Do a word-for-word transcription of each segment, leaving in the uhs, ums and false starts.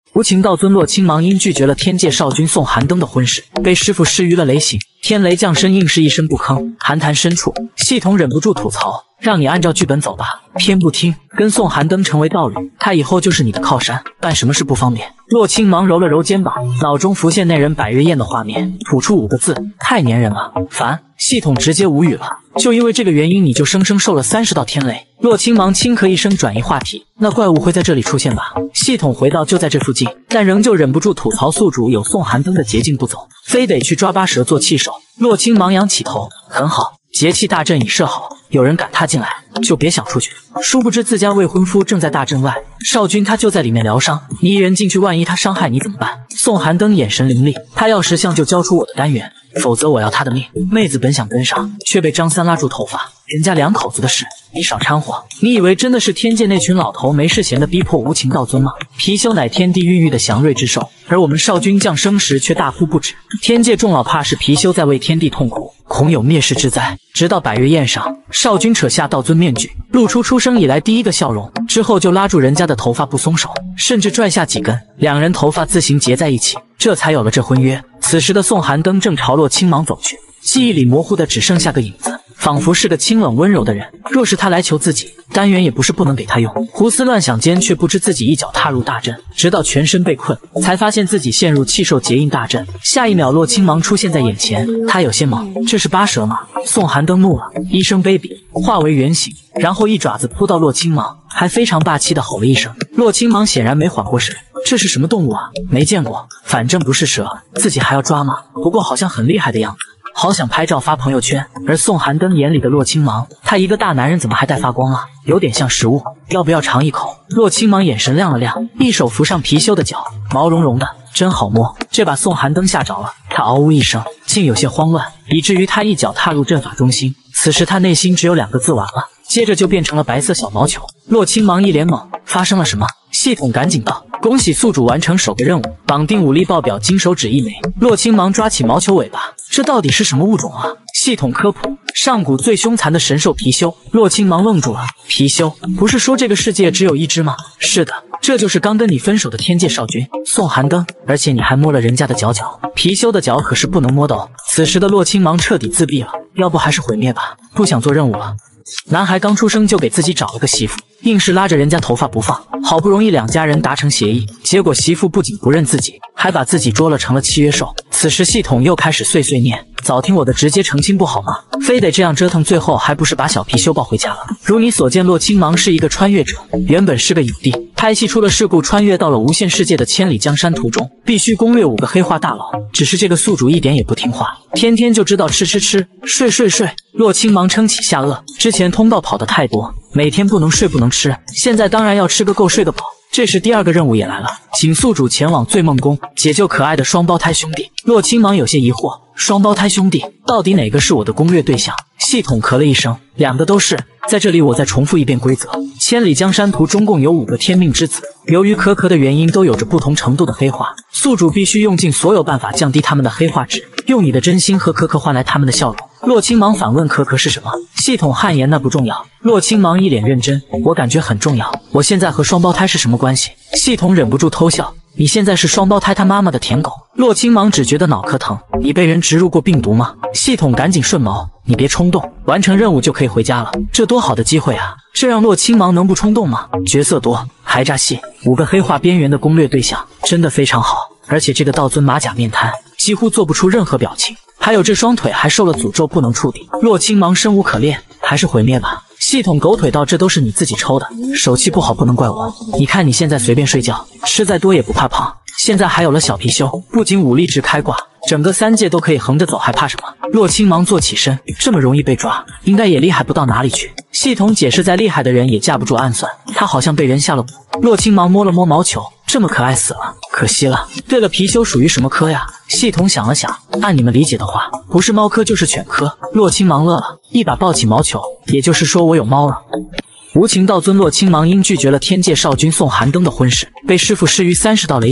无情道尊洛青芒因拒绝了天界少君宋寒登的婚事，被师傅施于了雷刑。天雷降身，硬是一声不吭。寒潭深处，系统忍不住吐槽：“让你按照剧本走吧，偏不听，跟宋寒登成为道侣，他以后就是你的靠山，办什么事不方便。”洛青芒揉了揉肩膀，脑中浮现那人百月宴的画面，吐出五个字：“太粘人了，烦。”系统直接无语了，就因为这个原因，你就生生受了三十道天雷。洛青芒轻咳一声，转移话题：“那怪物会在这里出现吧？”系统回到就在这附近，但仍旧忍不住吐槽宿主有宋寒登的捷径不走，非得去抓八蛇做弃手。洛青芒仰起头，很好，节气大阵已设好，有人敢踏进来，就别想出去。殊不知自家未婚夫正在大阵外，少君他就在里面疗伤，你一人进去，万一他伤害你怎么办？宋寒登眼神凌厉，他要识相就交出我的单元，否则我要他的命。妹子本想跟上，却被张三拉住头发，人家两口子的事，你少掺和。你以为真的是天界那群老头没事闲的逼迫无情道尊吗？貔貅乃天地孕育的祥瑞之兽，而我们少君降生时却大哭不止。天界众老怕是貔貅在为天地痛苦，恐有灭世之灾。直到百月宴上，少君扯下道尊面具，露出出生以来第一个笑容，之后就拉住人家的头发不松手，甚至拽下几根，两人头发自行结在一起，这才有了这婚约。此时的宋寒登正朝洛青芒走去，记忆里模糊的只剩下个影子，仿佛是个清冷温柔的人。若是他来求自己，单元也不是不能给他用。胡思乱想间，却不知自己一脚踏入大阵，直到全身被困，才发现自己陷入气兽结印大阵。下一秒，洛青芒出现在眼前，他有些懵，这是八蛇吗？宋寒登怒了，一声卑鄙，化为原形，然后一爪子扑到洛青芒，还非常霸气的吼了一声。洛青芒显然没缓过神，这是什么动物啊？没见过，反正不是蛇，自己还要抓吗？不过好像很厉害的样子。好想拍照发朋友圈。而宋寒登眼里的洛青芒，他一个大男人怎么还带发光啊？有点像食物，要不要尝一口？洛青芒眼神亮了亮，一手扶上貔貅的脚，毛茸茸的，真好摸。这把宋寒登吓着了，他嗷呜一声，竟有些慌乱，以至于他一脚踏入阵法中心。此时他内心只有两个字：完了。接着就变成了白色小毛球。洛青芒一脸懵，发生了什么？系统赶紧道：“恭喜宿主完成首个任务，绑定武力爆表金手指一枚。”洛青芒抓起毛球尾巴，这到底是什么物种啊？系统科普：上古最凶残的神兽貔貅。洛青芒愣住了，貔貅？不是说这个世界只有一只吗？是的，这就是刚跟你分手的天界少君宋寒登，而且你还摸了人家的脚脚，貔貅的脚可是不能摸的哦。此时的洛青芒彻底自闭了，要不还是毁灭吧，不想做任务了。男孩刚出生就给自己找了个媳妇，硬是拉着人家头发不放，好不容易两家人达成协议，结果媳妇不仅不认自己，还把自己捉了成了契约兽。此时系统又开始碎碎念：早听我的直接澄清不好吗？非得这样折腾，最后还不是把小貔貅抱回家了？如你所见，洛青芒是一个穿越者，原本是个影帝，拍戏出了事故，穿越到了无限世界的千里江山途中，必须攻略五个黑化大佬。只是这个宿主一点也不听话，天天就知道吃吃吃，睡睡睡。洛青芒撑起下颚，之前通道跑得太多，每天不能睡不能吃，现在当然要吃个够睡个饱。这时第二个任务也来了，请宿主前往醉梦宫解救可爱的双胞胎兄弟。洛青芒有些疑惑，双胞胎兄弟到底哪个是我的攻略对象？系统咳了一声，两个都是。在这里我再重复一遍规则，千里江山图中共有五个天命之子，由于可可的原因都有着不同程度的黑化，宿主必须用尽所有办法降低他们的黑化值，用你的真心和可可换来他们的笑容。洛青芒反问可可是什么？系统汗颜，那不重要。洛青芒一脸认真，我感觉很重要。我现在和双胞胎是什么关系？系统忍不住偷笑，你现在是双胞胎他妈妈的舔狗。洛青芒只觉得脑壳疼，你被人植入过病毒吗？系统赶紧顺毛，你别冲动，完成任务就可以回家了，这多好的机会啊！这让洛青芒能不冲动吗？角色多，还炸戏，五个黑化边缘的攻略对象，真的非常好。而且这个道尊马甲面瘫，几乎做不出任何表情，还有这双腿还受了诅咒不能触底。洛青芒生无可恋，还是毁灭吧。系统狗腿道，这都是你自己抽的，手气不好不能怪我。你看你现在随便睡觉，吃再多也不怕胖，现在还有了小貔貅，不仅武力值开挂，整个三界都可以横着走，还怕什么？洛青芒坐起身，这么容易被抓，应该也厉害不到哪里去。系统解释，再厉害的人也架不住暗算，他好像被人下了蛊。洛青芒摸了摸毛球，这么可爱死了，可惜了。对了，貔貅属于什么科呀？系统想了想，按你们理解的话，不是猫科就是犬科。洛青芒乐了，一把抱起毛球，也就是说我有猫了。无情道尊洛青芒因拒绝了天界少君宋寒登的婚事，被师傅施于三十道雷刑。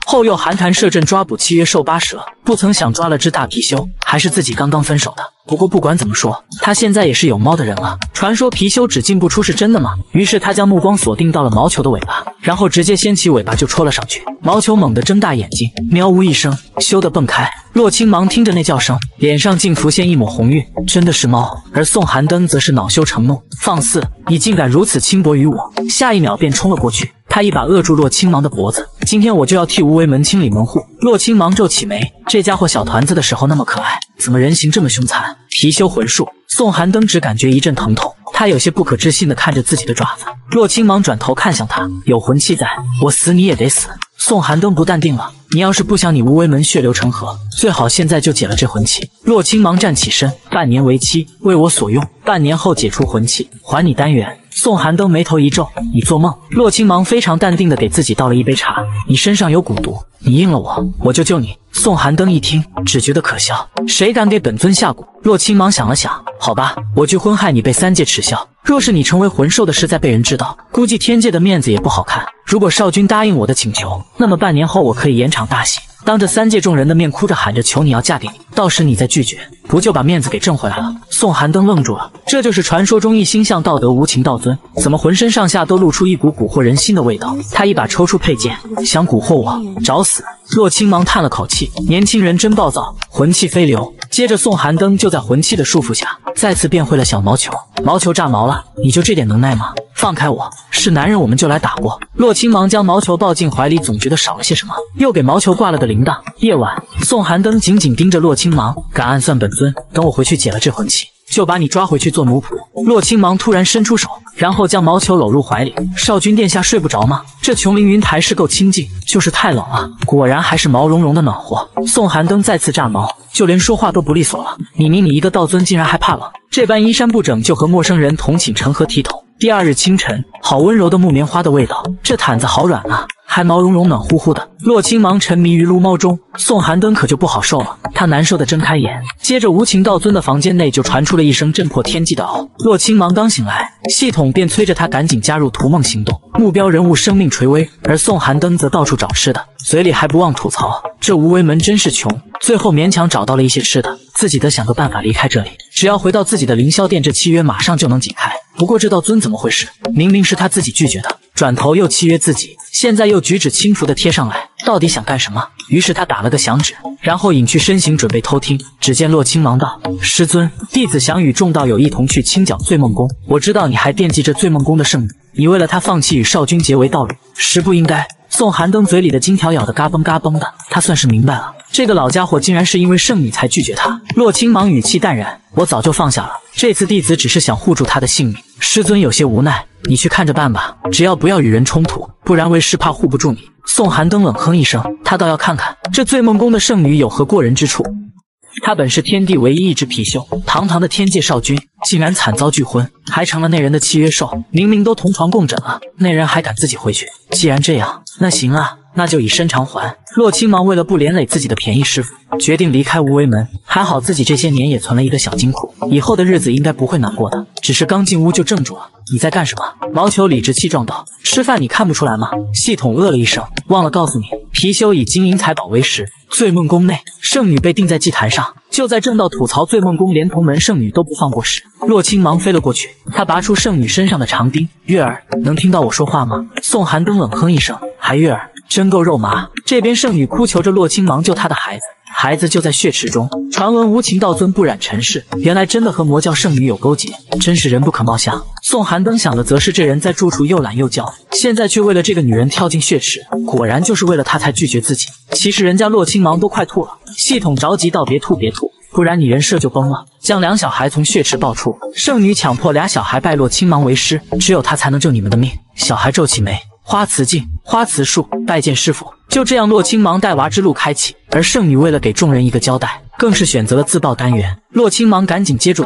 后又寒潭摄阵抓捕契约兽八蛇，不曾想抓了只大貔貅，还是自己刚刚分手的。不过不管怎么说，他现在也是有猫的人了。传说貔貅只进不出是真的吗？于是他将目光锁定到了毛球的尾巴，然后直接掀起尾巴就戳了上去。毛球猛地睁大眼睛，喵呜一声，咻地蹦开。洛青芒听着那叫声，脸上竟浮现一抹红晕，真的是猫。而宋寒灯则是恼羞成怒，放肆，你竟敢如此轻薄于我！下一秒便冲了过去，他一把扼住洛青芒的脖子，今天我就要替无为门清理门户。洛青芒皱起眉，这家伙小团子的时候那么可爱，怎么人形这么凶残？貔貅魂术，宋寒灯只感觉一阵疼痛，他有些不可置信地看着自己的爪子。洛青芒转头看向他，有魂器在，我死你也得死。宋寒灯不淡定了，你要是不想你无为门血流成河，最好现在就解了这魂器。洛青芒站起身，半年为期，为我所用，半年后解除魂器，还你丹元。宋寒灯眉头一皱，你做梦！洛青芒非常淡定地给自己倒了一杯茶，你身上有蛊毒，你应了我，我就救你。宋寒灯一听，只觉得可笑，谁敢给本尊下蛊？洛青芒想了想，好吧，我去婚害你被三界耻笑，若是你成为魂兽的事再被人知道，估计天界的面子也不好看。如果少君答应我的请求，那么半年后我可以延场大喜，当着三界众人的面哭着喊着求你要嫁给你，到时你再拒绝，不就把面子给挣回来了？宋寒灯愣住了，这就是传说中一心向道德无情道尊，怎么浑身上下都露出一股蛊惑人心的味道？他一把抽出佩剑，想蛊惑我，找死！洛青芒叹了口气，年轻人真暴躁，魂气飞流。接着宋寒灯就在魂器的束缚下，再次变回了小毛球。毛球炸毛了，你就这点能耐吗？放开我！是男人我们就来打过。洛青芒将毛球抱进怀里，总觉得少了些什么，又给毛球挂了个铃铛。夜晚，宋寒灯紧紧盯着洛青芒，敢暗算本尊，等我回去解了这魂器，就把你抓回去做奴仆。洛青芒突然伸出手，然后将毛球搂入怀里。少君殿下睡不着吗？这琼林云台是够清静，就是太冷了。果然还是毛茸茸的暖和。宋寒灯再次炸毛，就连说话都不利索了。你你你一个道尊竟然还怕冷，这般衣衫不整就和陌生人同寝成何体统？第二日清晨，好温柔的木棉花的味道，这毯子好软啊，还毛茸茸暖乎乎的。洛青芒沉迷于撸猫中，宋寒灯可就不好受了，他难受的睁开眼，接着无情道尊的房间内就传出了一声震破天际的嗷。洛青芒刚醒来，系统便催着他赶紧加入屠梦行动，目标人物生命垂危，而宋寒灯则到处找吃的，嘴里还不忘吐槽这无为门真是穷。最后勉强找到了一些吃的，自己得想个办法离开这里，只要回到自己的凌霄殿，这契约马上就能解开。不过这道尊怎么回事？明明是他自己拒绝的，转头又契约自己，现在又举止轻浮的贴上来，到底想干什么？于是他打了个响指，然后隐去身形准备偷听。只见洛青芒道：师尊，弟子想与众道友一同去清剿醉梦宫，我知道你还惦记着醉梦宫的圣女，你为了他放弃与少君结为道侣，实不应该。宋寒灯嘴里的金条咬得嘎嘣嘎嘣的，他算是明白了，这个老家伙竟然是因为圣女才拒绝他。洛青芒语气淡然，我早就放下了，这次弟子只是想护住他的性命，师尊有些无奈，你去看着办吧，只要不要与人冲突，不然为师怕护不住你。宋寒灯冷哼一声，他倒要看看这醉梦宫的圣女有何过人之处。他本是天地唯一一只貔貅，堂堂的天界少君，竟然惨遭拒婚，还成了那人的契约兽。明明都同床共枕了，那人还敢自己回去。既然这样，那行啊，那就以身偿还。洛青芒为了不连累自己的便宜师傅，决定离开无为门。还好自己这些年也存了一个小金库，以后的日子应该不会难过的。只是刚进屋就怔住了。你在干什么？毛球理直气壮道。吃饭你看不出来吗？系统呃了一声，忘了告诉你，貔貅以金银财宝为食。醉梦宫内，圣女被钉在祭坛上。就在正道吐槽醉梦宫连同门圣女都不放过时，洛青芒飞了过去，他拔出圣女身上的长钉。月儿，能听到我说话吗？宋寒灯冷哼一声，还月儿，真够肉麻。这边圣女哭求着洛青芒救她的孩子，孩子就在血池中。传闻无情道尊不染尘世，原来真的和魔教圣女有勾结，真是人不可貌相。宋寒灯想的则是这人在住处又懒又骄，现在却为了这个女人跳进血池，果然就是为了她才拒绝自己。其实人家洛青芒都快吐了，系统着急到别吐别吐，不然你人设就崩了。将两小孩从血池抱出，圣女强迫俩小孩拜洛青芒为师，只有他才能救你们的命。小孩皱起眉，花瓷镜，花瓷树，拜见师傅。就这样，洛青芒带娃之路开启，而圣女为了给众人一个交代，更是选择了自爆单元。洛青芒赶紧接住他，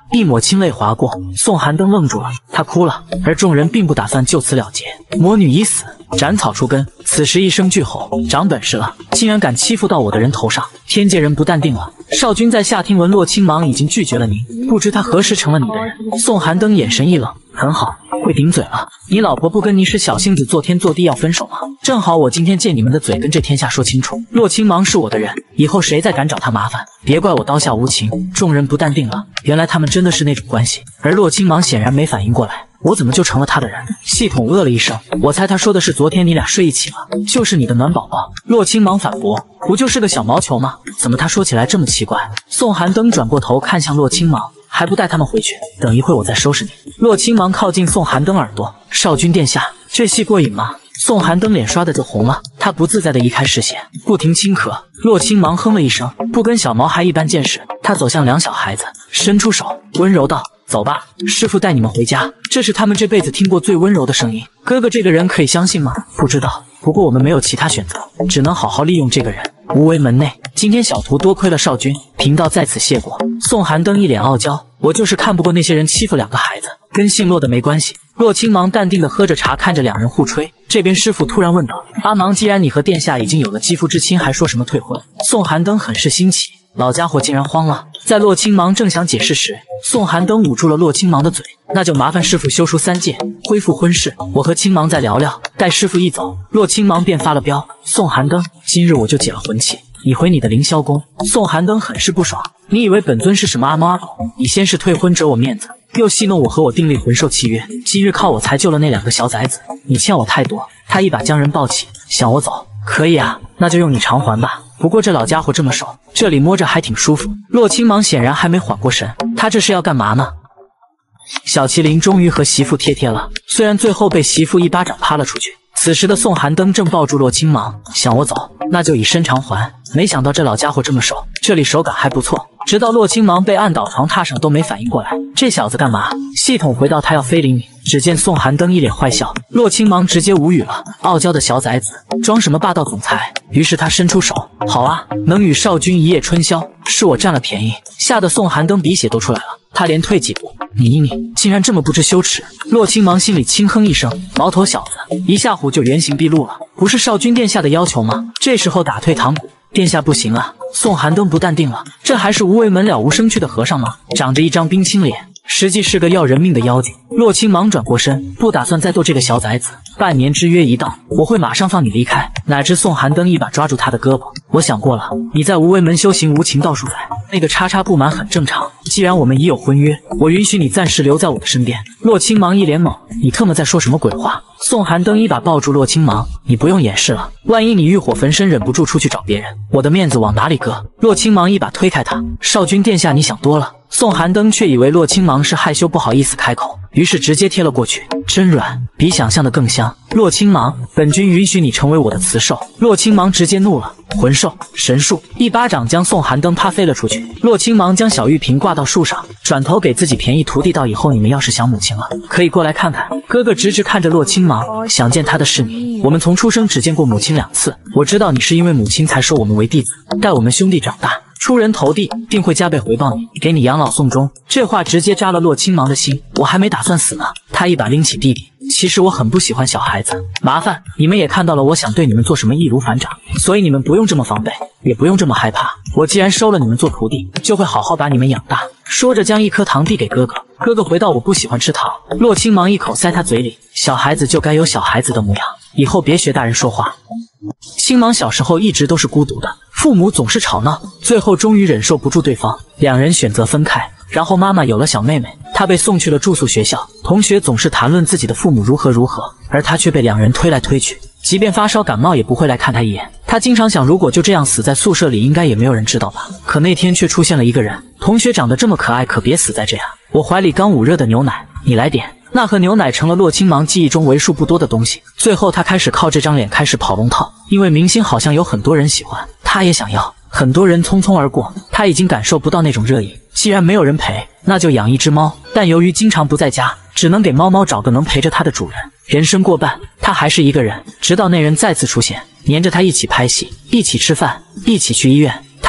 一抹清泪划过，宋寒灯愣住了，他哭了，而众人并不打算就此了结。魔女已死，斩草除根。此时一声巨吼，长本事了，竟然敢欺负到我的人头上！天界人不淡定了。少君在下听闻洛青芒已经拒绝了您，不知他何时成了你的人？宋寒灯眼神一冷，很好，会顶嘴了。你老婆不跟你使小性子，做天做地要分手吗？正好我今天借你们的嘴跟这天下说清楚，洛青芒是我的人，以后谁再敢找他麻烦，别怪我刀下无情。众人不淡定了，原来他们真的是那种关系，而洛青芒显然没反应过来。我怎么就成了他的人？系统呃了一声，我猜他说的是昨天你俩睡一起了，就是你的暖宝宝。洛青芒反驳，不就是个小毛球吗？怎么他说起来这么奇怪？宋寒灯转过头看向洛青芒，还不带他们回去？等一会我再收拾你。洛青芒靠近宋寒灯耳朵，少君殿下，这戏过瘾吗？宋寒灯脸刷的就红了，他不自在的移开视线，不停轻咳。洛青芒哼了一声，不跟小毛孩一般见识。他走向两小孩子，伸出手，温柔道：走吧，师傅带你们回家。这是他们这辈子听过最温柔的声音。哥哥这个人可以相信吗？不知道，不过我们没有其他选择，只能好好利用这个人。无为门内，今天小徒多亏了少君，贫道在此谢过。宋寒灯一脸傲娇，我就是看不过那些人欺负两个孩子，跟姓洛的没关系。洛青芒淡定的喝着茶，看着两人互吹。这边师傅突然问道：阿芒，既然你和殿下已经有了肌肤之亲，还说什么退婚？宋寒灯很是新奇，老家伙竟然慌了。在洛青芒正想解释时，宋寒灯捂住了洛青芒的嘴。那就麻烦师傅修出三戒，恢复婚事，我和青芒再聊聊。待师傅一走，洛青芒便发了飙：宋寒灯，今日我就解了魂气，你回你的凌霄宫。宋寒灯很是不爽，你以为本尊是什么阿猫阿狗？你先是退婚折我面子，又戏弄我和我订立魂兽契约，今日靠我才救了那两个小崽子，你欠我太多。他一把将人抱起，想我走？可以啊，那就用你偿还吧。不过这老家伙这么瘦，这里摸着还挺舒服。洛青芒显然还没缓过神，他这是要干嘛呢？小麒麟终于和媳妇贴贴了，虽然最后被媳妇一巴掌啪了出去。此时的宋寒灯正抱住洛青芒，想我走，那就以身偿还。没想到这老家伙这么瘦，这里手感还不错。直到洛青芒被按倒床榻上都没反应过来，这小子干嘛？系统回到他要非礼你。只见宋寒灯一脸坏笑，洛青芒直接无语了，傲娇的小崽子，装什么霸道总裁？于是他伸出手，好啊，能与少君一夜春宵，是我占了便宜。吓得宋寒灯鼻血都出来了，他连退几步。你你竟然这么不知羞耻！洛青芒心里轻哼一声，毛头小子，一下唬就原形毕露了，不是少君殿下的要求吗？这时候打退堂鼓，殿下不行啊！宋寒灯不淡定了，这还是无为门了无生趣的和尚吗？长着一张冰清脸，实际是个要人命的妖精。洛青芒转过身，不打算再逗这个小崽子。半年之约一到，我会马上放你离开。哪知宋寒灯一把抓住他的胳膊，我想过了，你在无为门修行无情道术载，那个叉叉不满很正常。既然我们已有婚约，我允许你暂时留在我的身边。洛青芒一脸懵，你特么在说什么鬼话？宋寒灯一把抱住洛青芒，你不用掩饰了，万一你欲火焚身忍不住出去找别人，我的面子往哪里搁？洛青芒一把推开他，少君殿下你想多了。宋寒灯却以为洛青芒是害羞不好意思开口，于是直接贴了过去，真软，比想象的更香。洛青芒，本君允许你成为我的雌兽。洛青芒直接怒了，魂兽神术，一巴掌将宋寒灯啪飞了出去。洛青芒将小玉瓶挂到树上，转头给自己便宜徒弟道：以后你们要是想母亲了，可以过来看看。哥哥直直看着洛青芒，想见他的是你。我们从出生只见过母亲两次，我知道你是因为母亲才收我们为弟子，待我们兄弟长大出人头地，定会加倍回报你，给你养老送终。这话直接扎了洛青芒的心，我还没打算死呢。他一把拎起弟弟，其实我很不喜欢小孩子，麻烦你们也看到了，我想对你们做什么易如反掌，所以你们不用这么防备，也不用这么害怕。我既然收了你们做徒弟，就会好好把你们养大。说着将一颗糖递给哥哥，哥哥回道：我不喜欢吃糖。洛青芒一口塞他嘴里，小孩子就该有小孩子的模样，以后别学大人说话。青芒小时候一直都是孤独的，父母总是吵闹，最后终于忍受不住对方，两人选择分开。然后妈妈有了小妹妹，她被送去了住宿学校，同学总是谈论自己的父母如何如何，而她却被两人推来推去，即便发烧感冒也不会来看她一眼。她经常想，如果就这样死在宿舍里，应该也没有人知道吧。可那天却出现了一个人，同学长得这么可爱，可别死在这样。我怀里刚捂热的牛奶，你来点。那盒牛奶成了洛青芒记忆中为数不多的东西。最后他开始靠这张脸开始跑龙套，因为明星好像有很多人喜欢，他也想要。很多人匆匆而过，他已经感受不到那种热意。既然没有人陪，那就养一只猫。但由于经常不在家，只能给猫猫找个能陪着它的主人。人生过半，他还是一个人，直到那人再次出现，黏着他一起拍戏，一起吃饭，一起去医院。他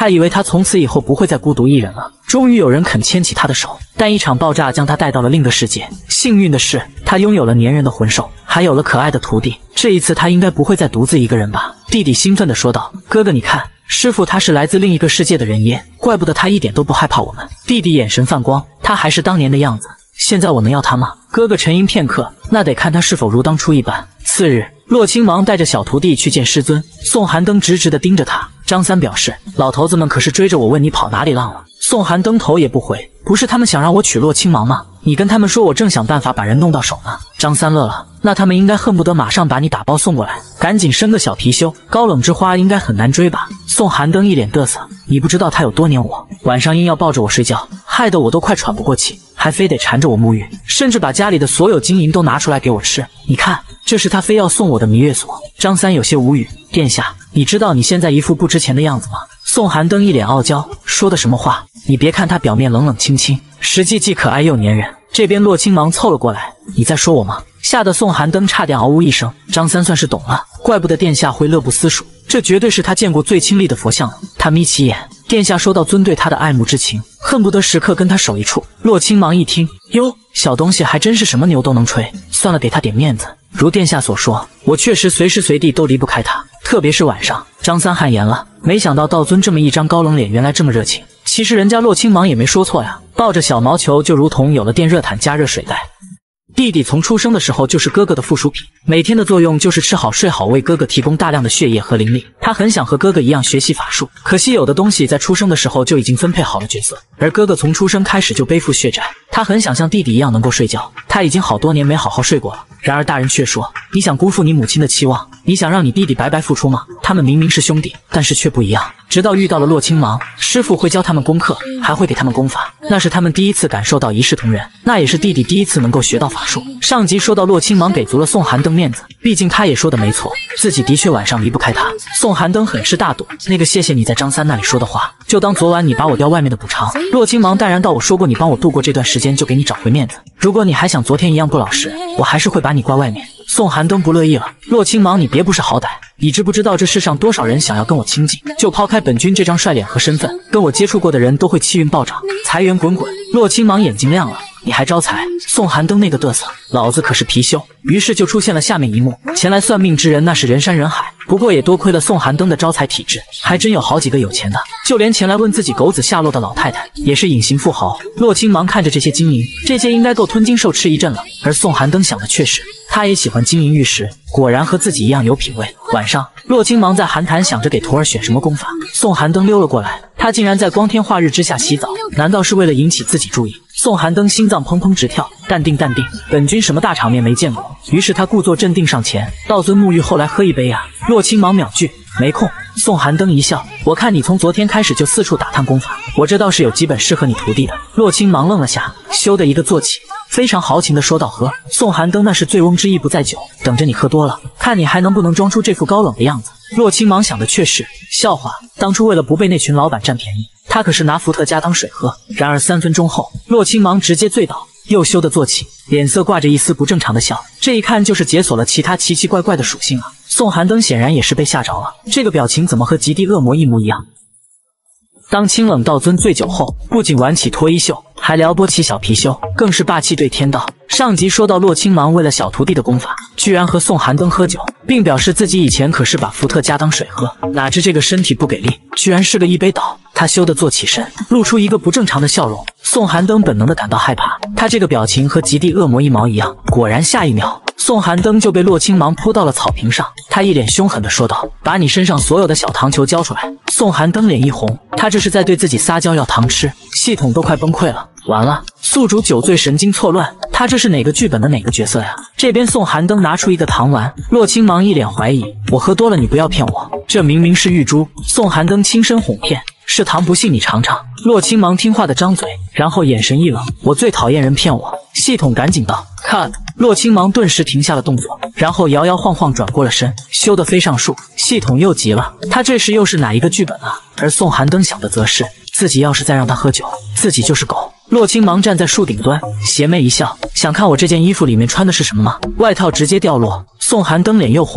他以为他从此以后不会再孤独一人了。终于有人肯牵起他的手，但一场爆炸将他带到了另一个世界。幸运的是，他拥有了粘人的魂兽，还有了可爱的徒弟。这一次他应该不会再独自一个人吧？弟弟兴奋地说道：“哥哥，你看，师傅他是来自另一个世界的人耶，怪不得他一点都不害怕我们。”弟弟眼神泛光，他还是当年的样子。现在我能要他吗？哥哥沉吟片刻，那得看他是否如当初一般。次日，洛青芒带着小徒弟去见师尊，宋寒灯直直地盯着他。张三表示：“老头子们可是追着我问你跑哪里浪了。”宋寒灯头也不回：“不是他们想让我娶洛青芒吗？你跟他们说我正想办法把人弄到手呢。”张三乐了：“那他们应该恨不得马上把你打包送过来，赶紧生个小貔貅。高冷之花应该很难追吧？”宋寒灯一脸嘚瑟：“你不知道他有多黏我，晚上硬要抱着我睡觉，害得我都快喘不过气，还非得缠着我沐浴，甚至把家里的所有金银都拿出来给我吃。你看，这是他非要送我的芈月锁。”张三有些无语：“殿下，你知道你现在一副不值钱的样子吗？”宋寒灯一脸傲娇：“说的什么话？你别看他表面冷冷清清，实际既可爱又粘人。”这边洛青芒凑了过来：“你在说我吗？”吓得宋寒灯差点嗷呜一声。张三算是懂了，怪不得殿下会乐不思蜀，这绝对是他见过最清丽的佛像了。他眯起眼，殿下说到尊对他的爱慕之情，恨不得时刻跟他手一处。洛青芒一听，哟，小东西还真是什么牛都能吹。算了，给他点面子。如殿下所说，我确实随时随地都离不开他，特别是晚上。张三汗颜了，没想到道尊这么一张高冷脸，原来这么热情。其实人家洛青芒也没说错呀，抱着小毛球就如同有了电热毯加热水袋。弟弟从出生的时候就是哥哥的附属品，每天的作用就是吃好睡好，为哥哥提供大量的血液和灵力。他很想和哥哥一样学习法术，可惜有的东西在出生的时候就已经分配好了角色，而哥哥从出生开始就背负血债。他很想像弟弟一样能够睡觉，他已经好多年没好好睡过了。然而大人却说：“你想辜负你母亲的期望？你想让你弟弟白白付出吗？”他们明明是兄弟，但是却不一样。直到遇到了洛青芒，师傅会教他们功课，还会给他们功法，那是他们第一次感受到一视同仁，那也是弟弟第一次能够学到法术。上集说到洛青芒给足了宋寒灯面子，毕竟他也说的没错，自己的确晚上离不开他。宋寒灯很是大度：“那个谢谢你在张三那里说的话，就当昨晚你把我调外面的补偿。”洛青芒淡然道：“我说过你帮我度过这段时间，就给你找回面子。如果你还想昨天一样不老实，我还是会把你挂外面。”宋寒灯不乐意了：“洛青芒，你别不识好歹，你知不知道这世上多少人想要跟我亲近？就抛开本君这张帅脸和身份，跟我接触过的人都会气运暴涨，财源滚滚。”洛青芒眼睛亮了：“你还招财？”宋寒灯那个嘚瑟：“老子可是貔貅。”于是就出现了下面一幕：前来算命之人那是人山人海，不过也多亏了宋寒灯的招财体质，还真有好几个有钱的，就连前来问自己狗子下落的老太太也是隐形富豪。洛青芒看着这些金银，这些应该够吞金兽吃一阵了。而宋寒灯想的却是，他也喜欢金银玉石，果然和自己一样有品味。晚上，洛青芒在寒潭想着给徒儿选什么功法，宋寒灯溜了过来，他竟然在光天化日之下洗澡，难道是为了引起自己注意？宋寒灯心脏砰砰直跳，淡定淡定，本君什么大场面没见过。于是他故作镇定上前：“道尊沐浴后来喝一杯啊。”洛青芒秒拒：“没空。”宋寒灯一笑：“我看你从昨天开始就四处打探功法，我这倒是有几本适合你徒弟的。”洛青芒愣了下，咻的一个坐起，非常豪情地说道：“喝。”宋寒灯那是醉翁之意不在酒，等着你喝多了，看你还能不能装出这副高冷的样子。洛青芒想的却是，笑话，当初为了不被那群老板占便宜，他可是拿伏特加当水喝。然而三分钟后，洛青芒直接醉倒，又羞得坐起，脸色挂着一丝不正常的笑，这一看就是解锁了其他奇奇怪怪的属性啊！宋寒灯显然也是被吓着了，这个表情怎么和极地恶魔一模一样？当清冷道尊醉酒后，不仅玩起脱衣秀，还撩拨起小貔貅，更是霸气对天道。上集说到洛青芒为了小徒弟的功法，居然和宋寒灯喝酒，并表示自己以前可是把伏特加当水喝，哪知这个身体不给力，居然是个一杯倒。他羞得坐起身，露出一个不正常的笑容。宋寒灯本能的感到害怕，他这个表情和极地恶魔一毛一样。果然下一秒，宋寒灯就被洛青芒扑到了草坪上，他一脸凶狠地说道：“把你身上所有的小糖球交出来！”宋寒灯脸一红，他这是在对自己撒娇要糖吃，系统都快崩溃了。完了，宿主酒醉神经错乱，他这是哪个剧本的哪个角色呀？这边宋寒灯拿出一个糖丸，洛青芒一脸怀疑：“我喝多了，你不要骗我，这明明是玉珠。”宋寒灯轻声哄骗：“是糖，不信你尝尝。”洛青芒听话的张嘴，然后眼神一冷：“我最讨厌人骗我。”系统赶紧道 ：“cut！” 洛青芒顿时停下了动作，然后摇摇晃晃转过了身，羞得飞上树。系统又急了，他这时又是哪一个剧本啊？而宋寒灯想的则是，自己要是再让他喝酒，自己就是狗。洛青芒站在树顶端，邪魅一笑：“想看我这件衣服里面穿的是什么吗？”外套直接掉落，宋寒灯脸又红了。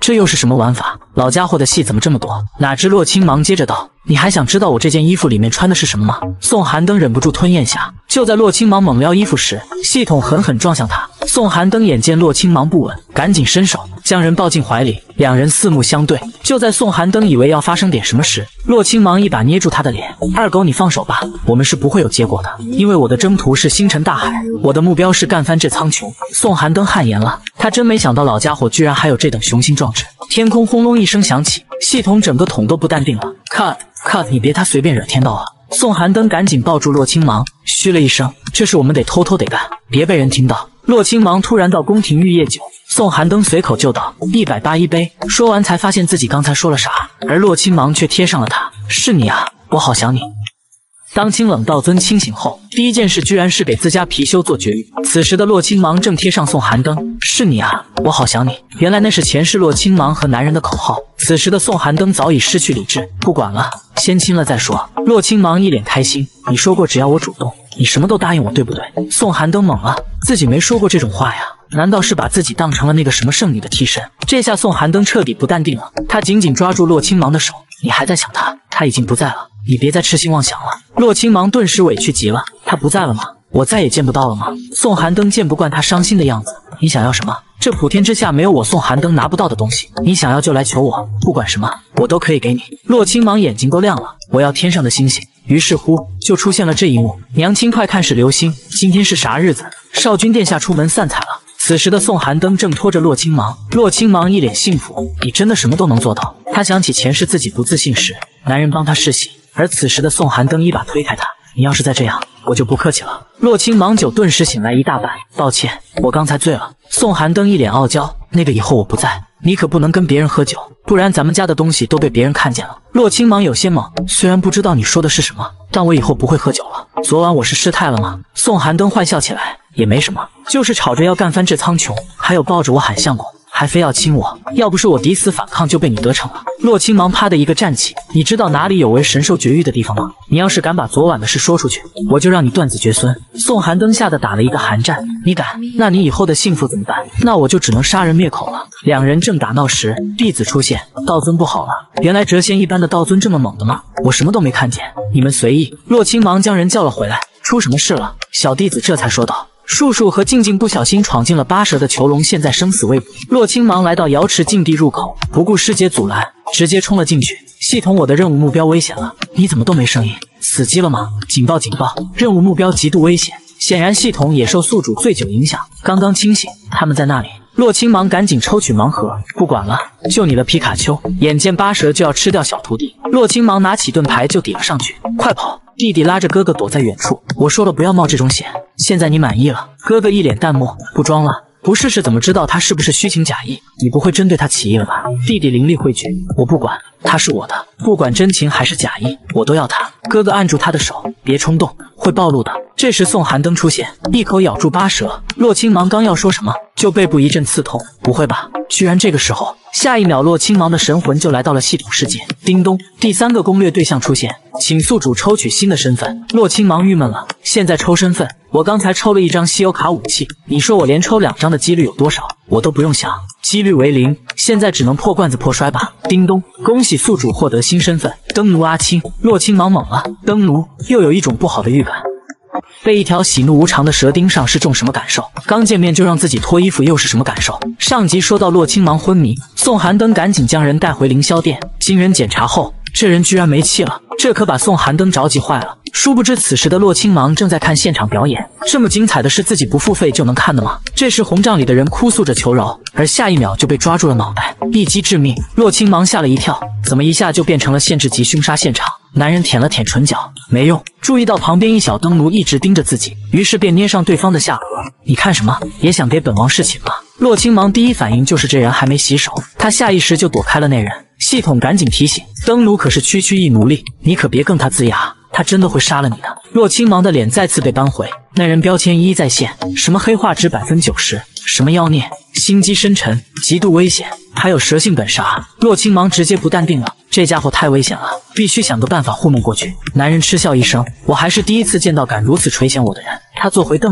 这又是什么玩法？老家伙的戏怎么这么多？哪知洛青芒接着道：“你还想知道我这件衣服里面穿的是什么吗？”宋寒灯忍不住吞咽下。就在洛青芒猛撩衣服时，系统狠狠撞向他。宋寒灯眼见洛青芒不稳，赶紧伸手将人抱进怀里，两人四目相对。就在宋寒灯以为要发生点什么时，洛青芒一把捏住他的脸：“二狗，你放手吧，我们是不会有结果的，因为我的征途是星辰大海，我的目标是干翻这苍穹。”宋寒灯汗颜了，他真没想到老家伙居然还有这等雄心壮志。天空轰隆一声响起，系统整个桶都不淡定了。cut cut， 你别他随便惹天道啊！宋寒灯赶紧抱住洛青芒，嘘了一声：“这事我们得偷偷得干，别被人听到。”洛青芒突然道：“宫廷玉液酒。”宋寒灯随口就道：“一百八一杯。”说完才发现自己刚才说了啥，而洛青芒却贴上了他：“是你啊，我好想你。”当清冷道尊清醒后，第一件事居然是给自家貔貅做绝育。此时的洛青芒正贴上宋寒灯：“是你啊，我好想你。”原来那是前世洛青芒和男人的口号。此时的宋寒灯早已失去理智，不管了，先亲了再说。洛青芒一脸开心：“你说过只要我主动，你什么都答应我，对不对？”宋寒灯懵了，自己没说过这种话呀。难道是把自己当成了那个什么圣女的替身？这下宋寒灯彻底不淡定了，他紧紧抓住洛青芒的手：“你还在想他？他已经不在了，你别再痴心妄想了。”洛青芒顿时委屈极了：“他不在了吗？我再也见不到了吗？”宋寒灯见不惯他伤心的样子：“你想要什么？这普天之下没有我宋寒灯拿不到的东西，你想要就来求我，不管什么我都可以给你。”洛青芒眼睛都亮了：“我要天上的星星。”于是乎就出现了这一幕：“娘亲快看是流星，今天是啥日子？少君殿下出门散彩了。”此时的宋寒灯正拖着洛青芒，洛青芒一脸幸福：“你真的什么都能做到。”他想起前世自己不自信时，男人帮他试戏，而此时的宋寒灯一把推开他：“你要是再这样，我就不客气了。”洛青芒酒顿时醒来一大半：“抱歉，我刚才醉了。”宋寒灯一脸傲娇：“那个以后我不在，你可不能跟别人喝酒，不然咱们家的东西都被别人看见了。”洛青芒有些懵：“虽然不知道你说的是什么，但我以后不会喝酒了。昨晚我是失态了吗？”宋寒灯坏笑起来：“也没什么，就是吵着要干翻这苍穹，还有抱着我喊相公，还非要亲我，要不是我抵死反抗，就被你得逞了。”洛青芒啪的一个站起：“你知道哪里有为神兽绝育的地方吗？你要是敢把昨晚的事说出去，我就让你断子绝孙。”宋寒灯吓得打了一个寒战：“你敢？那你以后的幸福怎么办？那我就只能杀人灭口了。”两人正打闹时，弟子出现：“道尊不好了，原来谪仙一般的道尊这么猛的吗？我什么都没看见，你们随意。”洛青芒将人叫了回来：“出什么事了？”小弟子这才说道：“树树和静静不小心闯进了八蛇的囚笼，现在生死未卜。”洛青芒来到瑶池禁地入口，不顾师姐阻拦，直接冲了进去。系统，我的任务目标危险了，你怎么都没声音？死机了吗？警报警报，任务目标极度危险。显然系统也受宿主醉酒影响，刚刚清醒，他们在那里。洛青芒赶紧抽取盲盒，不管了，就你了皮卡丘。眼见八蛇就要吃掉小徒弟，洛青芒拿起盾牌就抵了上去，快跑！弟弟拉着哥哥躲在远处，我说了不要冒这种险，现在你满意了？哥哥一脸淡漠，不装了。不试试怎么知道他是不是虚情假意？你不会真对他起意了吧？弟弟凌厉汇聚，我不管，他是我的，不管真情还是假意，我都要他。哥哥按住他的手，别冲动，会暴露的。这时宋寒灯出现，一口咬住八蛇。洛青芒刚要说什么，就背部一阵刺痛。不会吧？居然这个时候，下一秒洛青芒的神魂就来到了系统世界。叮咚，第三个攻略对象出现，请宿主抽取新的身份。洛青芒郁闷了，现在抽身份，我刚才抽了一张稀有卡武器，你说我连抽两张的几率有多少？我都不用想，几率为零，现在只能破罐子破摔吧。叮咚，恭喜宿主获得新身份，灯奴阿青。洛青芒懵了，灯奴，又有一种不好的预感。被一条喜怒无常的蛇盯上是种什么感受？刚见面就让自己脱衣服又是什么感受？上集说到洛青芒昏迷，宋寒灯赶紧将人带回凌霄殿，经人检查后，这人居然没气了，这可把宋寒灯着急坏了。殊不知此时的洛青芒正在看现场表演，这么精彩的是自己不付费就能看的吗？这时红帐里的人哭诉着求饶，而下一秒就被抓住了脑袋，一击致命。洛青芒吓了一跳，怎么一下就变成了限制级凶杀现场？男人舔了舔唇角，没用，注意到旁边一小灯奴一直盯着自己，于是便捏上对方的下颌。你看什么？也想给本王侍寝吗？洛青芒第一反应就是这人还没洗手，他下意识就躲开了那人。系统赶紧提醒，灯奴可是区区一奴隶，你可别跟他呲牙，他真的会杀了你的。洛青芒的脸再次被扳回，那人标签一一再现，什么黑化值百分九十，什么妖孽，心机深沉，极度危险，还有蛇性本杀。洛青芒直接不淡定了，这家伙太危险了，必须想个办法糊弄过去。男人嗤笑一声，我还是第一次见到敢如此垂涎我的人。他坐回凳子上，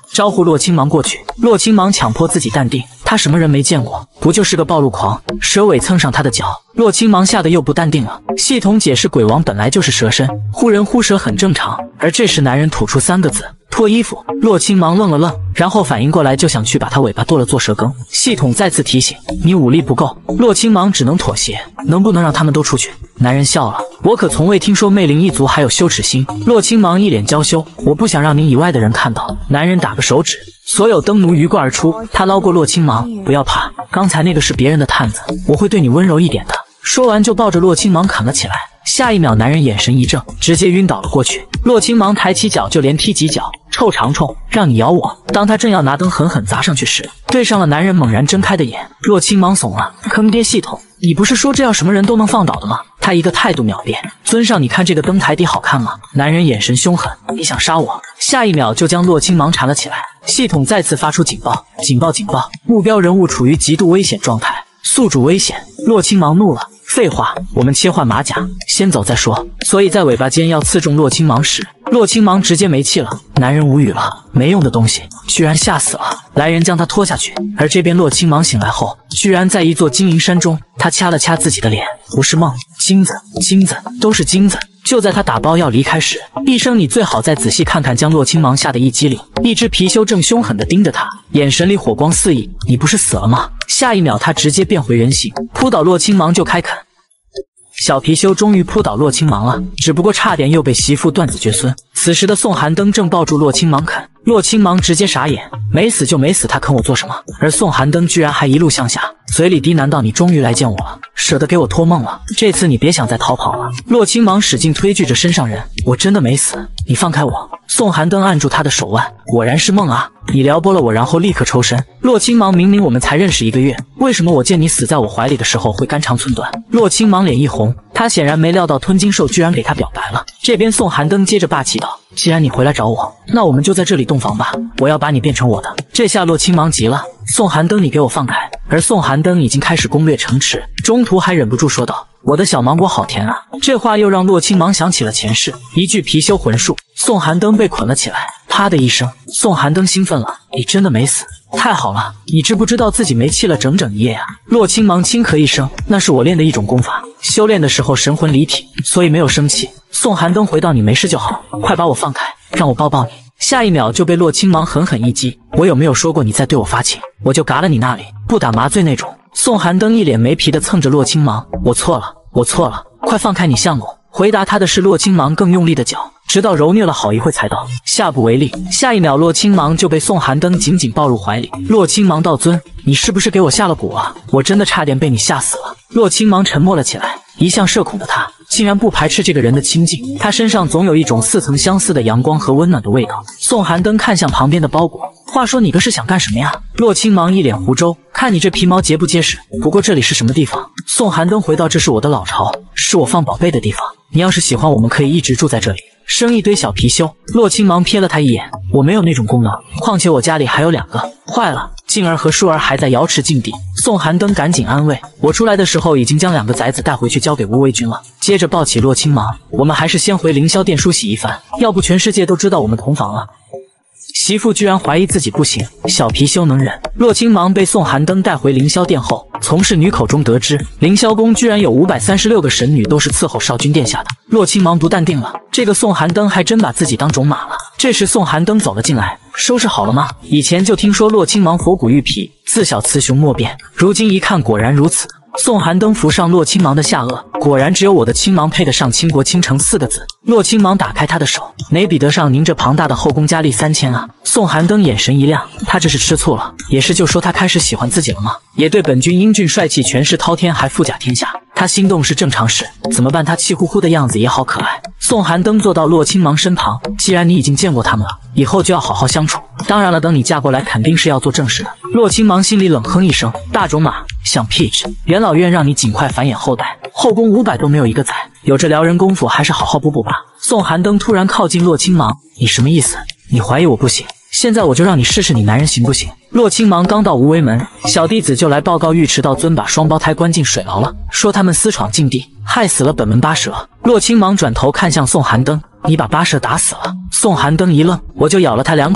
招呼洛青芒过去。洛青芒强迫自己淡定，他什么人没见过，不就是个暴露狂？蛇尾蹭上他的脚，洛青芒吓得又不淡定了。系统解释，鬼王本来就是蛇身，忽人忽蛇很正常。而这时男人吐出三个字：脱衣服。洛青芒愣了愣，然后反应过来，就想去把他尾巴剁了做蛇羹。系统再次提醒，你武力不够。洛青芒只能妥协，能不能让他们都出去？男人笑了，我可从未听说魅灵一族还有羞耻心。洛青芒一脸娇羞，我不想让您以外的人看到。男人打个手指，所有灯奴鱼贯而出。他捞过洛青芒，不要怕，刚才那个是别人的探子，我会对你温柔一点的。说完就抱着洛青芒啃了起来。下一秒，男人眼神一怔，直接晕倒了过去。洛青芒抬起脚就连踢几脚，臭长虫，让你咬我！当他正要拿灯狠狠砸上去时，对上了男人猛然睁开的眼。洛青芒怂了，坑爹系统，你不是说这样什么人都能放倒的吗？他一个态度秒变，尊上，你看这个灯台底好看吗？男人眼神凶狠，你想杀我？下一秒就将洛青芒缠了起来。系统再次发出警报，警报，警报！目标人物处于极度危险状态，宿主危险。洛青芒怒了。废话，我们切换马甲，先走再说。所以在尾巴尖要刺中洛青芒时，洛青芒直接没气了。男人无语了，没用的东西，居然吓死了！来人将他拖下去。而这边洛青芒醒来后，居然在一座金银山中，他掐了掐自己的脸，不是梦，金子，金子，都是金子。就在他打包要离开时，一声你最好再仔细看看，将洛青芒吓得一激灵。一只貔貅正凶狠地盯着他，眼神里火光四溢，你不是死了吗？下一秒他直接变回人形，扑倒洛青芒就开啃。小貔貅终于扑倒洛青芒了，只不过差点又被媳妇断子绝孙。此时的宋寒灯正抱住洛青芒啃，洛青芒直接傻眼，没死就没死，他啃我做什么？而宋寒灯居然还一路向下，嘴里低喃道：“你终于来见我了，舍得给我托梦了，这次你别想再逃跑了。”洛青芒使劲推拒着身上人，我真的没死，你放开我！宋寒灯按住他的手腕，果然是梦啊！你撩拨了我，然后立刻抽身。洛青芒，明明我们才认识一个月，为什么我见你死在我怀里的时候会肝肠寸断？洛青芒脸一红，他显然没料到吞金兽居然给他表白了。这边宋寒灯接着霸气道：“既然你回来找我，那我们就在这里洞房吧，我要把你变成我的。”这下洛青芒急了，宋寒灯，你给我放开！而宋寒灯已经开始攻略城池，中途还忍不住说道：“我的小芒果好甜啊！”这话又让洛青芒想起了前世，一具貔貅魂术，宋寒灯被捆了起来。啪的一声，宋寒灯兴奋了：“你真的没死？太好了！你知不知道自己没气了整整一夜啊？”洛青芒轻咳一声：“那是我练的一种功法，修炼的时候神魂离体，所以没有生气。”宋寒灯回道：“你没事就好，快把我放开，让我抱抱你。”下一秒就被洛青芒狠狠一击。我有没有说过你再对我发情，我就嘎了你那里，不打麻醉那种？宋寒灯一脸没皮的蹭着洛青芒：“我错了，我错了，快放开你相公！”回答他的是洛青芒更用力的脚，直到揉虐了好一会才道：“下不为例。”下一秒洛青芒就被宋寒灯紧紧抱入怀里。洛青芒道尊，你是不是给我下了蛊啊？我真的差点被你吓死了。洛青芒沉默了起来，一向社恐的他竟然不排斥这个人的亲近，他身上总有一种似曾相识的阳光和温暖的味道。宋寒灯看向旁边的包裹，话说你个是想干什么呀？洛青芒一脸胡诌，看你这皮毛结不结实？不过这里是什么地方？宋寒灯回道：“这是我的老巢，是我放宝贝的地方。你要是喜欢，我们可以一直住在这里，生一堆小貔貅。”洛青芒瞥了他一眼：“我没有那种功能，况且我家里还有两个，坏了。”静儿和舒儿还在瑶池禁地，宋寒灯赶紧安慰：“我出来的时候已经将两个崽子带回去交给乌龟君了。”接着抱起洛青芒：“我们还是先回凌霄殿梳洗一番，要不全世界都知道我们同房了。”媳妇居然怀疑自己不行，小貔貅能忍。洛青芒被宋寒灯带回凌霄殿后，从侍女口中得知，凌霄宫居然有五百三十六个神女都是伺候少君殿下的。洛青芒不淡定了，这个宋寒灯还真把自己当种马了。这时宋寒灯走了进来：“收拾好了吗？”以前就听说洛青芒佛骨玉皮，自小雌雄莫辨，如今一看果然如此。宋寒灯扶上洛青芒的下颚，果然只有我的青芒配得上倾国倾城四个字。洛青芒打开他的手，哪比得上您这庞大的后宫佳丽三千啊？宋寒灯眼神一亮，他这是吃醋了，也是就说他开始喜欢自己了吗？也对本君英俊帅气，权势滔天，还富甲天下，他心动是正常事，怎么办？他气呼呼的样子也好可爱。宋寒灯坐到洛青芒身旁，既然你已经见过他们了，以后就要好好相处。当然了，等你嫁过来，肯定是要做正事的。洛青芒心里冷哼一声，大种马，想屁吃！元老院让你尽快繁衍后代，后宫五百都没有一个崽，有这撩人功夫，还是好好补补吧。宋寒灯突然靠近洛青芒，你什么意思？你怀疑我不行？现在我就让你试试你男人行不行？洛青芒刚到无为门，小弟子就来报告尉迟道尊把双胞胎关进水牢了，说他们私闯禁地，害死了本门八蛇。洛青芒转头看向宋寒灯，你把八蛇打死了？宋寒灯一愣，我就咬了他两口，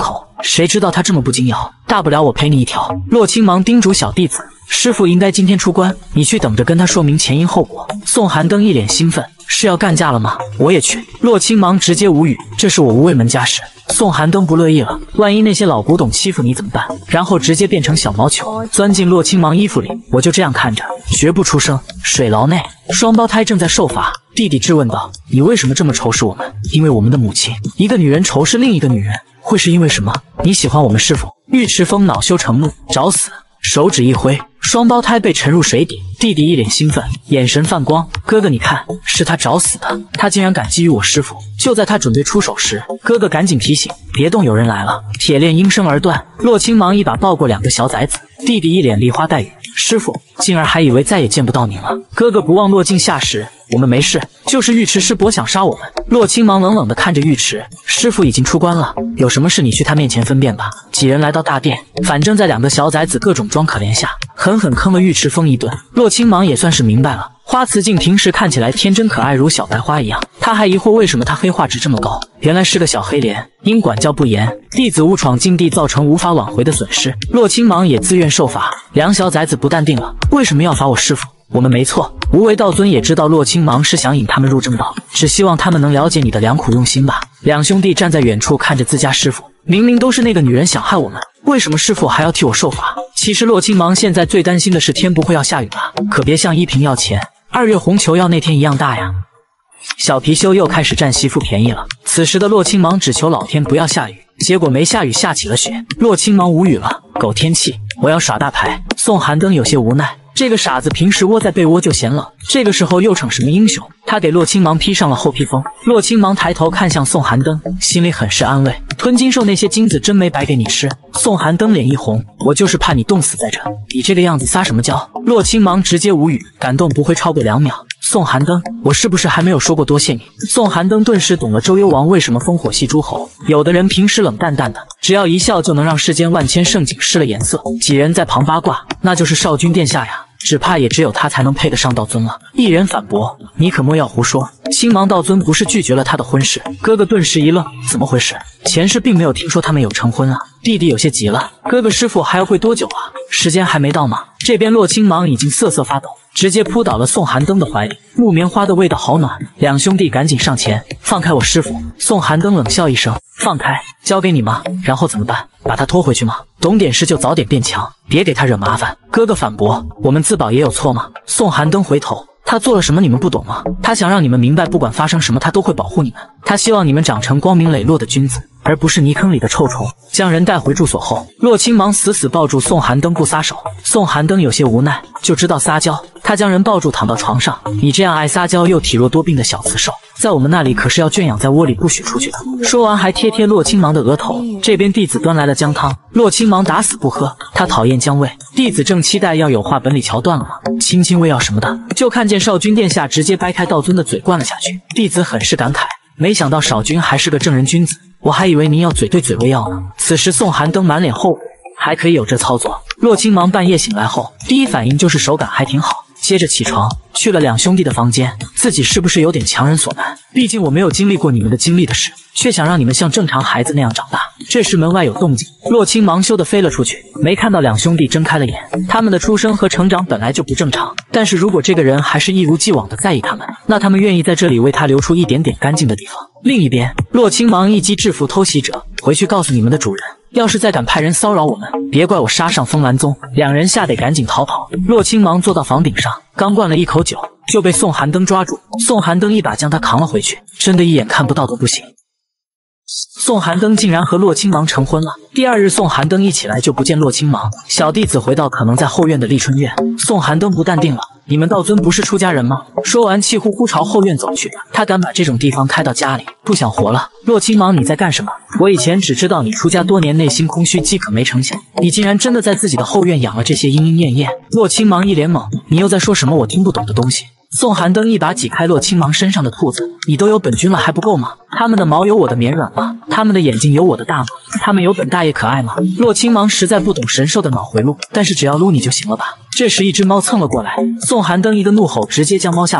谁知道他这么不经咬，大不了我赔你一条。洛青忙叮嘱小弟子，师傅应该今天出关，你去等着跟他说明前因后果。宋寒灯一脸兴奋，是要干架了吗？我也去。洛青忙直接无语，这是我无卫门家事。宋寒灯不乐意了，万一那些老古董欺负你怎么办？然后直接变成小毛球，钻进洛青忙衣服里。我就这样看着，绝不出声。水牢内，双胞胎正在受罚。弟弟质问道：“你为什么这么仇视我们？”因为我们的母亲，一个女人仇视另一个女人，会是因为什么？你喜欢我们师傅？尉迟风恼羞成怒，找死！手指一挥，双胞胎被沉入水底。弟弟一脸兴奋，眼神泛光：“哥哥，你看，是他找死的！他竟然敢觊觎我师傅！”就在他准备出手时，哥哥赶紧提醒：“别动，有人来了！”铁链应声而断。洛青忙一把抱过两个小崽子，弟弟一脸梨花带雨：“师傅，静儿还以为再也见不到您了。”哥哥不忘落镜下时：“我们没事，就是尉迟师伯想杀我们。”洛青忙冷冷地看着尉迟：“师傅已经出关了，有什么事你去他面前分辨吧。”几人来到大殿，反正在两个小崽子各种装可怜下，狠狠坑了尉迟风一顿。洛青忙也算是明白了，花瓷镜平时看起来天真可爱如小白花一样，他还疑惑为什么他黑化值这么高，原来是个小黑莲。因管教不严，弟子误闯禁地，造成无法挽回的损失，洛青忙也自愿受罚。两小崽子不淡定了：“为什么要罚我师傅？我们没错。”无为道尊也知道洛青忙是想引他们入正道，只希望他们能了解你的良苦用心吧。两兄弟站在远处看着自家师傅，明明都是那个女人想害我们，为什么师傅还要替我受罚？其实洛青忙现在最担心的是天不会要下雨吧？可别像依萍要钱，二月红球要那天一样大呀。小貔貅又开始占媳妇便宜了。此时的洛青忙只求老天不要下雨，结果没下雨，下起了雪。洛青忙无语了：“狗天气，我要耍大牌。”宋寒灯有些无奈，这个傻子平时窝在被窝就嫌冷，这个时候又逞什么英雄？他给洛青忙披上了厚披风。洛青忙抬头看向宋寒灯，心里很是安慰：吞金兽那些金子真没白给你吃。宋寒灯脸一红：“我就是怕你冻死在这，你这个样子撒什么娇？”洛青忙直接无语，感动不会超过两秒。宋寒灯，我是不是还没有说过多谢你？宋寒灯顿时懂了周幽王为什么烽火戏诸侯。有的人平时冷淡淡的，只要一笑就能让世间万千盛景失了颜色。几人在旁八卦，那就是少君殿下呀，只怕也只有他才能配得上道尊了。一人反驳：“你可莫要胡说，星芒道尊不是拒绝了他的婚事？”哥哥顿时一愣：“怎么回事？前世并没有听说他们有成婚啊。”弟弟有些急了：“哥哥师傅还要跪多久啊？时间还没到吗？”这边洛青芒已经瑟瑟发抖，直接扑倒了宋寒灯的怀里。木棉花的味道好暖，两兄弟赶紧上前：“放开我师傅！”宋寒灯冷笑一声：“放开？交给你吗？然后怎么办？把他拖回去吗？懂点事就早点变强，别给他惹麻烦。”哥哥反驳：“我们自保也有错吗？”宋寒灯回头：“他做了什么你们不懂吗？他想让你们明白，不管发生什么他都会保护你们，他希望你们长成光明磊落的君子，而不是泥坑里的臭虫。”将人带回住所后，洛青忙死死抱住宋寒灯不撒手。宋寒灯有些无奈，就知道撒娇，他将人抱住躺到床上：“你这样爱撒娇又体弱多病的小雌兽，在我们那里可是要圈养在窝里不许出去的。”说完还贴贴洛青芒的额头。这边弟子端来了姜汤，洛青芒打死不喝，他讨厌姜味。弟子正期待要有话本里桥段了呢，亲亲喂药什么的，就看见少君殿下直接掰开道尊的嘴灌了下去。弟子很是感慨，没想到少君还是个正人君子，我还以为您要嘴对嘴喂药呢。此时宋寒灯满脸后悔，还可以有这操作。洛青芒半夜醒来后，第一反应就是手感还挺好，接着起床去了两兄弟的房间，自己是不是有点强人所难？毕竟我没有经历过你们的经历的事，却想让你们像正常孩子那样长大。这时门外有动静，洛青芒羞得飞了出去，没看到两兄弟睁开了眼。他们的出生和成长本来就不正常，但是如果这个人还是一如既往的在意他们，那他们愿意在这里为他留出一点点干净的地方。另一边，洛青芒一击制服偷袭者，回去告诉你们的主人，要是再敢派人骚扰我们，别怪我杀上风兰宗。两人吓得赶紧逃跑。洛青芒坐到房顶上，刚灌了一口酒，就被宋寒灯抓住。宋寒灯一把将他扛了回去，真的一眼看不到都不行。宋寒灯竟然和洛青芒成婚了。第二日，宋寒灯一起来就不见洛青芒，小弟子回到可能在后院的立春院。宋寒灯不淡定了：“你们道尊不是出家人吗？”说完气呼呼朝后院走去。他敢把这种地方开到家里，不想活了。洛青芒，你在干什么？我以前只知道你出家多年，内心空虚饥渴，没成想你竟然真的在自己的后院养了这些莺莺燕燕。洛青芒一脸懵：“你又在说什么我听不懂的东西？”宋寒灯一把挤开洛青芒身上的兔子：“你都有本君了还不够吗？他们的毛有我的绵软吗？他们的眼睛有我的大吗？他们有本大爷可爱吗？”洛青芒实在不懂神兽的脑回路，但是只要撸你就行了吧。这时一只猫蹭了过来，宋寒灯一个怒吼，直接将猫吓跑。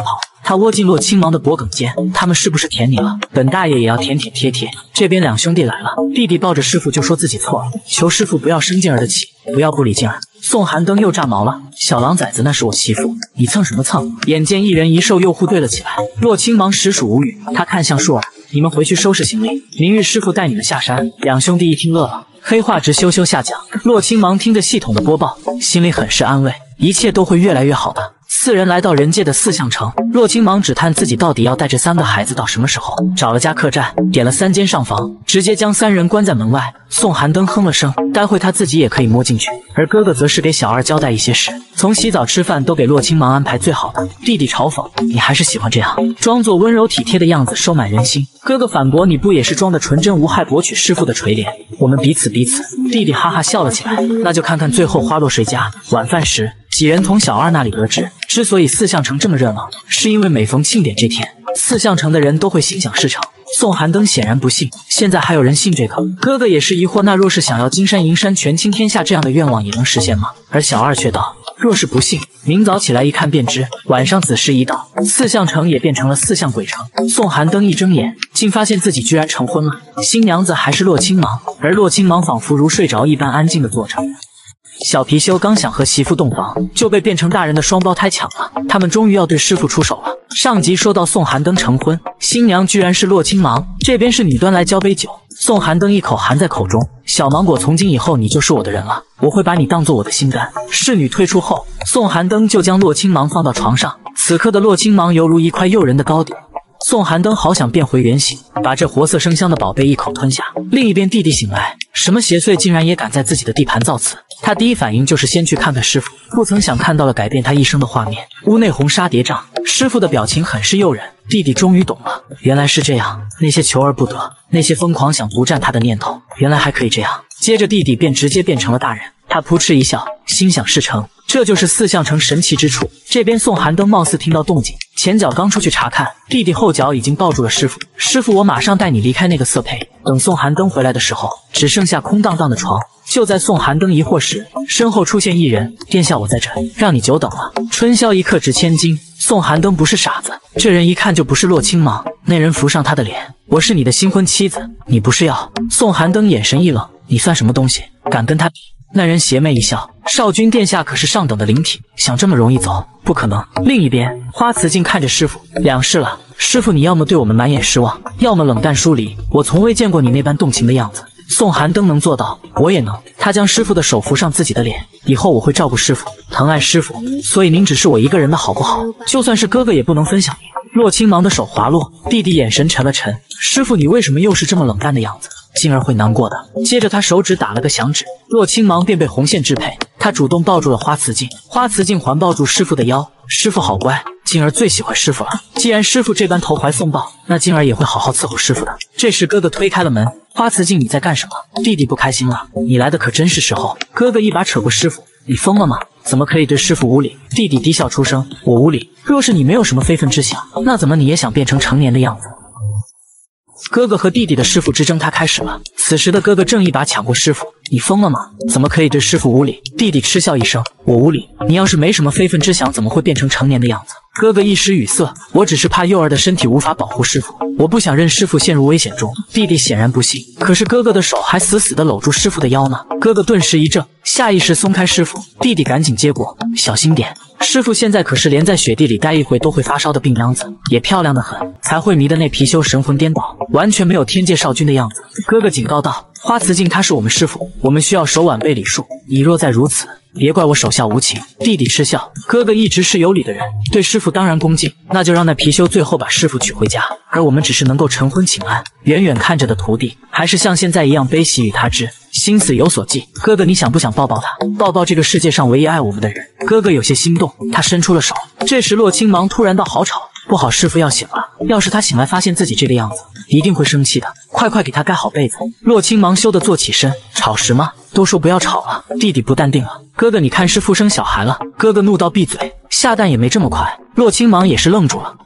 他窝进洛青芒的脖颈间，他们是不是舔你了？本大爷也要舔舔贴贴。这边两兄弟来了，弟弟抱着师傅就说自己错了，求师傅不要生静儿的气，不要不理静儿。宋寒灯又炸毛了，小狼崽子，那是我媳妇，你蹭什么蹭？眼见一人一兽又互对了起来，洛青芒实属无语，他看向舒儿，你们回去收拾行李，明日师傅带你们下山。两兄弟一听乐了，黑话直羞羞下讲。洛青芒听着系统的播报，心里很是安慰，一切都会越来越好的。四人来到人界的四象城，洛青芒只叹自己到底要带这三个孩子到什么时候？找了家客栈，点了三间上房，直接将三人关在门外。宋寒灯哼了声，待会他自己也可以摸进去。而哥哥则是给小二交代一些事，从洗澡吃饭都给洛青芒安排最好的。弟弟嘲讽，你还是喜欢这样装作温柔体贴的样子收买人心。哥哥反驳，你不也是装的纯真无害博取师傅的垂怜？我们彼此彼此。弟弟哈哈笑了起来，那就看看最后花落谁家。晚饭时，几人从小二那里得知，之所以四象城这么热闹，是因为每逢庆典这天，四象城的人都会心想事成。宋寒灯显然不信，现在还有人信这个？哥哥也是疑惑，那若是想要金山银山权倾天下这样的愿望也能实现吗？而小二却道，若是不信，明早起来一看便知。晚上子时一到，四象城也变成了四象鬼城。宋寒灯一睁眼，竟发现自己居然成婚了，新娘子还是洛青芒，而洛青芒仿佛如睡着一般安静地坐着。小貔貅刚想和媳妇洞房，就被变成大人的双胞胎抢了。他们终于要对师傅出手了。上集说到宋寒灯成婚，新娘居然是洛青芒，这边是女端来交杯酒。宋寒灯一口含在口中，小芒果，从今以后你就是我的人了，我会把你当做我的心肝。侍女退出后，宋寒灯就将洛青芒放到床上，此刻的洛青芒犹如一块诱人的糕点。宋寒灯好想变回原形，把这活色生香的宝贝一口吞下。另一边弟弟醒来，什么邪祟竟然也敢在自己的地盘造次？他第一反应就是先去看看师傅，不曾想看到了改变他一生的画面。屋内红纱叠帐，师傅的表情很是诱人。弟弟终于懂了，原来是这样，那些求而不得，那些疯狂想独占他的念头，原来还可以这样。接着弟弟便直接变成了大人，他扑哧一笑，心想事成，这就是四象城神奇之处。这边宋寒灯貌似听到动静，前脚刚出去查看，弟弟后脚已经抱住了师傅。师傅，我马上带你离开那个色胚。等宋寒灯回来的时候，只剩下空荡荡的床。就在宋寒灯疑惑时，身后出现一人，殿下，我在这，让你久等了。春宵一刻值千金，宋寒灯不是傻子，这人一看就不是洛青芒。那人扶上他的脸，我是你的新婚妻子，你不是要？宋寒灯眼神一冷，你算什么东西，敢跟他比？那人邪魅一笑，少君殿下可是上等的灵体，想这么容易走，不可能。另一边，花慈静看着师傅，两世了，师傅你要么对我们满眼失望，要么冷淡疏离，我从未见过你那般动情的样子。宋寒灯能做到，我也能。他将师傅的手扶上自己的脸，以后我会照顾师傅，疼爱师傅，所以您只是我一个人的好不好？就算是哥哥也不能分享您。洛青芒的手滑落，弟弟眼神沉了沉，师傅你为什么又是这么冷淡的样子？静儿会难过的。接着他手指打了个响指，洛青芒便被红线支配。他主动抱住了花慈静，花慈静环抱住师傅的腰。师傅好乖，静儿最喜欢师傅了。既然师傅这般投怀送抱，那静儿也会好好伺候师傅的。这时哥哥推开了门，花慈静你在干什么？弟弟不开心了，你来的可真是时候。哥哥一把扯过师傅，你疯了吗？怎么可以对师傅无礼？弟弟低笑出声，我无礼？若是你没有什么非分之想，那怎么你也想变成成年的样子？哥哥和弟弟的师傅之争他开始了。此时的哥哥正一把抢过师傅，你疯了吗？怎么可以对师傅无礼？弟弟嗤笑一声，我无礼？你要是没什么非分之想，怎么会变成成年的样子？哥哥一时语塞，我只是怕幼儿的身体无法保护师傅，我不想让师傅陷入危险中。弟弟显然不信，可是哥哥的手还死死地搂住师傅的腰呢。哥哥顿时一怔，下意识松开师傅，弟弟赶紧接过，小心点。师傅现在可是连在雪地里待一回都会发烧的病秧子，也漂亮的很，才会迷的那貔貅神魂颠倒，完全没有天界少君的样子。哥哥警告道，花慈静他是我们师傅，我们需要手挽背礼数，你若再如此，别怪我手下无情。弟弟嗤笑，哥哥一直是有理的人，对师傅当然恭敬，那就让那貔貅最后把师傅娶回家，而我们只是能够成婚请安。远远看着的徒弟，还是像现在一样悲喜与他知，心思有所寄。哥哥你想不想抱抱他，抱抱这个世界上唯一爱我们的人？哥哥有些心动，他伸出了手。这时洛青芒突然道，好吵，不好，师傅要醒了，要是他醒来发现自己这个样子，一定会生气的，快快给他盖好被子。洛青芒羞得坐起身，吵什么？都说不要吵了。弟弟不淡定了，哥哥你看师傅生小孩了。哥哥怒道，闭嘴，下蛋也没这么快。洛青芒也是愣住了，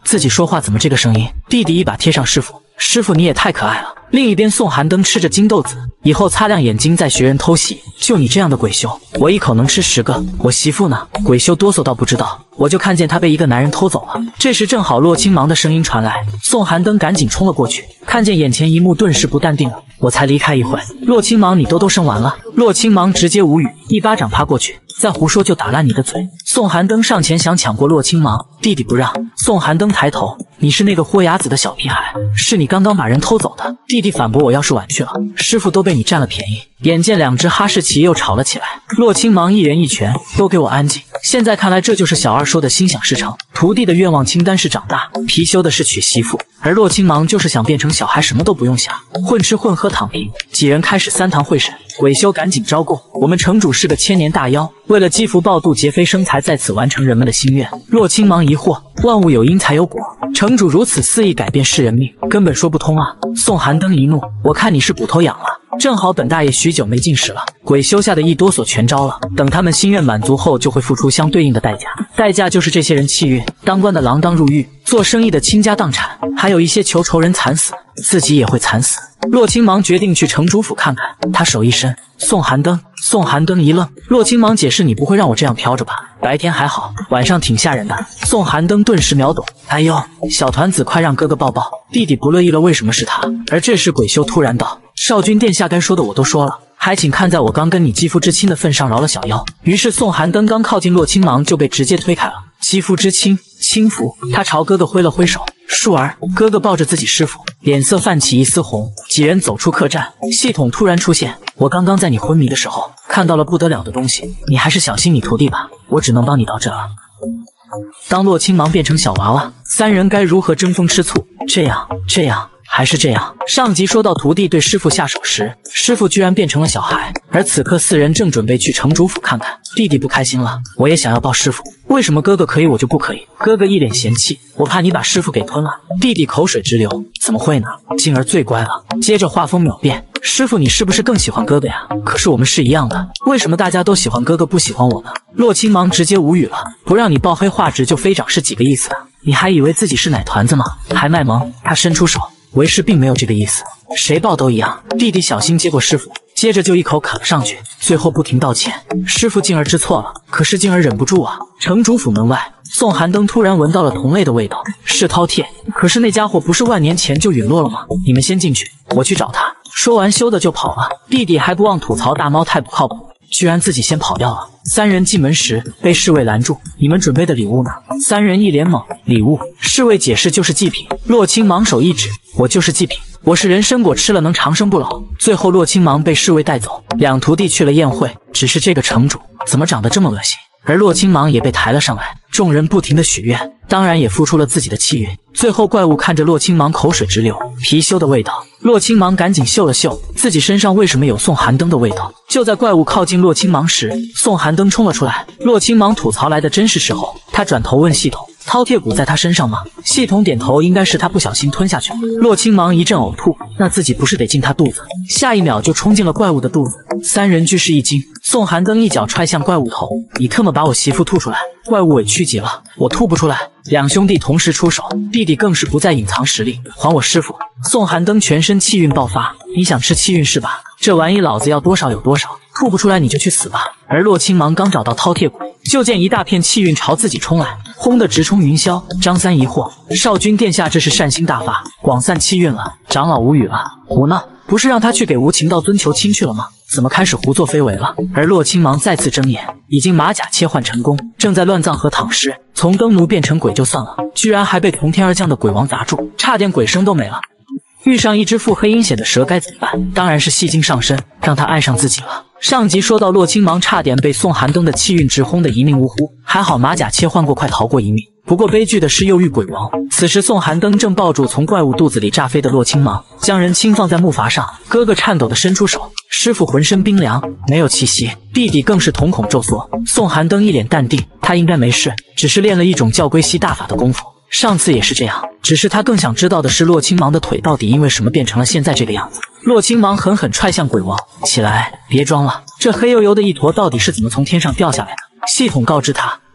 自己说话怎么这个声音？弟弟一把贴上师傅，师傅你也太可爱了。另一边，宋寒灯吃着金豆子，以后擦亮眼睛再学人偷袭。就你这样的鬼修，我一口能吃十个。我媳妇呢？鬼修哆嗦到不知道，我就看见她被一个男人偷走了。这时正好洛青芒的声音传来，宋寒灯赶紧冲了过去，看见眼前一幕，顿时不淡定了。我才离开一会，洛青芒你兜兜生完了？洛青芒直接无语，一巴掌趴过去，再胡说就打烂你的嘴。宋寒灯上前想抢过洛青芒，弟弟不让。宋寒灯抬头，你是那个豁牙子的小屁孩，是你刚刚把人偷走的。弟弟反驳我，要是晚去了，师傅都被你占了便宜。眼见两只哈士奇又吵了起来，洛青芒一人一拳，都给我安静。现在看来，这就是小二说的心想事成。徒弟的愿望清单是长大，貔貅的是娶媳妇，而洛青芒就是想变成小孩，什么都不用想，混吃混喝躺平。几人开始三堂会审，鬼修赶紧招供，我们城主是个千年大妖，为了积福报度，劫非生财，在此完成人们的心愿。洛青芒疑惑，万物有因才有果，城主如此肆意改变世人命，根本说不通啊！宋寒灯一怒，我看你是骨头痒了。正好本大爷许久没进食了，鬼修吓得一哆嗦全招了。等他们心愿满足后，就会付出相对应的代价，代价就是这些人气运，当官的锒铛入狱，做生意的倾家荡产，还有一些求仇人惨死，自己也会惨死。洛青芒决定去城主府看看，他手一伸，宋寒灯。宋寒灯一愣，洛青芒解释，你不会让我这样飘着吧？白天还好，晚上挺吓人的。宋寒灯顿时秒懂，哎呦，小团子快让哥哥抱抱。弟弟不乐意了，为什么是他？而这时鬼修突然道，少君殿下该说的我都说了，还请看在我刚跟你肌肤之亲的份上饶了小妖。于是宋寒灯刚靠近洛青芒就被直接推开了。肌肤之亲，轻浮。他朝哥哥挥了挥手，树儿。哥哥抱着自己师傅，脸色泛起一丝红。几人走出客栈，系统突然出现，我刚刚在你昏迷的时候看到了不得了的东西，你还是小心你徒弟吧，我只能帮你到这了。当洛青芒变成小娃娃，三人该如何争风吃醋？这样，这样。还是这样。上集说到徒弟对师傅下手时，师傅居然变成了小孩，而此刻四人正准备去城主府看看。弟弟不开心了，我也想要抱师傅，为什么哥哥可以我就不可以？哥哥一脸嫌弃，我怕你把师傅给吞了。弟弟口水直流，怎么会呢？静儿最乖了。接着画风秒变，师傅你是不是更喜欢哥哥呀？可是我们是一样的，为什么大家都喜欢哥哥不喜欢我呢？洛青芒直接无语了，不让你报黑画质就飞涨是几个意思啊？你还以为自己是奶团子吗？还卖萌？他伸出手，为师并没有这个意思，谁抱都一样。弟弟小心接过师傅，接着就一口啃了上去，最后不停道歉。师傅静儿知错了，可是静儿忍不住啊。城主府门外，宋寒灯突然闻到了同类的味道，是饕餮。可是那家伙不是万年前就陨落了吗？你们先进去，我去找他。说完羞的就跑了。弟弟还不忘吐槽大猫太不靠谱，居然自己先跑掉了。三人进门时被侍卫拦住，你们准备的礼物呢？三人一脸懵，礼物？侍卫解释就是祭品。洛青芒手一指，我就是祭品，我是人参果，吃了能长生不老。最后洛青芒被侍卫带走，两徒弟去了宴会。只是这个城主怎么长得这么恶心？而洛青芒也被抬了上来，众人不停的许愿，当然也付出了自己的气运。最后怪物看着洛青芒口水直流，貔貅的味道。洛青芒赶紧嗅了嗅自己身上为什么有宋寒灯的味道。就在怪物靠近洛青芒时，宋寒灯冲了出来。洛青芒吐槽来的真是时候，他转头问系统，饕餮骨在他身上吗？系统点头，应该是他不小心吞下去了。洛青芒一阵呕吐，那自己不是得进他肚子？下一秒就冲进了怪物的肚子。三人俱是一惊，宋寒灯一脚踹向怪物头，你特么把我媳妇吐出来！怪物委屈极了，我吐不出来。两兄弟同时出手，弟弟更是不再隐藏实力，还我师傅！宋寒灯全身气运爆发，你想吃气运是吧？这玩意老子要多少有多少，吐不出来你就去死吧！而洛青芒刚找到饕餮骨，就见一大片气运朝自己冲来，轰得直冲云霄。张三疑惑，少君殿下这是善心大发，广散气运了。长老无语了，胡闹！不是让他去给无情道尊求亲去了吗？怎么开始胡作非为了？而洛青芒再次睁眼，已经马甲切换成功，正在乱葬河躺尸。从灯奴变成鬼就算了，居然还被从天而降的鬼王砸住，差点鬼声都没了。遇上一只腹黑阴险的蛇该怎么办？当然是戏精上身，让他爱上自己了。上集说到洛青芒差点被宋寒灯的气运直轰得一命呜呼，还好马甲切换过，快逃过一命。不过悲剧的是又遇鬼王。此时宋寒灯正抱住从怪物肚子里炸飞的洛青芒，将人轻放在木筏上。哥哥颤抖地伸出手，师傅浑身冰凉，没有气息。弟弟更是瞳孔骤缩。宋寒灯一脸淡定，他应该没事，只是练了一种叫龟息大法的功夫。上次也是这样，只是他更想知道的是洛青芒的腿到底因为什么变成了现在这个样子。洛青芒狠狠踹向鬼王，起来，别装了，这黑油油的一坨到底是怎么从天上掉下来的？系统告知他，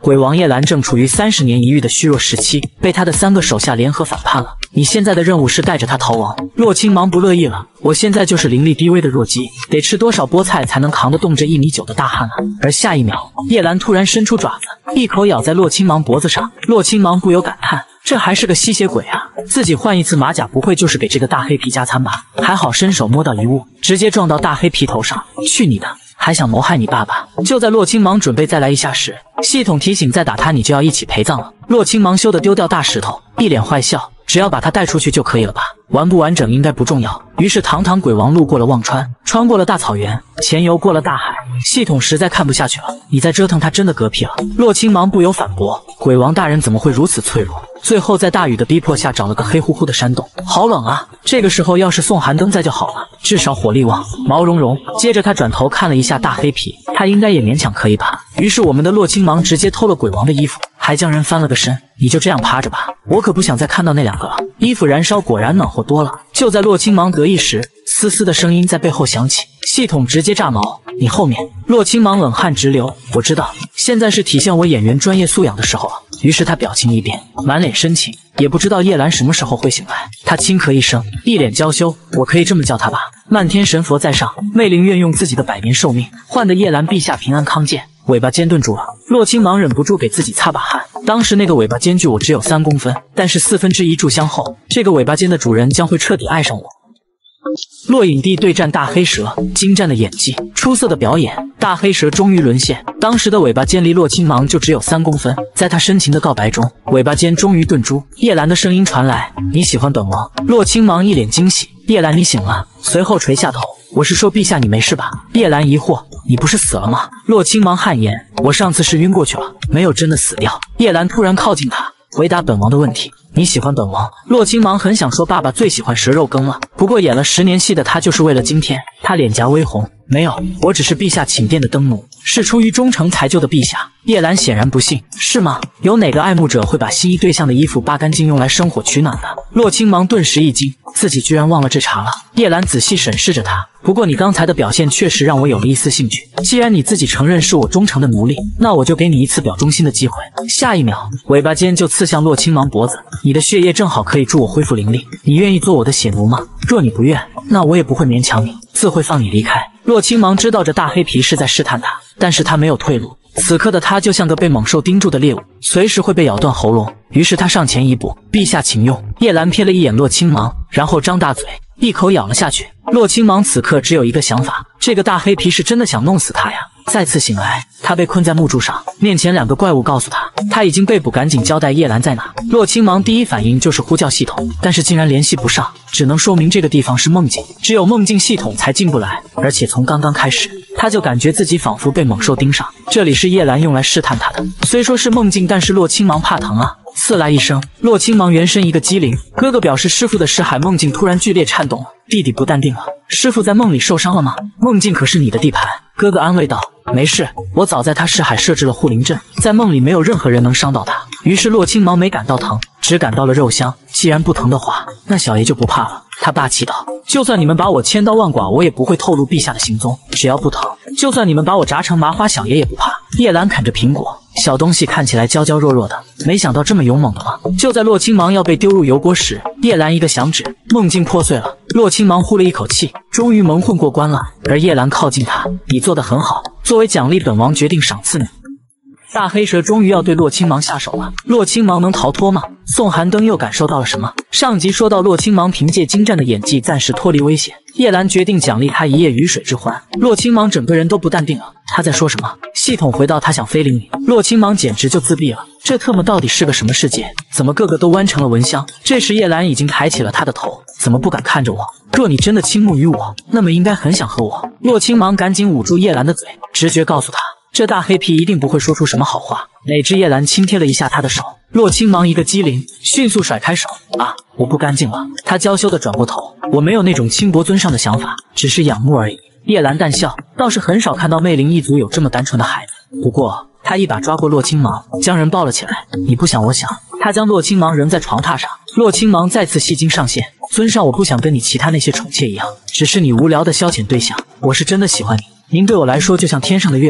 鬼王叶兰正处于三十年一遇的虚弱时期，被他的三个手下联合反叛了。你现在的任务是带着他逃亡。洛青芒不乐意了，我现在就是灵力低微的弱鸡，得吃多少菠菜才能扛得动这一米九的大汉啊！而下一秒，叶兰突然伸出爪子，一口咬在洛青芒脖子上。洛青芒不由感叹。这还是个吸血鬼啊！自己换一次马甲，不会就是给这个大黑皮加餐吧？还好伸手摸到一物，直接撞到大黑皮头上。去你的！还想谋害你爸爸？就在洛青芒准备再来一下时，系统提醒再打他你就要一起陪葬了。洛青芒羞得丢掉大石头，一脸坏笑。只要把他带出去就可以了吧？完不完整应该不重要。于是堂堂鬼王路过了忘川，穿过了大草原，潜游过了大海。系统实在看不下去了，你再折腾他真的嗝屁了。洛青芒不由反驳，鬼王大人怎么会如此脆弱？最后在大雨的逼迫下找了个黑乎乎的山洞，好冷啊！这个时候要是宋寒灯在就好了，至少火力旺，毛茸茸。接着他转头看了一下大黑皮，他应该也勉强可以吧。于是我们的洛青芒直接偷了鬼王的衣服，还将人翻了个身。你就这样趴着吧，我可不想再看到那两个了。衣服燃烧果然暖和多了。就在洛青芒得意时，嘶嘶的声音在背后响起，系统直接炸毛。你后面！洛青芒冷汗直流。我知道，现在是体现我演员专业素养的时候了。于是他表情一变，满脸深情，也不知道叶兰什么时候会醒来。他轻咳一声，一脸娇羞，我可以这么叫他吧。漫天神佛在上，魅灵愿用自己的百年寿命换得叶兰陛下平安康健。尾巴尖顿住了，洛青芒忍不住给自己擦把汗。当时那个尾巴尖距我只有三公分，但是四分之一炷香后，这个尾巴尖的主人将会彻底爱上我。洛影帝对战大黑蛇，精湛的演技，出色的表演，大黑蛇终于沦陷。当时的尾巴尖离洛青芒就只有三公分，在他深情的告白中，尾巴尖终于顿住。叶兰的声音传来：“你喜欢本王？”洛青芒一脸惊喜：“叶兰，你醒了。”随后垂下头：“我是说陛下，你没事吧？”叶兰疑惑：“你不是死了吗？”洛青芒汗颜：“我上次是晕过去了，没有真的死掉。”叶兰突然靠近他，回答本王的问题。你喜欢本王？洛青芒很想说爸爸最喜欢蛇肉羹了，不过演了十年戏的他就是为了今天。他脸颊微红，没有，我只是陛下寝殿的灯奴，是出于忠诚才救的陛下。叶兰显然不信，是吗？有哪个爱慕者会把心仪对象的衣服扒干净用来生火取暖的？洛青芒顿时一惊，自己居然忘了这茬了。叶兰仔细审视着他，不过你刚才的表现确实让我有了一丝兴趣。既然你自己承认是我忠诚的奴隶，那我就给你一次表忠心的机会。下一秒，尾巴尖就刺向洛青芒脖子。你的血液正好可以助我恢复灵力，你愿意做我的血奴吗？若你不愿，那我也不会勉强你，自会放你离开。洛青芒知道这大黑皮是在试探他，但是他没有退路。此刻的他就像个被猛兽盯住的猎物，随时会被咬断喉咙。于是他上前一步：“陛下请用。”叶兰瞥了一眼洛青芒，然后张大嘴，一口咬了下去。洛青芒此刻只有一个想法：这个大黑皮是真的想弄死他呀！再次醒来，他被困在木柱上，面前两个怪物告诉他，他已经被捕，赶紧交代叶兰在哪。洛青芒第一反应就是呼叫系统，但是竟然联系不上，只能说明这个地方是梦境，只有梦境系统才进不来。而且从刚刚开始，他就感觉自己仿佛被猛兽盯上。这里是叶兰用来试探他的，虽说是梦境，但是洛青芒怕疼啊。刺来一声，洛青芒原身一个机灵。哥哥表示师傅的识海梦境突然剧烈颤动了，弟弟不淡定了。师傅在梦里受伤了吗？梦境可是你的地盘。哥哥安慰道：“没事，我早在他识海设置了护灵阵，在梦里没有任何人能伤到他。”于是洛青芒没感到疼，只感到了肉香。既然不疼的话，那小爷就不怕了。他霸气道：“就算你们把我千刀万剐，我也不会透露陛下的行踪。只要不疼，就算你们把我炸成麻花，小爷也不怕。”叶兰啃着苹果，小东西看起来娇娇弱弱的，没想到这么勇猛的吗？就在洛青芒要被丢入油锅时，叶兰一个响指，梦境破碎了。洛青芒呼了一口气，终于蒙混过关了。而叶兰靠近他：“你做得很好，作为奖励，本王决定赏赐你。”大黑蛇终于要对洛青芒下手了，洛青芒能逃脱吗？宋寒灯又感受到了什么？上集说到洛青芒凭借精湛的演技暂时脱离危险，叶兰决定奖励他一夜鱼水之欢。洛青芒整个人都不淡定了，他在说什么？系统回到他想非礼你，洛青芒简直就自闭了。这特么到底是个什么世界？怎么个个都弯成了蚊香？这时叶兰已经抬起了他的头，怎么不敢看着我？若你真的倾慕于我，那么应该很想和我。洛青芒赶紧捂住叶兰的嘴，直觉告诉他，这大黑皮一定不会说出什么好话。哪知叶兰轻贴了一下他的手，洛青芒一个机灵，迅速甩开手。啊，我不干净了。他娇羞地转过头，我没有那种轻薄尊上的想法，只是仰慕而已。叶兰淡笑，倒是很少看到魅灵一族有这么单纯的孩子。不过他一把抓过洛青芒，将人抱了起来。你不想我想。他将洛青芒扔在床榻上，洛青芒再次戏精上线。尊上，我不想跟你其他那些宠妾一样，只是你无聊的消遣对象。我是真的喜欢你。您对我来说就像天上的月亮，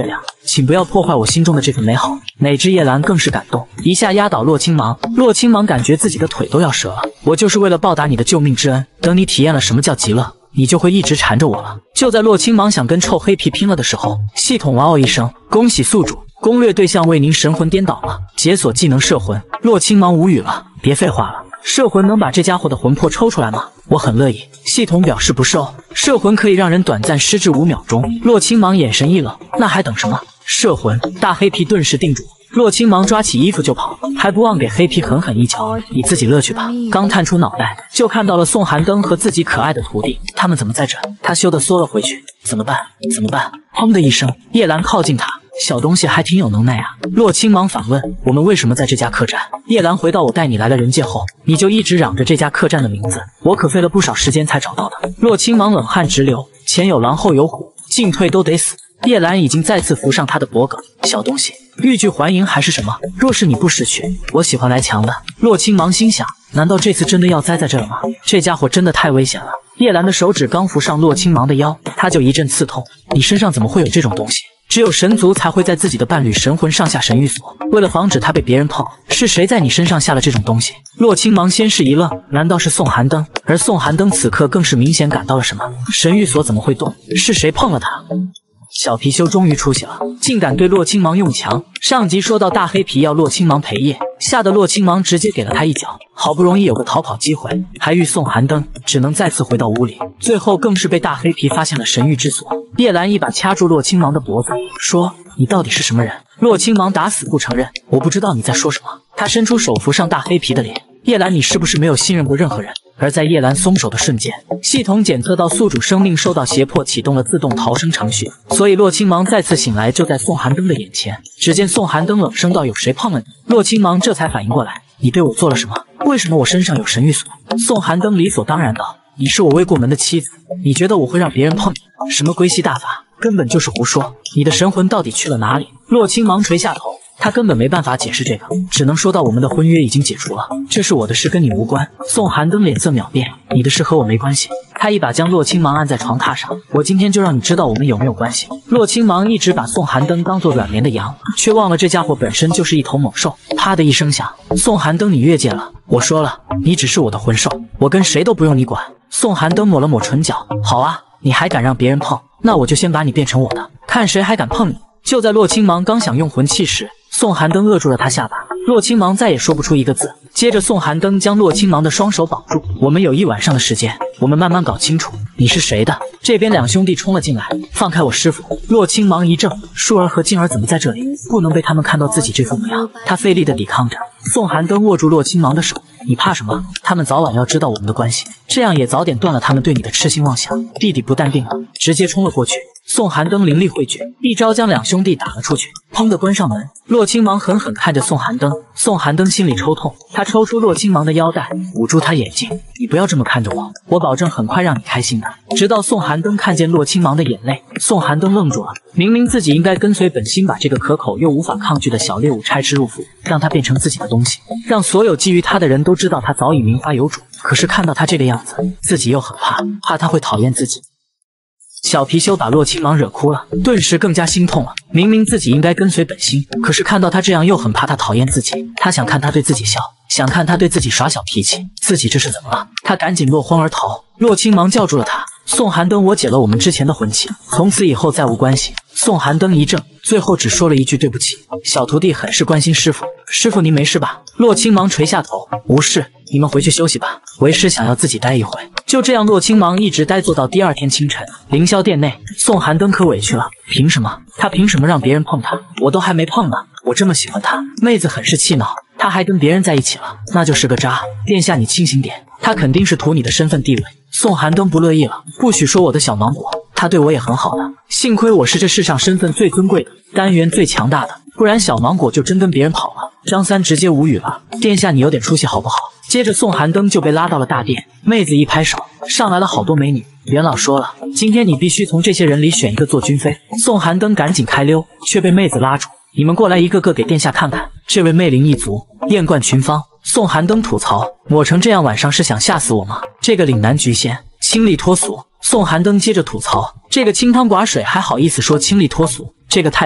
请不要破坏我心中的这份美好。哪知叶兰更是感动，一下压倒洛青芒。洛青芒感觉自己的腿都要折了。我就是为了报答你的救命之恩，等你体验了什么叫极乐，你就会一直缠着我了。就在洛青芒想跟臭黑皮拼了的时候，系统哇哦一声，恭喜宿主，攻略对象为您神魂颠倒了，解锁技能摄魂。洛青芒无语了，别废话了，摄魂能把这家伙的魂魄抽出来吗？我很乐意。系统表示不受，摄魂可以让人短暂失智五秒钟。洛青芒眼神一冷，那还等什么？摄魂！大黑皮顿时定住。洛青芒抓起衣服就跑，还不忘给黑皮狠狠一脚，你自己乐去吧。刚探出脑袋，就看到了宋寒灯和自己可爱的徒弟，他们怎么在这？他羞得缩了回去。怎么办？怎么办？砰的一声，叶兰靠近他，小东西还挺有能耐啊。洛青芒反问，我们为什么在这家客栈？叶兰回到我带你来了人界后，你就一直嚷着这家客栈的名字，我可费了不少时间才找到的。洛青芒冷汗直流，前有狼后有虎，进退都得死。叶兰已经再次扶上他的脖颈，小东西，欲拒还迎还是什么？若是你不识趣，我喜欢来强的。洛青芒心想，难道这次真的要栽在这了吗？这家伙真的太危险了。叶兰的手指刚扶上洛青芒的腰，他就一阵刺痛。你身上怎么会有这种东西？只有神族才会在自己的伴侣神魂上下神谕锁，为了防止他被别人碰，是谁在你身上下了这种东西？洛青芒先是一愣，难道是宋寒灯？而宋寒灯此刻更是明显感到了什么，神谕锁怎么会动？是谁碰了他？小貔貅终于出息了，竟敢对洛青芒用强。上集说到大黑皮要洛青芒陪夜，吓得洛青芒直接给了他一脚。好不容易有个逃跑机会，还遇送寒灯，只能再次回到屋里。最后更是被大黑皮发现了神谕之锁。叶兰一把掐住洛青芒的脖子，说：“你到底是什么人？”洛青芒打死不承认：“我不知道你在说什么。”他伸出手扶上大黑皮的脸：“叶兰，你是不是没有信任过任何人？”而在叶兰松手的瞬间，系统检测到宿主生命受到胁迫，启动了自动逃生程序，所以洛青芒再次醒来就在宋寒灯的眼前。只见宋寒灯冷声道：“有谁碰了你？”洛青芒这才反应过来：“你对我做了什么？为什么我身上有神谕锁？”宋寒灯理所当然道：“你是我未过门的妻子，你觉得我会让别人碰你？什么归西大法，根本就是胡说！你的神魂到底去了哪里？”洛青芒垂下头。他根本没办法解释这个，只能说到我们的婚约已经解除了，这是我的事，跟你无关。宋寒灯脸色秒变，你的事和我没关系。他一把将洛青芒按在床榻上，我今天就让你知道我们有没有关系。洛青芒一直把宋寒灯当作软绵的羊，却忘了这家伙本身就是一头猛兽。啪的一声响，宋寒灯，你越界了！我说了，你只是我的魂兽，我跟谁都不用你管。宋寒灯抹了抹唇角，好啊，你还敢让别人碰，那我就先把你变成我的，看谁还敢碰你。就在洛青芒刚想用魂器时，宋寒灯扼住了他下巴，洛青芒再也说不出一个字。接着宋寒灯将洛青芒的双手绑住，我们有一晚上的时间，我们慢慢搞清楚你是谁的。这边两兄弟冲了进来，放开我师傅！洛青芒一怔，舒儿和静儿怎么在这里？不能被他们看到自己这副模样。他费力的抵抗着。宋寒灯握住洛青芒的手，你怕什么？他们早晚要知道我们的关系，这样也早点断了他们对你的痴心妄想。弟弟不淡定了，直接冲了过去。宋寒灯灵力汇聚，一招将两兄弟打了出去，砰的关上门。洛青芒狠狠看着宋寒灯，宋寒灯心里抽痛，他抽出洛青芒的腰带，捂住他眼睛，你不要这么看着我，我保证很快让你开心的。直到宋寒灯看见洛青芒的眼泪，宋寒灯愣住了，明明自己应该跟随本心，把这个可口又无法抗拒的小猎物拆之入腹，让他变成自己的东西，让所有觊觎他的人都知道他早已名花有主。可是看到他这个样子，自己又很怕，怕他会讨厌自己。小貔貅把洛青芒惹哭了，顿时更加心痛了。明明自己应该跟随本心，可是看到他这样，又很怕他讨厌自己。他想看他对自己笑，想看他对自己耍小脾气，自己这是怎么了？他赶紧落荒而逃。洛青芒叫住了他，宋寒灯，我解了我们之前的魂器，从此以后再无关系。宋寒灯一怔，最后只说了一句对不起。小徒弟很是关心师傅，师傅您没事吧？洛青芒垂下头，无事，你们回去休息吧，为师想要自己待一会。就这样，洛青芒一直呆坐到第二天清晨。凌霄殿内，宋寒灯可委屈了，凭什么？他凭什么让别人碰他？我都还没碰呢，我这么喜欢他。妹子很是气恼，他还跟别人在一起了，那就是个渣。殿下你清醒点，他肯定是图你的身份地位。宋寒灯不乐意了，不许说我的小芒果，他对我也很好的，幸亏我是这世上身份最尊贵的，单元最强大的，不然小芒果就真跟别人跑了。张三直接无语了，殿下你有点出息好不好？接着宋寒灯就被拉到了大殿，妹子一拍手，上来了好多美女。元老说了，今天你必须从这些人里选一个做君妃。宋寒灯赶紧开溜，却被妹子拉住，你们过来一个个给殿下看看，这位魅灵一族，艳冠群芳。宋寒灯吐槽，抹成这样晚上是想吓死我吗？这个岭南菊仙，清丽脱俗。宋寒灯接着吐槽，这个清汤寡水还好意思说清丽脱俗，这个太胖，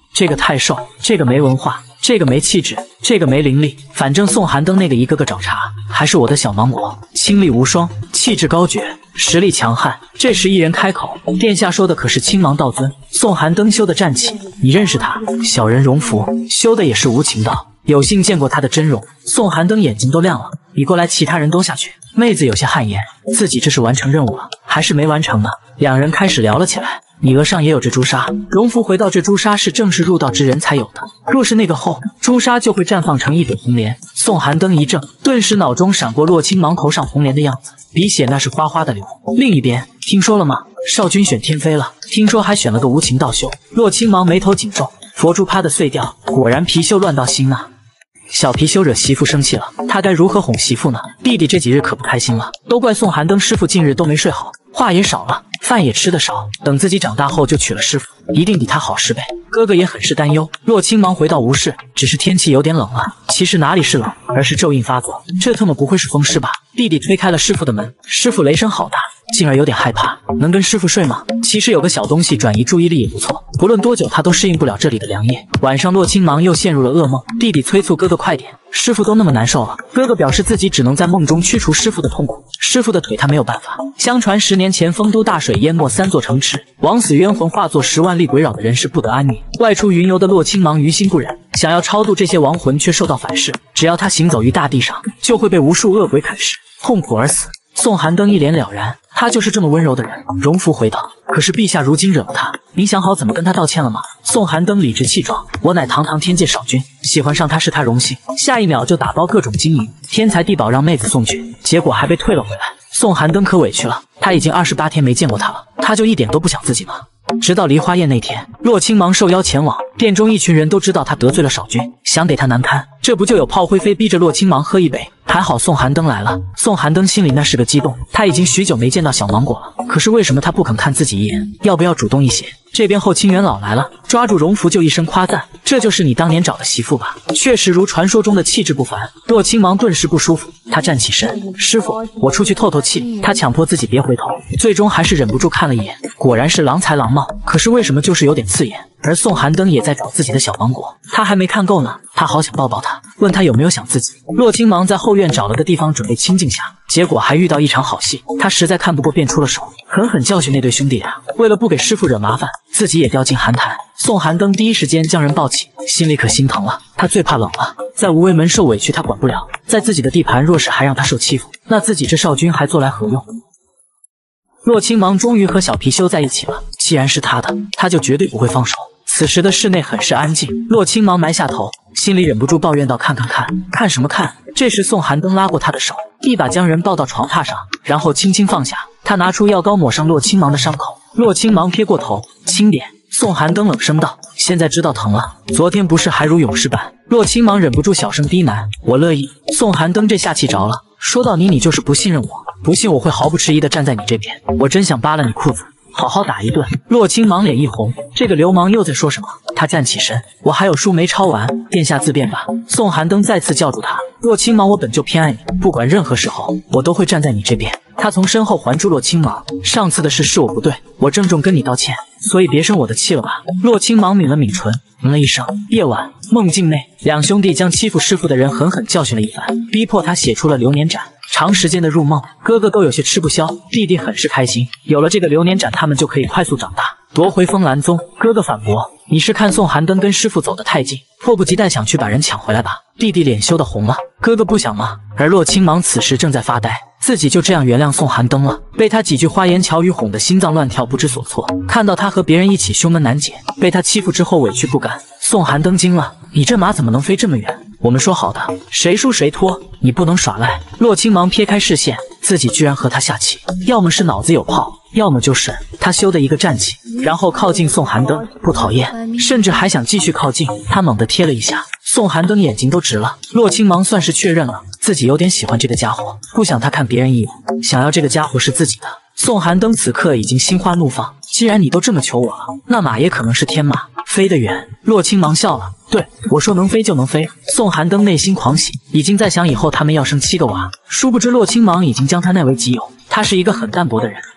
这个太瘦，这个没文化，这个没气质，这个没灵力，反正宋寒灯那个一个个找茬，还是我的小芒果，清丽无双，气质高绝，实力强悍。这时一人开口：“殿下说的可是亲王道尊？”宋寒灯羞得站起：“你认识他？小人荣服，修的也是无情道，有幸见过他的真容。”宋寒灯眼睛都亮了：“你过来，其他人都下去。”妹子有些汗颜，自己这是完成任务了，还是没完成呢？两人开始聊了起来。你额上也有这朱砂，荣服回道这朱砂是正是入道之人才有的，若是那个后，朱砂就会绽放成一朵红莲。宋寒灯一怔，顿时脑中闪过洛青芒头上红莲的样子，鼻血那是哗哗的流。另一边，听说了吗？少君选天妃了，听说还选了个无情道修。洛青芒眉头紧皱，佛珠啪的碎掉，果然貔貅乱到心啊。小貔貅惹媳妇生气了，他该如何哄媳妇呢？弟弟这几日可不开心了，都怪宋寒灯师傅近日都没睡好，话也少了，饭也吃得少，等自己长大后就娶了师傅，一定比他好十倍。哥哥也很是担忧。洛青芒回道无事，只是天气有点冷了。其实哪里是冷，而是咒印发作，这特么不会是风湿吧？弟弟推开了师傅的门，师傅雷声好大，进而有点害怕。能跟师傅睡吗？其实有个小东西转移注意力也不错，不论多久他都适应不了这里的凉夜。晚上洛青芒又陷入了噩梦，弟弟催促哥哥快点，师傅都那么难受了。哥哥表示自己只能在梦中驱除师傅的痛苦，师傅的腿他没有办法。相传十年前丰都大水淹没三座城池，枉死冤魂化作十万粒鬼扰的人世不得安宁。外出云游的洛青芒于心不忍，想要超度这些亡魂，却受到反噬。只要他行走于大地上，就会被无数恶鬼啃噬，痛苦而死。宋寒灯一脸了然，他就是这么温柔的人。荣福回道：“可是陛下如今惹了他，您想好怎么跟他道歉了吗？”宋寒灯理直气壮：“我乃堂堂天界少君，喜欢上他是他荣幸。”下一秒就打包各种金银，天才地宝让妹子送去，结果还被退了回来。宋寒灯可委屈了，他已经二十八天没见过他了，他就一点都不想自己吗？直到梨花宴那天，洛青芒受邀前往，殿中一群人都知道他得罪了少君，想给他难堪，这不就有炮灰飞逼着洛青芒喝一杯？还好宋寒灯来了，宋寒灯心里那是个激动，他已经许久没见到小芒果了，可是为什么他不肯看自己一眼？要不要主动一些？这边后清元老来了，抓住荣福就一声夸赞：“这就是你当年找的媳妇吧？”确实如传说中的气质不凡。洛青芒顿时不舒服，他站起身：“师傅，我出去透透气。”他强迫自己别回头，最终还是忍不住看了一眼，果然是郎才郎貌，可是为什么就是有点刺眼？而宋寒灯也在找自己的小芒果，他还没看够呢，他好想抱抱他，问他有没有想自己。洛青芒在后院找了个地方准备清静下，结果还遇到一场好戏，他实在看不过便出了手，狠狠教训那对兄弟俩。为了不给师傅惹麻烦，自己也掉进寒潭。宋寒灯第一时间将人抱起，心里可心疼了，他最怕冷了，在无为门受委屈他管不了，在自己的地盘若是还让他受欺负，那自己这少君还做来何用？洛青芒终于和小貔貅在一起了，既然是他的，他就绝对不会放手。此时的室内很是安静，洛青芒埋下头，心里忍不住抱怨道：“看看看，看什么看？”这时宋寒灯拉过他的手，一把将人抱到床榻上，然后轻轻放下。他拿出药膏抹上洛青芒的伤口，洛青芒撇过头，轻点。宋寒灯冷声道：“现在知道疼了，昨天不是还如勇士般？”洛青芒忍不住小声低喃：“我乐意。”宋寒灯这下气着了，说到你，你就是不信任我，不信我会毫不迟疑地站在你这边，我真想扒了你裤子，好好打一顿。洛青芒脸一红，这个流氓又在说什么？他站起身：“我还有书没抄完，殿下自便吧。”宋寒灯再次叫住他：“洛青芒，我本就偏爱你，不管任何时候，我都会站在你这边。”他从身后环住洛青芒：“上次的事是我不对，我郑重跟你道歉，所以别生我的气了吧。”洛青芒抿了抿唇，嗯了一声。夜晚，梦境内，两兄弟将欺负师傅的人狠狠教训了一番，逼迫他写出了流年斩。长时间的入梦，哥哥都有些吃不消，弟弟很是开心，有了这个流年斩，他们就可以快速长大，夺回风兰宗。哥哥反驳：“你是看宋寒灯跟师傅走得太近，迫不及待想去把人抢回来吧？”弟弟脸羞得红了：“哥哥不想吗？”而洛青芒此时正在发呆，自己就这样原谅宋寒灯了，被他几句花言巧语哄得心脏乱跳，不知所措。看到他和别人一起胸闷难解，被他欺负之后委屈不甘，宋寒灯惊了：“你这马怎么能飞这么远？我们说好的，谁输谁脱，你不能耍赖。”洛青芒撇开视线，自己居然和他下棋，要么是脑子有泡，要么就是他羞的一个站起，然后靠近宋寒灯，不讨厌，甚至还想继续靠近。他猛地贴了一下，宋寒灯眼睛都直了。洛青芒算是确认了自己有点喜欢这个家伙，不想他看别人一眼，想要这个家伙是自己的。宋寒灯此刻已经心花怒放，既然你都这么求我了，那马也可能是天马，飞得远。洛青芒笑了：“对，我说能飞就能飞。”宋寒灯内心狂喜，已经在想以后他们要生七个娃。殊不知洛青芒已经将他纳为己有，他是一个很淡薄的人，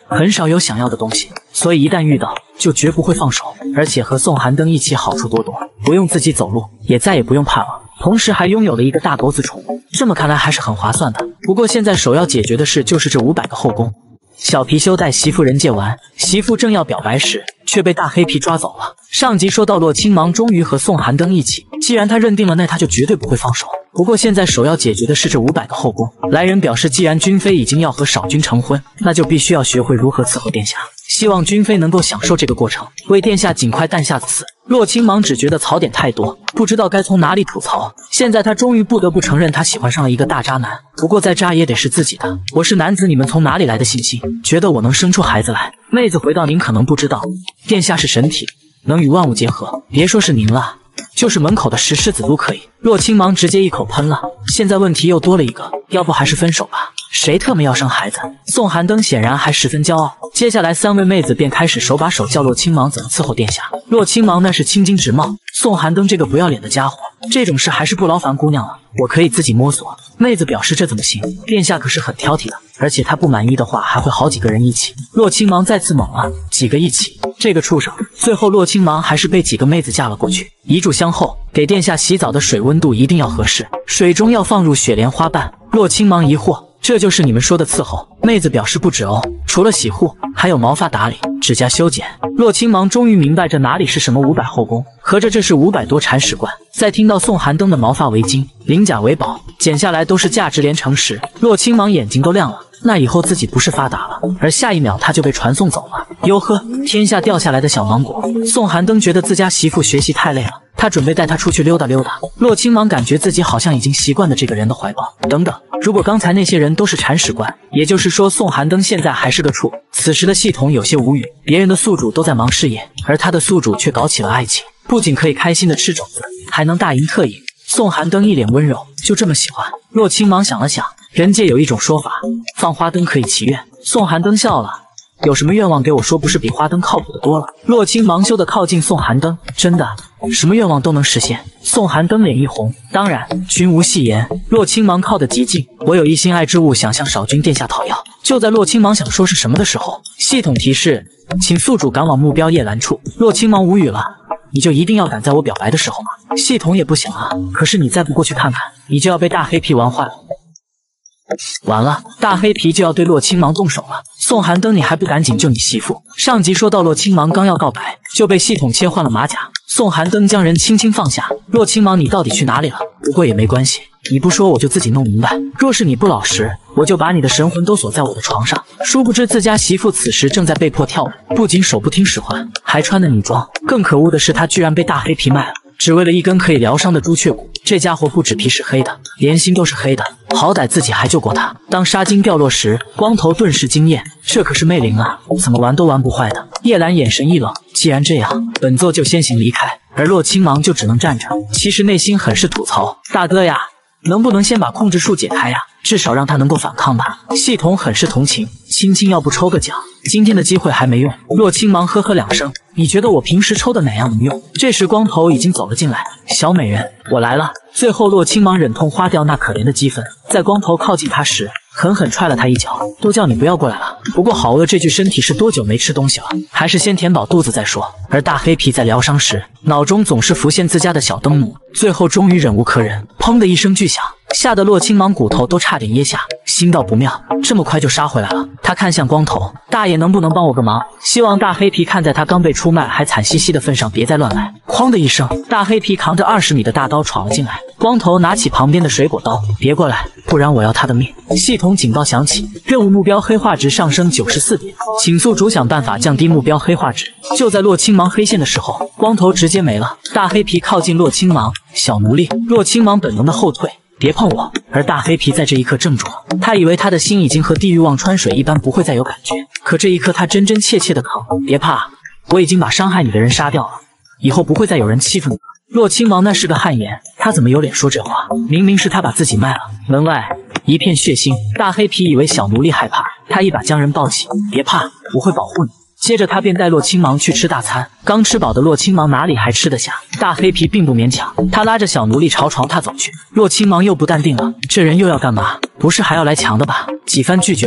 很少有想要的东西，所以一旦遇到，就绝不会放手。而且和宋寒灯一起好处多多，不用自己走路，也再也不用怕了。同时还拥有了一个大狗子宠物，这么看来还是很划算的。不过现在首要解决的事就是这五百个后宫。小貔貅带媳妇人界完，媳妇正要表白时，却被大黑皮抓走了。上集说到洛青芒终于和宋寒灯一起，既然他认定了，那他就绝对不会放手。不过现在首要解决的是这五百个后宫。来人表示，既然君妃已经要和少君成婚，那就必须要学会如何伺候殿下。希望君妃能够享受这个过程，为殿下尽快诞下子嗣。洛青芒只觉得槽点太多，不知道该从哪里吐槽。现在他终于不得不承认，他喜欢上了一个大渣男。不过再渣也得是自己的。我是男子，你们从哪里来的信心，觉得我能生出孩子来？妹子回道，您可能不知道，殿下是神体，能与万物结合。别说是您了，就是门口的石狮子都可以。洛青芒直接一口喷了。现在问题又多了一个，要不还是分手吧？谁特么要生孩子？宋寒灯显然还十分骄傲。接下来三位妹子便开始手把手教洛青芒怎么伺候殿下。洛青芒那是青筋直冒，宋寒灯这个不要脸的家伙，这种事还是不劳烦姑娘了，我可以自己摸索。妹子表示这怎么行？殿下可是很挑剔的，而且他不满意的话还会好几个人一起。洛青芒再次猛了，几个一起，这个畜生。最后洛青芒还是被几个妹子架了过去。一炷香后，给殿下洗澡的水温度一定要合适，水中要放入雪莲花瓣。洛青芒疑惑，这就是你们说的伺候？妹子表示不止哦，除了洗护，还有毛发打理、指甲修剪。洛青芒终于明白这哪里是什么五百后宫，合着这是五百多铲屎官。再听到宋寒灯的毛发为金，鳞甲为宝，剪下来都是价值连城时，洛青芒眼睛都亮了。那以后自己不是发达了？而下一秒他就被传送走了。哟呵，天下掉下来的小芒果。宋寒灯觉得自家媳妇学习太累了，他准备带她出去溜达溜达。洛青芒感觉自己好像已经习惯了这个人的怀抱。等等，如果刚才那些人都是铲屎官，也就是说宋寒灯现在还是个处。此时的系统有些无语，别人的宿主都在忙事业，而他的宿主却搞起了爱情，不仅可以开心的吃肘子，还能大赢特赢。宋寒灯一脸温柔，就这么喜欢。洛青芒想了想，人界有一种说法，放花灯可以祈愿。宋寒灯笑了，有什么愿望给我说，不是比花灯靠谱的多了？洛青芒羞地靠近宋寒灯，真的，什么愿望都能实现。宋寒灯脸一红，当然，君无戏言。洛青芒靠得极近，我有一心爱之物，想向少君殿下讨要。就在洛青芒想说是什么的时候，系统提示，请宿主赶往目标夜兰处。洛青芒无语了。你就一定要赶在我表白的时候吗？系统也不行啊，可是你再不过去看看，你就要被大黑皮玩坏了。完了，大黑皮就要对洛青芒动手了。宋寒灯，你还不赶紧救你媳妇？上集说到洛青芒刚要告白，就被系统切换了马甲。宋寒灯将人轻轻放下，洛青芒，你到底去哪里了？不过也没关系，你不说我就自己弄明白。若是你不老实，我就把你的神魂都锁在我的床上。殊不知自家媳妇此时正在被迫跳舞，不仅手不听使唤，还穿的女装。更可恶的是，她居然被大黑皮卖了，只为了一根可以疗伤的朱雀骨。这家伙不止皮是黑的，连心都是黑的。好歹自己还救过他。当沙金掉落时，光头顿时惊艳，这可是魅灵啊，怎么玩都玩不坏的。叶兰眼神一冷，既然这样，本座就先行离开。而洛青芒就只能站着，其实内心很是吐槽，大哥呀，能不能先把控制术解开呀？至少让他能够反抗吧。系统很是同情，青青要不抽个奖，今天的机会还没用。洛青芒呵呵两声，你觉得我平时抽的哪样能用？这时光头已经走了进来，小美人，我来了。最后洛青芒忍痛花掉那可怜的积分，在光头靠近他时，狠狠踹了他一脚，都叫你不要过来了。不过好饿，这具身体是多久没吃东西了？还是先填饱肚子再说。而大黑皮在疗伤时，脑中总是浮现自家的小灯母，最后终于忍无可忍，砰的一声巨响，吓得洛青芒骨头都差点噎下，心道不妙，这么快就杀回来了。他看向光头，大爷能不能帮我个忙？希望大黑皮看在他刚被出卖还惨兮兮的份上，别再乱来。哐的一声，大黑皮扛着二十米的大刀闯了进来。光头拿起旁边的水果刀，别过来，不然我要他的命。系统警报响起，任务目标黑化值上升九十四点，请宿主想办法降低目标黑化值。就在洛青芒黑线的时候，光头直接没了。大黑皮靠近洛青芒，小奴隶。洛青芒本能的后退，别碰我。而大黑皮在这一刻怔住了，他以为他的心已经和地狱忘川水一般不会再有感觉，可这一刻他真真切切的疼。别怕，我已经把伤害你的人杀掉了，以后不会再有人欺负你了。洛青芒那是个汗颜，他怎么有脸说这话？明明是他把自己卖了。门外一片血腥，大黑皮以为小奴隶害怕，他一把将人抱起，别怕，我会保护你。接着他便带洛青芒去吃大餐，刚吃饱的洛青芒哪里还吃得下？大黑皮并不勉强，他拉着小奴隶朝床榻走去。洛青芒又不淡定了，这人又要干嘛？不是还要来强的吧？几番拒绝后，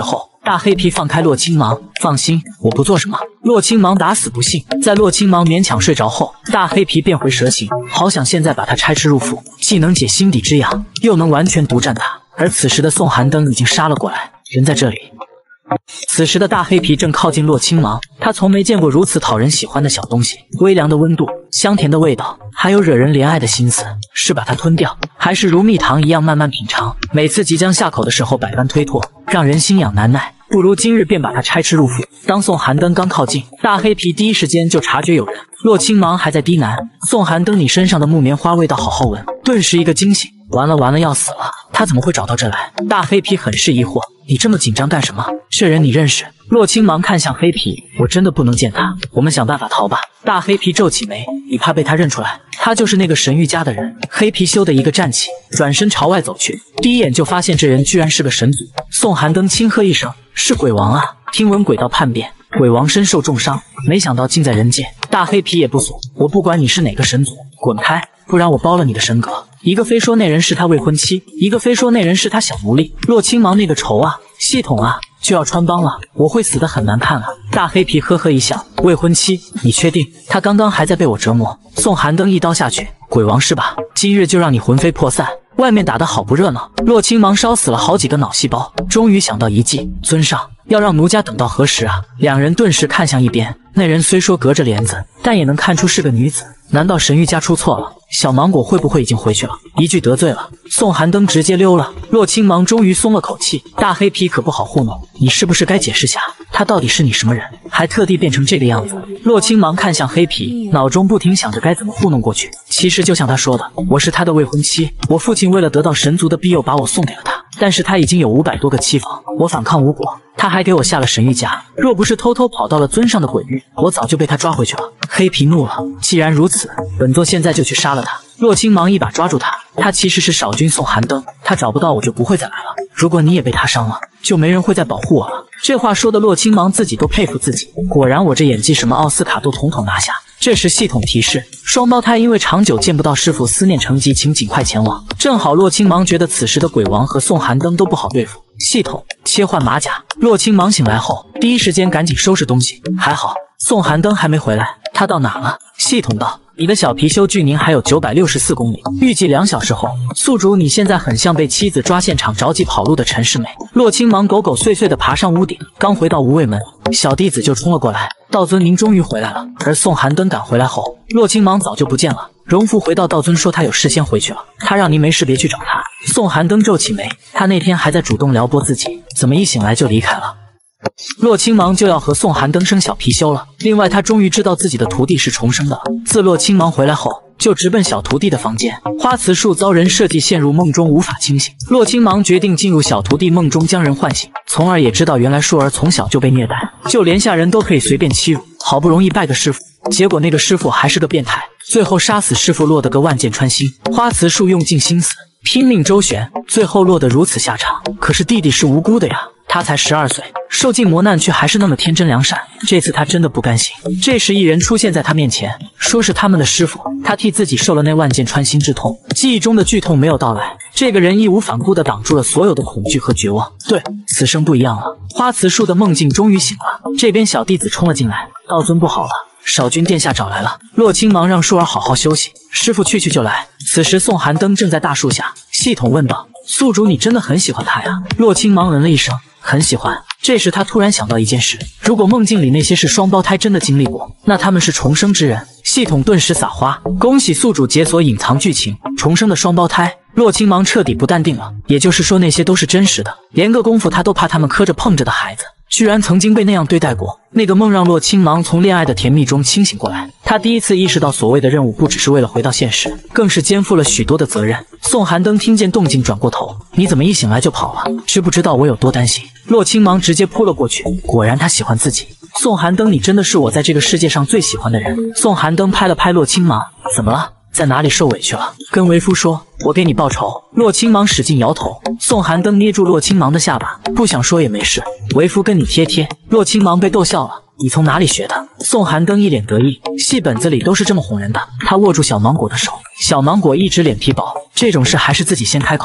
大黑皮放开洛青芒，放心，我不做什么。洛青芒打死不信。在洛青芒勉强睡着后，大黑皮变回蛇形，好想现在把他拆吃入腹，既能解心底之痒，又能完全独占他。而此时的宋寒灯已经杀了过来，人在这里。此时的大黑皮正靠近洛青芒，他从没见过如此讨人喜欢的小东西，微凉的温度，香甜的味道，还有惹人怜爱的心思，是把它吞掉，还是如蜜糖一样慢慢品尝？每次即将下口的时候百般推脱，让人心痒难耐，不如今日便把它拆吃入腹。当宋寒灯刚靠近，大黑皮第一时间就察觉有人。洛青芒还在低喃：“宋寒灯，你身上的木棉花味道好好闻。”顿时一个惊醒，完了完了，要死了！他怎么会找到这来？大黑皮很是疑惑：“你这么紧张干什么？这人你认识？”洛青芒看向黑皮：“我真的不能见他，我们想办法逃吧。”大黑皮皱起眉：“你怕被他认出来？他就是那个神域家的人。”黑皮咻的一个站起，转身朝外走去，第一眼就发现这人居然是个神族。宋寒灯轻喝一声：“是鬼王啊！”听闻鬼道叛变，鬼王身受重伤，没想到竟在人界。大黑皮也不怂：“我不管你是哪个神族，滚开，不然我包了你的神格。”一个非说那人是他未婚妻，一个非说那人是他小奴隶。洛青芒那个仇啊，系统啊，就要穿帮了，我会死得很难看啊！大黑皮呵呵一笑：“未婚妻，你确定？他刚刚还在被我折磨。”宋寒灯一刀下去：“鬼王是吧？今日就让你魂飞魄散！外面打得好不热闹。”洛青芒烧死了好几个脑细胞，终于想到一计：“尊上，要让奴家等到何时啊？”两人顿时看向一边，那人虽说隔着帘子，但也能看出是个女子。难道神域家出错了？小芒果会不会已经回去了？一句得罪了，宋寒灯直接溜了。洛青芒终于松了口气。大黑皮可不好糊弄，你是不是该解释下，他到底是你什么人，还特地变成这个样子？洛青芒看向黑皮，脑中不停想着该怎么糊弄过去。其实就像他说的，我是他的未婚妻，我父亲为了得到神族的庇佑，把我送给了他。但是他已经有五百多个妻房，我反抗无果，他还给我下了神谕家。若不是偷偷跑到了尊上的鬼域，我早就被他抓回去了。黑皮怒了，既然如此，本座现在就去杀了他。洛青芒一把抓住他，他其实是少君宋寒灯，他找不到我就不会再来了。如果你也被他伤了，就没人会再保护我了。这话说的洛青芒自己都佩服自己，果然我这演技什么奥斯卡都统统拿下。这时系统提示，双胞胎因为长久见不到师傅，思念成疾，请尽快前往。正好洛青芒觉得此时的鬼王和宋寒灯都不好对付。系统切换马甲。洛青芒醒来后，第一时间赶紧收拾东西。还好宋寒灯还没回来，他到哪了？系统道：你的小貔貅距宁还有九百六十四公里，预计两小时后。宿主，你现在很像被妻子抓现场着急跑路的陈世美。洛青芒狗狗碎碎地爬上屋顶，刚回到无畏门，小弟子就冲了过来：道尊，您终于回来了。而宋寒灯赶回来后，洛青芒早就不见了。荣福回到道尊说他有事先回去了，他让您没事别去找他。宋寒灯皱起眉，他那天还在主动撩拨自己，怎么一醒来就离开了？洛青芒就要和宋寒灯生小貔貅了。另外，他终于知道自己的徒弟是重生的。自洛青芒回来后，就直奔小徒弟的房间。花瓷树遭人设计，陷入梦中无法清醒。洛青芒决定进入小徒弟梦中将人唤醒，从而也知道原来树儿从小就被虐待，就连下人都可以随便欺辱。好不容易拜个师傅，结果那个师傅还是个变态，最后杀死师傅落得个万箭穿心。花瓷树用尽心思拼命周旋，最后落得如此下场。可是弟弟是无辜的呀，他才十二岁，受尽磨难却还是那么天真良善。这次他真的不甘心。这时一人出现在他面前，说是他们的师傅，他替自己受了那万箭穿心之痛。记忆中的剧痛没有到来，这个人义无反顾地挡住了所有的恐惧和绝望。对，此生不一样了。花瓷树的梦境终于醒了。这边小弟子冲了进来：道尊不好了，少君殿下找来了。洛青芒让树儿好好休息，师傅去去就来。此时宋寒灯正在大树下，系统问道：宿主，你真的很喜欢他呀？洛青芒嗯了一声，很喜欢。这时他突然想到一件事，如果梦境里那些是双胞胎真的经历过，那他们是重生之人。系统顿时撒花，恭喜宿主解锁隐藏剧情，重生的双胞胎。洛青芒彻底不淡定了，也就是说那些都是真实的，连个功夫他都怕他们磕着碰着的孩子居然曾经被那样对待过。那个梦让洛青芒从恋爱的甜蜜中清醒过来，他第一次意识到所谓的任务不只是为了回到现实，更是肩负了许多的责任。宋寒灯听见动静转过头：你怎么一醒来就跑了？知不知道我有多担心？洛青芒直接扑了过去，果然他喜欢自己。宋寒灯，你真的是我在这个世界上最喜欢的人。宋寒灯拍了拍洛青芒：怎么了？在哪里受委屈了？跟为夫说，我给你报仇。洛青芒使劲摇头。宋寒灯捏住洛青芒的下巴，不想说也没事，为夫跟你贴贴。洛青芒被逗笑了，你从哪里学的？宋寒灯一脸得意，戏本子里都是这么哄人的。他握住小芒果的手，小芒果一直脸皮薄，这种事还是自己先开口吧。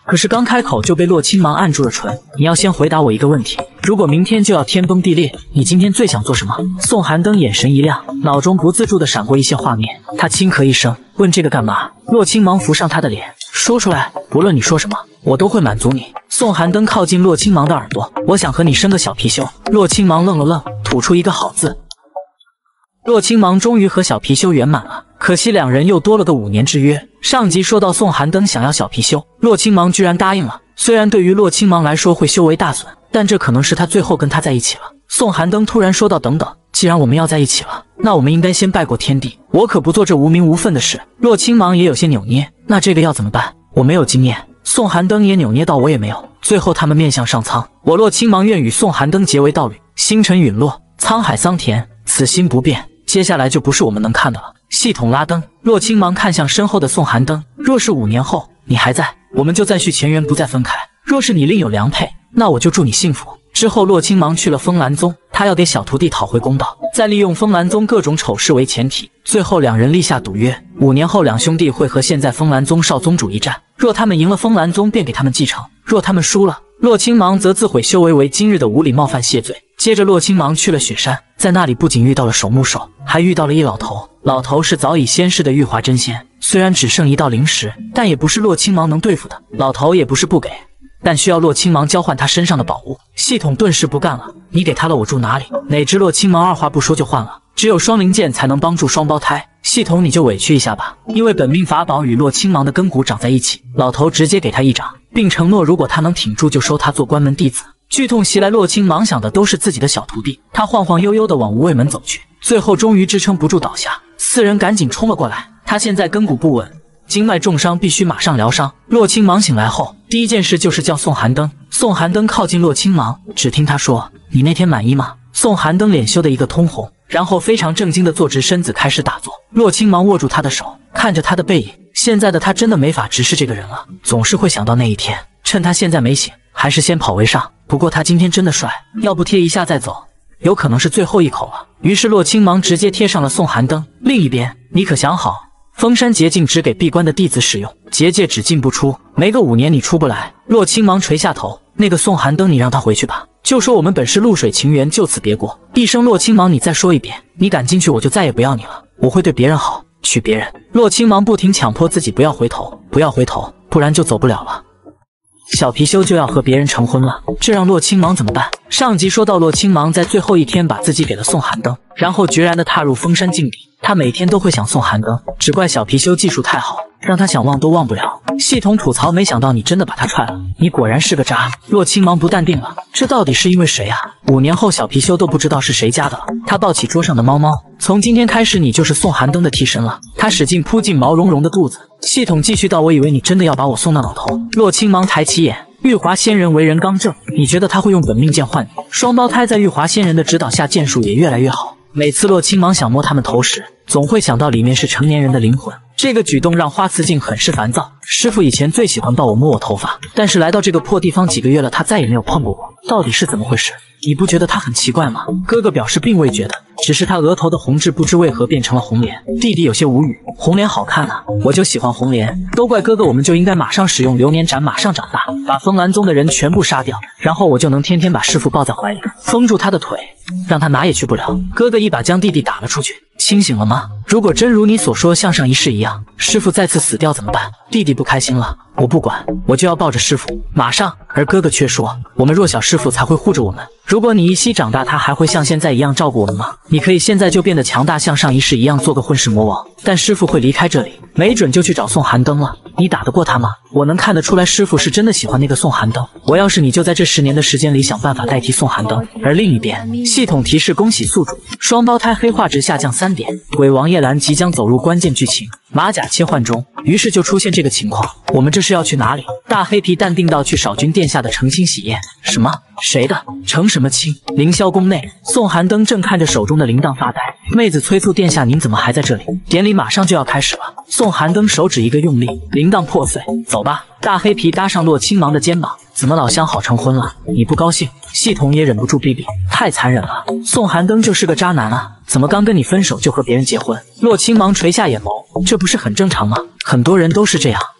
可是刚开口就被洛青芒按住了唇。你要先回答我一个问题，如果明天就要天崩地裂，你今天最想做什么？宋寒灯眼神一亮，脑中不自主地闪过一些画面，他轻咳一声，问这个干嘛？洛青芒扶上他的脸，说出来，不论你说什么，我都会满足你。宋寒灯靠近洛青芒的耳朵，我想和你生个小貔貅。洛青芒愣了愣，吐出一个好字。洛青芒终于和小貔貅圆满了，可惜两人又多了个五年之约。上集说到宋寒灯想要小貔貅，洛青芒居然答应了。虽然对于洛青芒来说会修为大损，但这可能是他最后跟他在一起了。宋寒灯突然说道：“等等，既然我们要在一起了，那我们应该先拜过天地，我可不做这无名无分的事。”洛青芒也有些扭捏，那这个要怎么办？我没有经验。宋寒灯也扭捏到我也没有。最后他们面向上苍，我洛青芒愿与宋寒灯结为道侣。星辰陨落，沧海桑田，此心不变。接下来就不是我们能看的了。系统拉灯，洛青芒看向身后的宋寒灯，若是五年后你还在，我们就暂续前缘，不再分开；若是你另有良配，那我就祝你幸福。之后洛青芒去了风岚宗，他要给小徒弟讨回公道，再利用风岚宗各种丑事为前提，最后两人立下赌约，五年后两兄弟会和现在风岚宗少宗主一战，若他们赢了风岚宗便给他们继承，若他们输了，洛青芒则自毁修为为今日的无礼冒犯谢罪。接着洛青芒去了雪山，在那里不仅遇到了守墓兽，还遇到了一老头。老头是早已仙逝的玉华真仙，虽然只剩一道灵石，但也不是洛青芒能对付的。老头也不是不给，但需要洛青芒交换他身上的宝物。系统顿时不干了，你给他了，我住哪里？哪知洛青芒二话不说就换了，只有双灵剑才能帮助双胞胎。系统你就委屈一下吧，因为本命法宝与洛青芒的根骨长在一起。老头直接给他一掌，并承诺如果他能挺住，就收他做关门弟子。剧痛袭来，洛青芒想的都是自己的小徒弟，他晃晃悠悠地往无畏门走去，最后终于支撑不住倒下。四人赶紧冲了过来，他现在根骨不稳，经脉重伤，必须马上疗伤。洛青芒醒来后，第一件事就是叫宋寒灯。宋寒灯靠近洛青芒，只听他说：“你那天满意吗？”宋寒灯脸羞得一个通红，然后非常正经地坐直身子开始打坐。洛青芒握住他的手，看着他的背影，现在的他真的没法直视这个人了，总是会想到那一天，趁他现在没醒，还是先跑为上。不过他今天真的帅，要不贴一下再走，有可能是最后一口了。于是洛青芒直接贴上了宋寒灯。另一边，你可想好，封山捷径只给闭关的弟子使用，结界只进不出，没个五年你出不来。洛青芒垂下头，那个宋寒灯你让他回去吧，就说我们本是露水情缘，就此别过。一声洛青芒，你再说一遍，你敢进去我就再也不要你了，我会对别人好，娶别人。洛青芒不停强迫自己不要回头，不要回头，不然就走不了了。小貔貅就要和别人成婚了，这让洛青芒怎么办？上集说到洛青芒在最后一天把自己给了宋寒灯，然后决然地踏入封山境地。他每天都会想宋寒灯，只怪小貔貅技术太好，让他想忘都忘不了。系统吐槽，没想到你真的把他踹了，你果然是个渣。洛青芒不淡定了，这到底是因为谁啊？五年后小貔貅都不知道是谁家的了。他抱起桌上的猫猫，从今天开始你就是宋寒灯的替身了。他使劲扑进毛茸茸的肚子。系统继续道，我以为你真的要把我送那老头。洛青芒抬起眼，玉华仙人为人刚正，你觉得他会用本命剑换你？双胞胎在玉华仙人的指导下，剑术也越来越好。每次洛青芒想摸他们头时，总会想到里面是成年人的灵魂。这个举动让花瓷镜很是烦躁。师傅以前最喜欢抱我摸我头发，但是来到这个破地方几个月了，他再也没有碰过我，到底是怎么回事？你不觉得他很奇怪吗？哥哥表示并未觉得，只是他额头的红痣不知为何变成了红莲。弟弟有些无语，红莲好看啊，我就喜欢红莲。都怪哥哥，我们就应该马上使用流年斩，马上长大，把风岚宗的人全部杀掉，然后我就能天天把师傅抱在怀里，封住他的腿，让他哪也去不了。哥哥一把将弟弟打了出去。清醒了吗？如果真如你所说像上一世一样，师傅再次死掉怎么办？弟弟不开心了，我不管，我就要抱着师傅，马上。而哥哥却说，我们弱小，师傅才会护着我们。如果你一夕长大，他还会像现在一样照顾我们吗？你可以现在就变得强大，像上一世一样做个混世魔王，但师傅会离开这里，没准就去找宋寒灯了。你打得过他吗？我能看得出来，师傅是真的喜欢那个宋寒灯。我要是你，就在这十年的时间里想办法代替宋寒灯。而另一边，系统提示：恭喜宿主，双胞胎黑化值下降三点，鬼王叶兰即将走入关键剧情，马甲切换中。于是就出现这个情况，我们这是要去哪里？大黑皮淡定道：去少君殿下的成亲喜宴。什么？谁的？成什么亲？凌霄宫内，宋寒灯正看着手中的铃铛发呆。妹子催促殿下，您怎么还在这里？典礼马上就要开始了。宋寒灯手指一个用力，铃铛破碎。走吧。大黑皮搭上洛青芒的肩膀，怎么老相好成婚了？你不高兴？系统也忍不住逼逼，太残忍了。宋寒灯就是个渣男啊，怎么刚跟你分手就和别人结婚？洛青芒垂下眼眸，这不是很正常吗？很多人都是这样。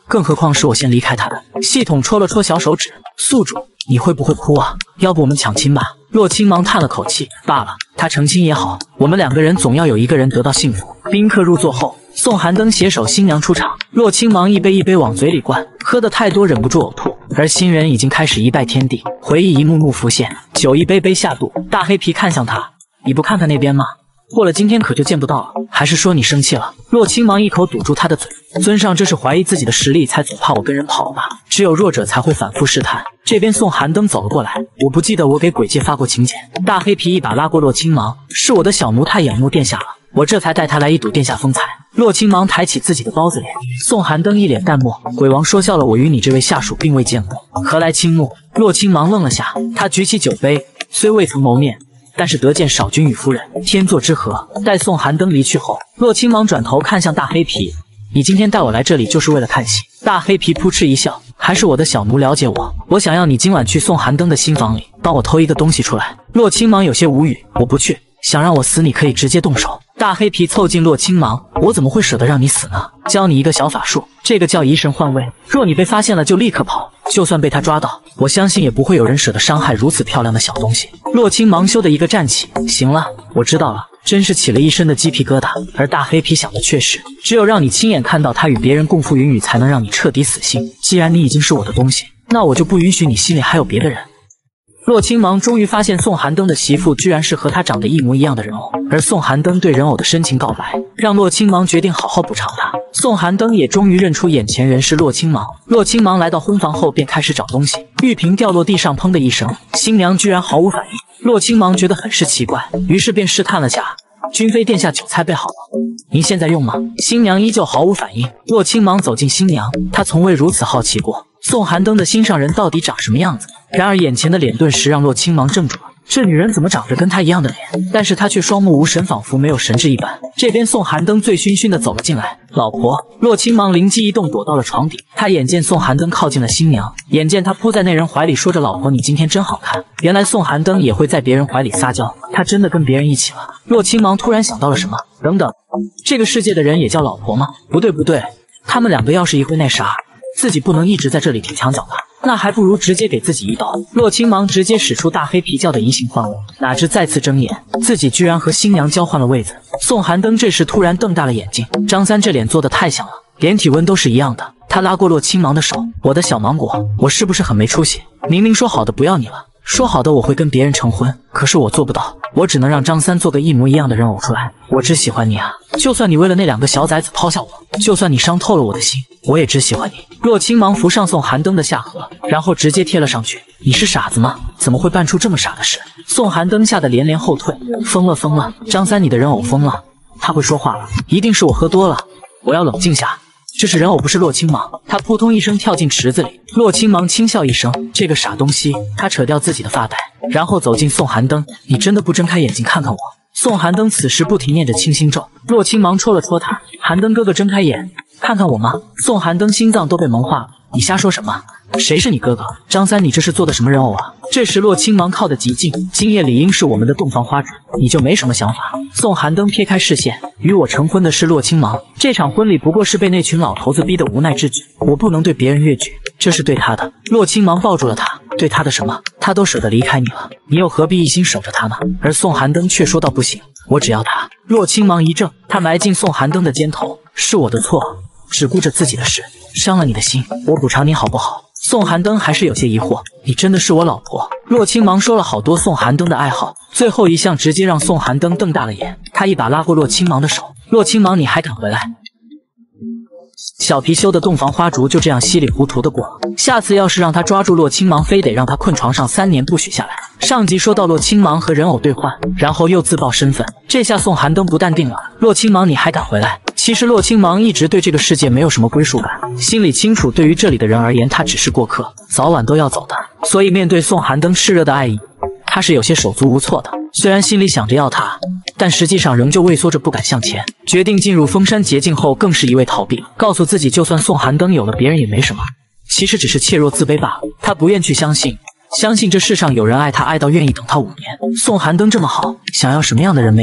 更何况是我先离开他的。系统戳了戳小手指，宿主，你会不会哭啊？要不我们抢亲吧？洛青芒叹了口气，罢了，他成亲也好，我们两个人总要有一个人得到幸福。宾客入座后，宋寒灯携手新娘出场，洛青芒一杯一杯往嘴里灌，喝得太多忍不住呕吐，而新人已经开始一拜天地，回忆一幕幕浮现，酒一杯杯下肚。大黑皮看向他，你不看看那边吗？过了今天可就见不到了，还是说你生气了？洛青芒一口堵住他的嘴，尊上这是怀疑自己的实力，才总怕我跟人跑吧？只有弱者才会反复试探。这边宋寒灯走了过来，我不记得我给鬼界发过请柬。大黑皮一把拉过洛青芒，是我的小奴太仰慕殿下了，我这才带他来一睹殿下风采。洛青芒抬起自己的包子脸，宋寒灯一脸淡漠，鬼王说笑了，我与你这位下属并未见过，何来倾慕？洛青芒愣了下，他举起酒杯，虽未曾谋面，但是得见少君与夫人，天作之合。待宋寒灯离去后，洛青芒转头看向大黑皮，你今天带我来这里就是为了看戏？大黑皮扑哧一笑，还是我的小奴了解我，我想要你今晚去宋寒灯的新房里帮我偷一个东西出来。洛青芒有些无语，我不去，想让我死你可以直接动手。大黑皮凑近洛青芒，我怎么会舍得让你死呢？教你一个小法术，这个叫移神换位，若你被发现了就立刻跑，就算被他抓到，我相信也不会有人舍得伤害如此漂亮的小东西。洛青芒羞的一个站起，行了，我知道了，真是起了一身的鸡皮疙瘩。而大黑皮想的却是，只有让你亲眼看到他与别人共赴云雨，才能让你彻底死心。既然你已经是我的东西，那我就不允许你心里还有别的人。洛青芒终于发现宋寒灯的媳妇居然是和他长得一模一样的人偶，而宋寒灯对人偶的深情告白，让洛青芒决定好好补偿他。宋寒灯也终于认出眼前人是洛青芒。洛青芒来到婚房后便开始找东西，玉瓶掉落地上，砰的一声，新娘居然毫无反应。洛青芒觉得很是奇怪，于是便试探了下，君妃殿下酒菜备好了，您现在用吗？新娘依旧毫无反应。洛青芒走进新娘，他从未如此好奇过宋寒灯的心上人到底长什么样子。然而眼前的脸顿时让洛青芒怔住了，这女人怎么长着跟她一样的脸？但是她却双目无神，仿佛没有神智一般。这边宋寒灯醉醺醺的走了进来，老婆。洛青芒灵机一动，躲到了床底。他眼见宋寒灯靠近了新娘，眼见他扑在那人怀里，说着老婆你今天真好看。原来宋寒灯也会在别人怀里撒娇，他真的跟别人一起了。洛青芒突然想到了什么，等等，这个世界的人也叫老婆吗？不对不对，他们两个要是一会那啥，自己不能一直在这里舔墙角吧？那还不如直接给自己一刀。洛青芒直接使出大黑皮教的移形换位，哪知再次睁眼，自己居然和新娘交换了位子。宋寒灯这时突然瞪大了眼睛，张三这脸做的太像了，连体温都是一样的。他拉过洛青芒的手，我的小芒果，我是不是很没出息？明明说好的不要你了，说好的我会跟别人成婚，可是我做不到，我只能让张三做个一模一样的人偶出来。我只喜欢你啊，就算你为了那两个小崽子抛下我，就算你伤透了我的心，我也只喜欢你。洛青芒扶上宋寒灯的下颌，然后直接贴了上去。你是傻子吗？怎么会办出这么傻的事？宋寒灯吓得连连后退，疯了疯了，张三你的人偶疯了，他会说话了，一定是我喝多了，我要冷静下。这是人偶，不是洛青芒。他扑通一声跳进池子里。洛青芒轻笑一声，这个傻东西。他扯掉自己的发带，然后走进宋寒灯，你真的不睁开眼睛看看我？宋寒灯此时不停念着清心咒。洛青芒戳了戳他，寒灯哥哥睁开眼看看我吗？宋寒灯心脏都被萌化了，你瞎说什么？谁是你哥哥？张三，你这是做的什么人偶啊？这时洛青芒靠得极近，今夜理应是我们的洞房花烛，你就没什么想法？宋寒灯撇开视线，与我成婚的是洛青芒，这场婚礼不过是被那群老头子逼得无奈之举，我不能对别人越矩，这是对他的。洛青芒抱住了他，对他的什么？他都舍得离开你了，你又何必一心守着他呢？而宋寒灯却说道不行，我只要他。洛青芒一怔，他埋进宋寒灯的肩头，是我的错，只顾着自己的事，伤了你的心，我补偿你好不好？宋寒灯还是有些疑惑，你真的是我老婆？洛青芒说了好多宋寒灯的爱好，最后一项直接让宋寒灯瞪大了眼，他一把拉过洛青芒的手，洛青芒你还敢回来？小貔貅的洞房花烛就这样稀里糊涂的过了，下次要是让他抓住洛青芒，非得让他困床上三年不许下来。上集说到洛青芒和人偶兑换，然后又自曝身份，这下宋寒灯不淡定了，洛青芒你还敢回来？其实洛青芒一直对这个世界没有什么归属感，心里清楚，对于这里的人而言，他只是过客，早晚都要走的。所以面对宋寒灯炽热的爱意，他是有些手足无措的。虽然心里想着要他，但实际上仍旧畏缩着不敢向前。决定进入封山捷径后，更是一味逃避，告诉自己就算宋寒灯有了别人也没什么，其实只是怯弱自卑罢了。他不愿去相信相信这世上有人爱他，爱到愿意等他五年。宋寒灯这么好，想要什么样的人没有？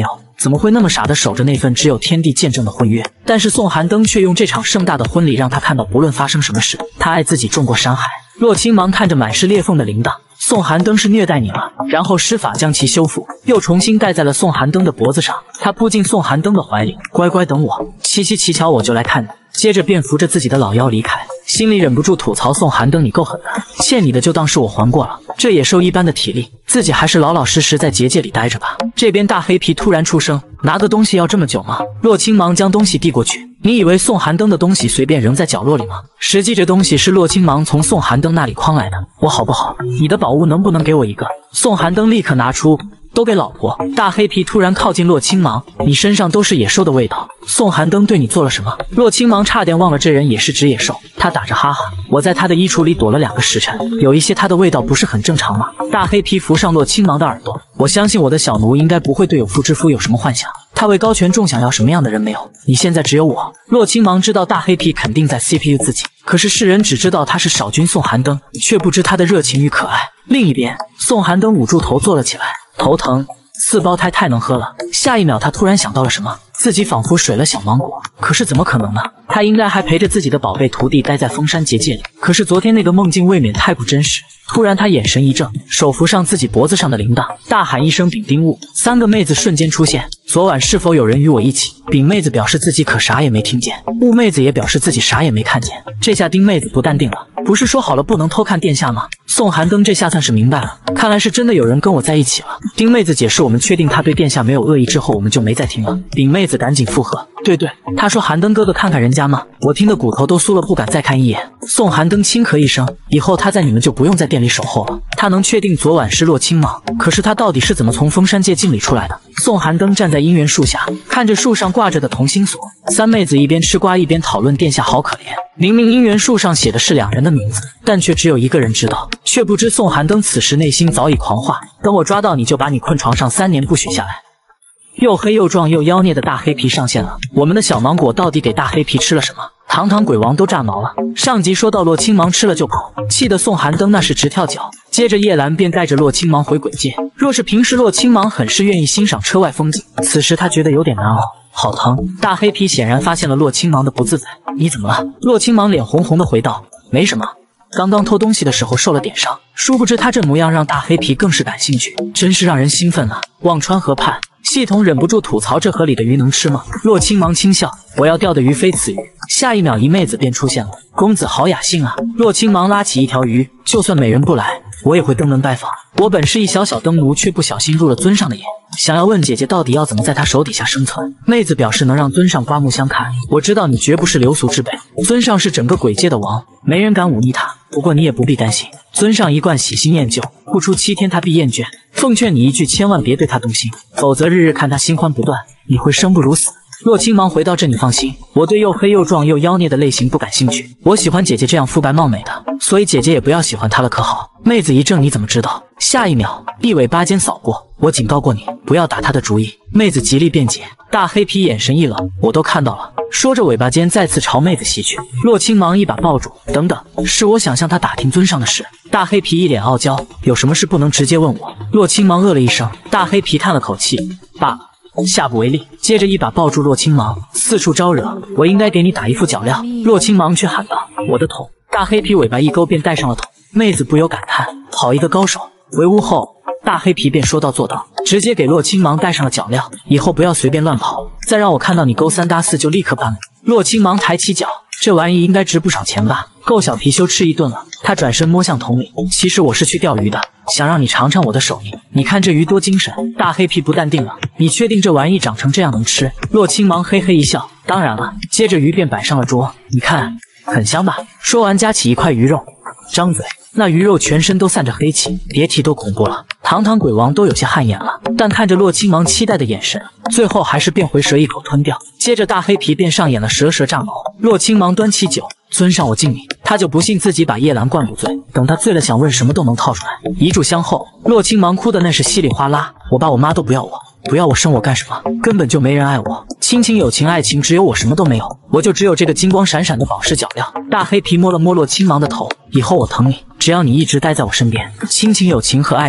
怎么会那么傻的守着那份只有天地见证的婚约？但是宋寒灯却用这场盛大的婚礼让他看到，不论发生什么事，他爱自己重过山海。洛青芒看着满是裂缝的铃铛，宋寒灯是虐待你了，然后施法将其修复，又重新戴在了宋寒灯的脖子上。他扑进宋寒灯的怀里，乖乖等我，七七奇巧我就来看你。接着便扶着自己的老妖离开，心里忍不住吐槽宋寒灯你够狠的，欠你的就当是我还过了，这野兽一般的体力，自己还是老老实实在结界里待着吧。这边大黑皮突然出声，拿个东西要这么久吗？洛青芒将东西递过去，你以为宋寒灯的东西随便扔在角落里吗？实际这东西是洛青芒从宋寒灯那里诓来的，我好不好？你的宝物能不能给我一个？宋寒灯立刻拿出，都给老婆。大黑皮突然靠近洛青芒，你身上都是野兽的味道，宋寒灯对你做了什么？洛青芒差点忘了这人也是只野兽，他打着哈哈，我在他的衣橱里躲了两个时辰，有一些他的味道不是很正常吗？大黑皮扶上洛青芒的耳朵，我相信我的小奴应该不会对有妇之夫有什么幻想，他位高权重，想要什么样的人没有？你现在只有我。洛青芒知道大黑皮肯定在 C P U 自己，可是世人只知道他是少君宋寒灯，却不知他的热情与可爱。另一边，宋寒灯捂住头坐了起来，头疼，四胞胎太能喝了。下一秒他突然想到了什么，自己仿佛水了小芒果，可是怎么可能呢？他应该还陪着自己的宝贝徒弟待在封山结界里，可是昨天那个梦境未免太不真实。突然他眼神一怔，手扶上自己脖子上的铃铛，大喊一声丙丁物，三个妹子瞬间出现。昨晚是否有人与我一起？丙妹子表示自己可啥也没听见，雾妹子也表示自己啥也没看见。这下丁妹子不淡定了，不是说好了不能偷看殿下吗？宋寒灯这下算是明白了，看来是真的有人跟我在一起了。丁妹子解释我们确定他对殿下没有恶意之后，我们就没再听了。丙妹子赶紧附和，对对，他说寒灯哥哥看看人家嘛，我听得骨头都酥了，不敢再看一眼。宋寒灯轻咳一声，以后他在你们就不用在店里守候了。他能确定昨晚是洛青芒，可是他到底是怎么从封山界境里出来的？宋寒灯站在姻缘树下，看着树上挂着的同心锁，三妹子一边吃瓜一边讨论殿下好可怜。明明姻缘树上写的是两人的名字，但却只有一个人知道，却不知宋寒灯此时内心早已狂化，等我抓到你就把你困床上三年不许下来。又黑又壮又妖孽的大黑皮上线了，我们的小芒果到底给大黑皮吃了什么？堂堂鬼王都炸毛了。上集说到洛青芒吃了就跑，气得宋寒灯那是直跳脚。接着叶兰便带着洛青芒回鬼界。若是平时洛青芒很是愿意欣赏车外风景，此时他觉得有点难熬，好疼。大黑皮显然发现了洛青芒的不自在，你怎么了？洛青芒脸红红的回道，没什么，刚刚偷东西的时候受了点伤。殊不知他这模样让大黑皮更是感兴趣，真是让人兴奋啊。忘川河畔，系统忍不住吐槽，这河里的鱼能吃吗？洛青芒轻笑，我要钓的鱼非此鱼。下一秒一妹子便出现了，公子好雅兴啊。洛青芒拉起一条鱼，就算美人不来，我也会登门拜访。我本是一小小灯奴，却不小心入了尊上的眼，想要问姐姐到底要怎么在他手底下生存。妹子表示能让尊上刮目相看，我知道你绝不是流俗之辈，尊上是整个鬼界的王，没人敢忤逆他。不过你也不必担心，尊上一贯喜新厌旧，不出七天他必厌倦。奉劝你一句，千万别对他动心，否则日日看他新欢不断，你会生不如死。洛青芒回到这，你放心，我对又黑又壮又妖孽的类型不感兴趣，我喜欢姐姐这样肤白貌美的，所以姐姐也不要喜欢他了，可好？妹子一怔，你怎么知道？下一秒一尾巴尖扫过，我警告过你，不要打他的主意。妹子极力辩解，大黑皮眼神一冷，我都看到了。说着尾巴尖再次朝妹子袭去，洛青芒一把抱住，等等，是我想向他打听尊上的事。大黑皮一脸傲娇，有什么事不能直接问我？洛青芒呃了一声，大黑皮叹了口气，罢了，下不为例。接着一把抱住洛青芒，四处招惹，我应该给你打一副脚镣。洛青芒却喊道，我的头。大黑皮尾巴一勾便戴上了头，妹子不由感叹，好一个高手。回屋后，大黑皮便说到做到，直接给洛青芒戴上了脚镣，以后不要随便乱跑，再让我看到你勾三搭四就立刻办了。洛青芒抬起脚，这玩意应该值不少钱吧，够小貔貅吃一顿了。他转身摸向桶里，其实我是去钓鱼的，想让你尝尝我的手艺，你看这鱼多精神。大黑皮不淡定了，你确定这玩意长成这样能吃？洛青芒嘿嘿一笑，当然了。接着鱼便摆上了桌，你看很香吧？说完夹起一块鱼肉，张嘴，那鱼肉全身都散着黑气，别提多恐怖了。堂堂鬼王都有些汗颜了，但看着洛青芒期待的眼神，最后还是变回蛇一口吞掉。接着大黑皮便上演了蛇蛇炸毛。洛青芒端起酒，尊上我敬你。他就不信自己把叶兰灌不醉，等他醉了想问什么都能套出来。一炷香后，洛青芒哭的那是稀里哗啦，我爸我妈都不要我，不要我生我干什么？根本就没人爱我，亲情友情爱情只有我什么都没有，我就只有这个金光闪闪的宝石脚镣。大黑皮摸了摸洛青芒的头，以后我疼你，只要你一直待在我身边，亲情友情和爱情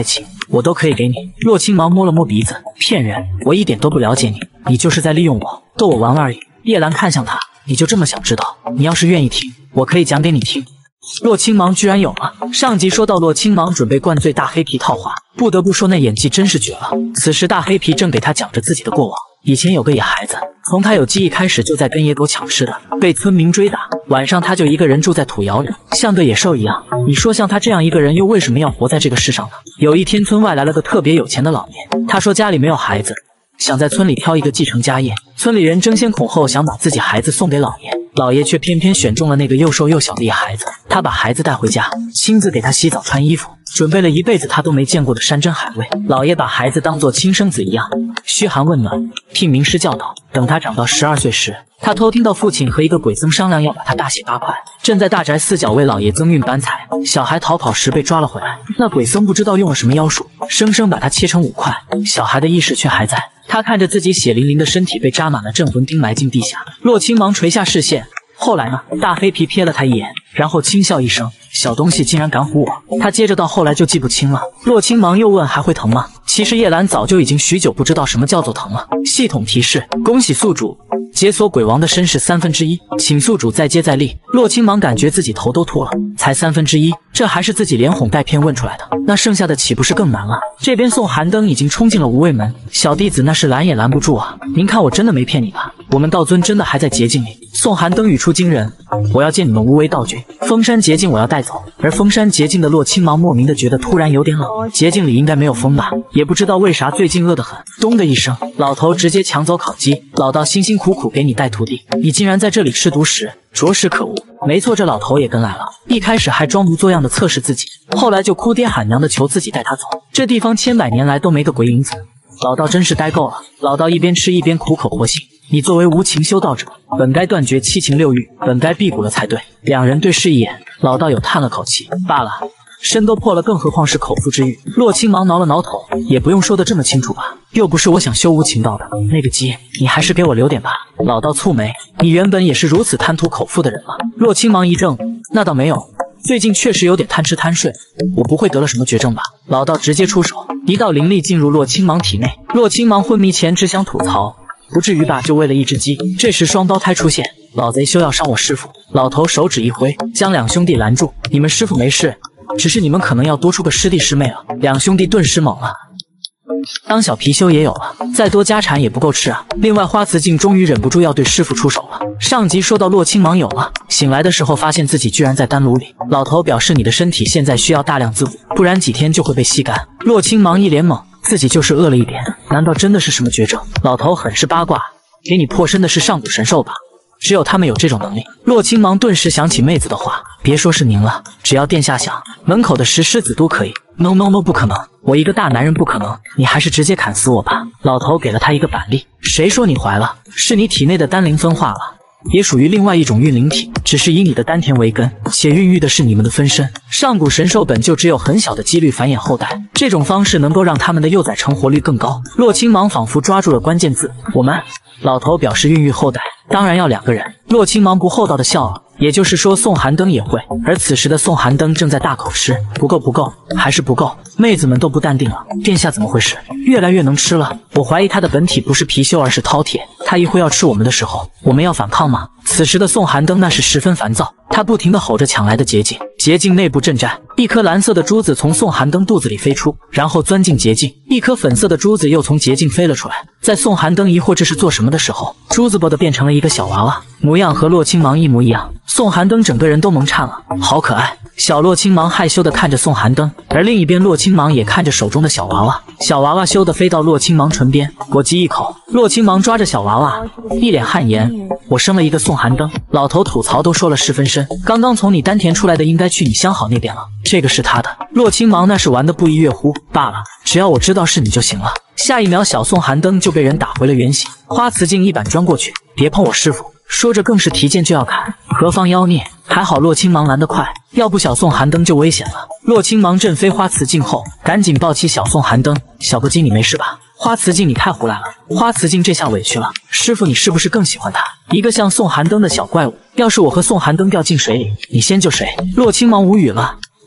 我都可以给你。洛青芒摸了摸鼻子，骗人，我一点都不了解你，你就是在利用我，逗我玩玩而已。叶兰看向他，你就这么想知道？你要是愿意听，我可以讲给你听。洛青芒居然有了。上集说到洛青芒准备灌醉大黑皮套话，不得不说那演技真是绝了。此时大黑皮正给他讲着自己的过往，以前有个野孩子，从他有记忆开始就在跟野狗抢吃的，被村民追打，晚上他就一个人住在土窑里，像个野兽一样。你说像他这样一个人又为什么要活在这个世上呢？有一天村外来了个特别有钱的老爷，他说家里没有孩子，想在村里挑一个继承家业。村里人争先恐后想把自己孩子送给老爷，老爷却偏偏选中了那个又瘦又小的野孩子。他把孩子带回家，亲自给他洗澡穿衣服，准备了一辈子他都没见过的山珍海味。老爷把孩子当作亲生子一样嘘寒问暖，听名师教导。等他长到十二岁时，他偷听到父亲和一个鬼僧商量要把他大卸八块，正在大宅四角为老爷增运搬财。小孩逃跑时被抓了回来，那鬼僧不知道用了什么妖术，生生把他切成五块，小孩的意识却还在。他看着自己血淋淋的身体被扎满了镇魂钉埋进地下，洛青芒垂下视线。后来呢？大黑皮瞥了他一眼，然后轻笑一声，小东西竟然敢唬我。他接着到后来就记不清了。洛青芒又问还会疼吗？其实叶兰早就已经许久不知道什么叫做疼了。系统提示：恭喜宿主解锁鬼王的身世三分之一，请宿主再接再厉。洛青芒感觉自己头都秃了，才三分之一，这还是自己连哄带骗问出来的，那剩下的岂不是更难了？这边送寒灯已经冲进了无畏门，小弟子那是拦也拦不住啊！您看我真的没骗你吧？我们道尊真的还在捷径里。送寒灯语出惊人，我要见你们无为道君，封山捷径我要带走。而封山捷径的洛青芒莫名的觉得突然有点冷，捷径里应该没有风吧？也不知道为啥最近饿得很。咚的一声，老头直接抢走烤鸡，老道辛辛苦苦给你带徒弟，你竟然在这里吃独食，着实可恶。没错，这老头也跟来了，一开始还装模作样的测试自己，后来就哭爹喊娘的求自己带他走。这地方千百年来都没个鬼影子，老道真是呆够了。老道一边吃一边苦口婆心，你作为无情修道者，本该断绝七情六欲，本该辟谷了才对。两人对视一眼，老道有叹了口气，罢了，身都破了，更何况是口腹之欲。洛青芒挠了挠头，也不用说的这么清楚吧，又不是我想修无情道的，那个鸡你还是给我留点吧。老道蹙眉，你原本也是如此贪图口腹的人吗？洛青芒一怔，那倒没有，最近确实有点贪吃贪睡，我不会得了什么绝症吧？老道直接出手，一道灵力进入洛青芒体内。洛青芒昏迷前只想吐槽，不至于吧，就为了一只鸡。这时双胞胎出现，老贼休要伤我师傅。老头手指一挥，将两兄弟拦住，你们师傅没事，只是你们可能要多出个师弟师妹了。两兄弟顿时懵了，当小貔貅也有了，再多家产也不够吃啊。另外花瓷镜终于忍不住要对师傅出手了。上集说到洛青芒有了，醒来的时候发现自己居然在丹炉里。老头表示你的身体现在需要大量自补，不然几天就会被吸干。洛青芒一脸懵，自己就是饿了一点，难道真的是什么绝症？老头很是八卦，给你破身的是上古神兽吧？只有他们有这种能力。洛青芒顿时想起妹子的话，别说是您了，只要殿下想，门口的石狮子都可以。No no no， 不可能，我一个大男人不可能，你还是直接砍死我吧。老头给了他一个板栗，谁说你怀了？是你体内的丹灵分化了，也属于另外一种运灵体，只是以你的丹田为根，且孕育的是你们的分身。上古神兽本就只有很小的几率繁衍后代，这种方式能够让他们的幼崽成活率更高。洛青芒仿佛抓住了关键字，我们。老头表示孕育后代当然要两个人。洛青芒不厚道的笑了，也就是说宋寒灯也会。而此时的宋寒灯正在大口吃，不够不够，还是不够。妹子们都不淡定了，殿下怎么回事？越来越能吃了，我怀疑他的本体不是貔貅而是饕餮，他一会要吃我们的时候，我们要反抗吗？此时的宋寒灯那是十分烦躁，他不停地吼着抢来的捷径。捷径内部震颤，一颗蓝色的珠子从宋寒灯肚子里飞出，然后钻进捷径，一颗粉色的珠子又从捷径飞了出来。在宋寒灯疑惑这是做什么的时候，珠子啵的变成了一个小娃娃，模样和洛青芒一模一样。宋寒灯整个人都萌颤了，好可爱。小洛青芒害羞地看着宋寒灯，而另一边洛青芒也看着手中的小娃娃。小娃娃羞得飞到洛青芒唇边，果击一口。洛青芒抓着小娃娃，一脸汗颜。我生了一个宋寒灯，老头吐槽都说了是分身，刚刚从你丹田出来的应该去你相好那边了，这个是他的。洛青芒那是玩的不亦乐乎，罢了，只要我知道是你就行了。下一秒小宋寒灯就被人打回了原形，花瓷镜一板钻过去，别碰我师傅，说着更是提剑就要砍，何方妖孽？还好洛青芒拦得快，要不小宋寒灯就危险了。洛青芒震飞花瓷镜后，赶紧抱起小宋寒灯，小不羁你没事吧？花瓷镜你太胡来了，花瓷镜这下委屈了，师傅你是不是更喜欢他？一个像宋寒灯的小怪物，要是我和宋寒灯掉进水里，你先救谁？洛青芒无语了，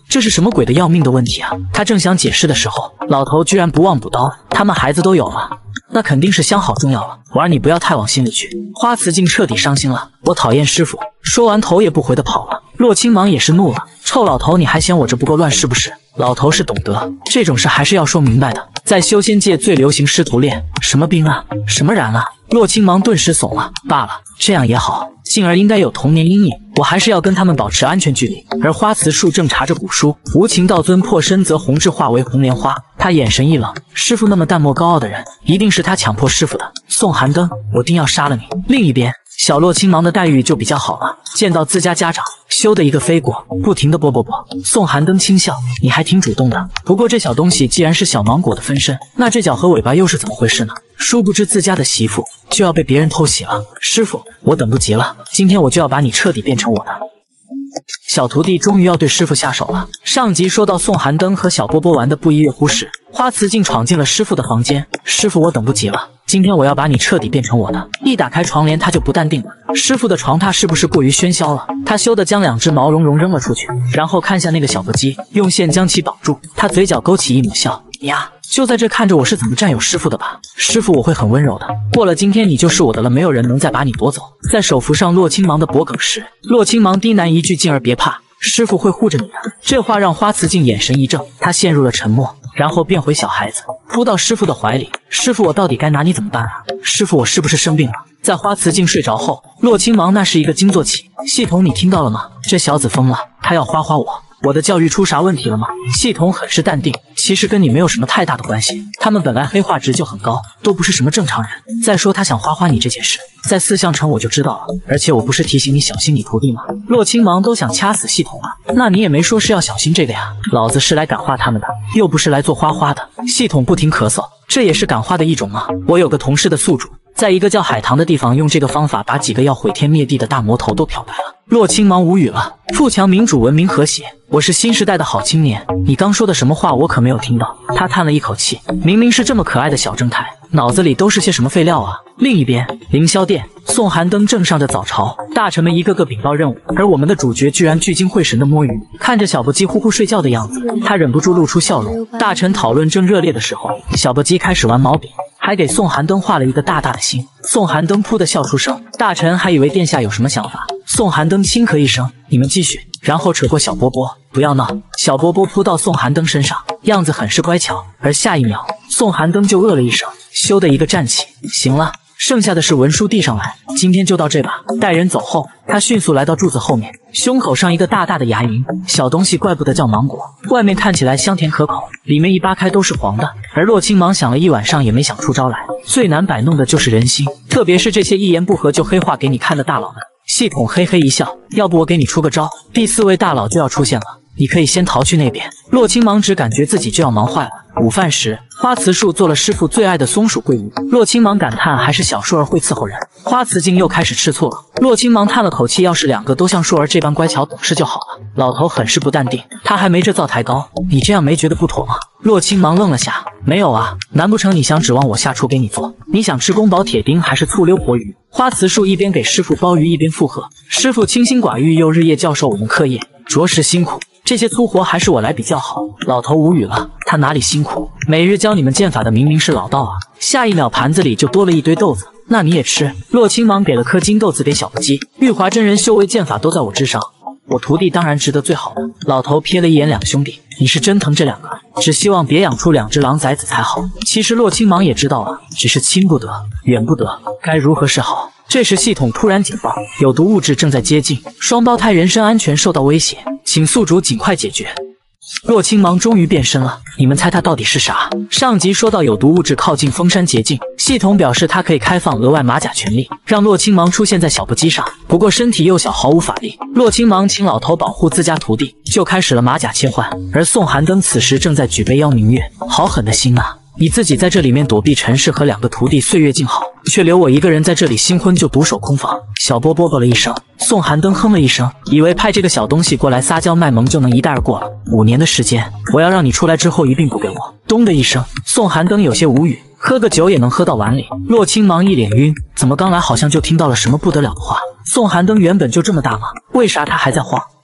这是什么鬼的要命的问题啊？他正想解释的时候，老头居然不忘补刀，他们孩子都有了，那肯定是相好重要了。娃儿，你不要太往心里去。花慈静彻底伤心了，我讨厌师傅。说完头也不回的跑了。洛青芒也是怒了，臭老头，你还嫌我这不够乱是不是？老头是懂得，这种事还是要说明白的。在修仙界最流行师徒恋，什么冰啊，什么燃啊。洛青芒顿时怂了，罢了，这样也好。静儿应该有童年阴影，我还是要跟他们保持安全距离。而花慈树正查着古书，无情道尊破身则红至化为红莲花。他眼神一冷，师傅那么淡漠高傲的人，一定是他强迫师傅的。宋寒灯，我定要杀了你！另一边，小洛青芒的待遇就比较好了，见到自家家长，咻的一个飞过，不停的啵啵啵。宋寒灯轻笑，你还挺主动的。不过这小东西既然是小芒果的分身，那这脚和尾巴又是怎么回事呢？殊不知自家的媳妇就要被别人偷袭了。师傅，我等不及了，今天我就要把你彻底变成我的。小徒弟终于要对师傅下手了。上集说到宋寒灯和小波波玩的不亦乐乎时，花慈静闯进了师傅的房间。师傅，我等不及了，今天我要把你彻底变成我的。一打开床帘，他就不淡定了。师傅的床榻是不是过于喧嚣了？他羞得将两只毛茸茸扔了出去，然后看向那个小搏击，用线将其绑住。他嘴角勾起一抹笑，你呀，就在这看着我是怎么占有师傅的吧。师傅，我会很温柔的，过了今天你就是我的了，没有人能再把你夺走。在手扶上洛青芒的脖颈时，洛青芒低喃一句，静儿别怕，师傅会护着你的。这话让花慈静眼神一怔，她陷入了沉默，然后变回小孩子，扑到师傅的怀里。师傅，我到底该拿你怎么办啊？师傅，我是不是生病了？在花慈静睡着后，洛青芒那是一个惊坐起。系统，你听到了吗？这小子疯了，他要花花我。我的教育出啥问题了吗？系统很是淡定，其实跟你没有什么太大的关系，他们本来黑化值就很高，都不是什么正常人。再说他想花花你这件事，在四象城我就知道了，而且我不是提醒你小心你徒弟吗？洛青芒都想掐死系统了，那你也没说是要小心这个呀。老子是来感化他们的，又不是来做花花的。系统不停咳嗽，这也是感化的一种吗？我有个同事的宿主，在一个叫海棠的地方，用这个方法把几个要毁天灭地的大魔头都漂白了。洛青芒无语了，富强民主文明和谐，我是新时代的好青年。你刚说的什么话我可没有听到。他叹了一口气，明明是这么可爱的小正太，脑子里都是些什么废料啊。另一边，凌霄殿，宋寒灯正上着早朝，大臣们一个个禀报任务，而我们的主角居然聚精会神的摸鱼，看着小不鸡呼呼睡觉的样子，他忍不住露出笑容。大臣讨论正热烈的时候，小不鸡开始玩毛笔，还给宋寒灯画了一个大大的心。宋寒灯噗的笑出声，大臣还以为殿下有什么想法。宋寒灯轻咳一声，你们继续，然后扯过小波波，不要闹。小波波扑到宋寒灯身上，样子很是乖巧，而下一秒，宋寒灯就呃了一声，咻的一个站起。行了，剩下的是文书递上来，今天就到这吧。待人走后，他迅速来到柱子后面，胸口上一个大大的牙龈，小东西怪不得叫芒果，外面看起来香甜可口，里面一扒开都是黄的。而洛青芒想了一晚上也没想出招来，最难摆弄的就是人心，特别是这些一言不合就黑化给你看的大佬们。系统嘿嘿一笑，要不我给你出个招，第四位大佬就要出现了，你可以先逃去那边。洛青芒只感觉自己就要忙坏了。午饭时，花慈树做了师傅最爱的松鼠桂鱼，洛青芒感叹还是小树儿会伺候人。花慈静又开始吃醋了。洛青芒叹了口气，要是两个都像树儿这般乖巧懂事就好了。老头很是不淡定，他还没这灶台高，你这样没觉得不妥吗？洛青芒愣了下，没有啊，难不成你想指望我下厨给你做？你想吃宫保铁钉还是醋溜活鱼？花慈树一边给师傅包鱼一边附和，师傅清心寡欲又日夜教授我们课业，着实辛苦，这些粗活还是我来比较好。老头无语了，他哪里辛苦，每日教你们剑法的明明是老道啊。下一秒盘子里就多了一堆豆子，那你也吃。洛青芒给了颗金豆子给小不鸡，玉华真人修为剑法都在我之上，我徒弟当然值得最好的。老头瞥了一眼两兄弟，你是真疼这两个，只希望别养出两只狼崽子才好。其实洛青芒也知道了，只是亲不得远不得，该如何是好？这时系统突然警报，有毒物质正在接近，双胞胎人身安全受到威胁，请宿主尽快解决。洛青芒终于变身了，你们猜他到底是啥？上集说到有毒物质靠近封山捷径，系统表示他可以开放额外马甲权利，让洛青芒出现在小不鸡上。不过身体幼小，毫无法力。洛青芒请老头保护自家徒弟，就开始了马甲切换。而宋寒灯此时正在举杯邀明月，好狠的心啊！你自己在这里面躲避尘世和两个徒弟岁月静好，却留我一个人在这里新婚就独守空房。小波波啵了一声，宋寒灯哼了一声，以为派这个小东西过来撒娇卖萌就能一带而过了。五年的时间，我要让你出来之后一并补给我。咚的一声，宋寒灯有些无语，喝个酒也能喝到碗里。洛青芒一脸晕，怎么刚来好像就听到了什么不得了的话？宋寒灯原本就这么大吗？为啥他还在晃？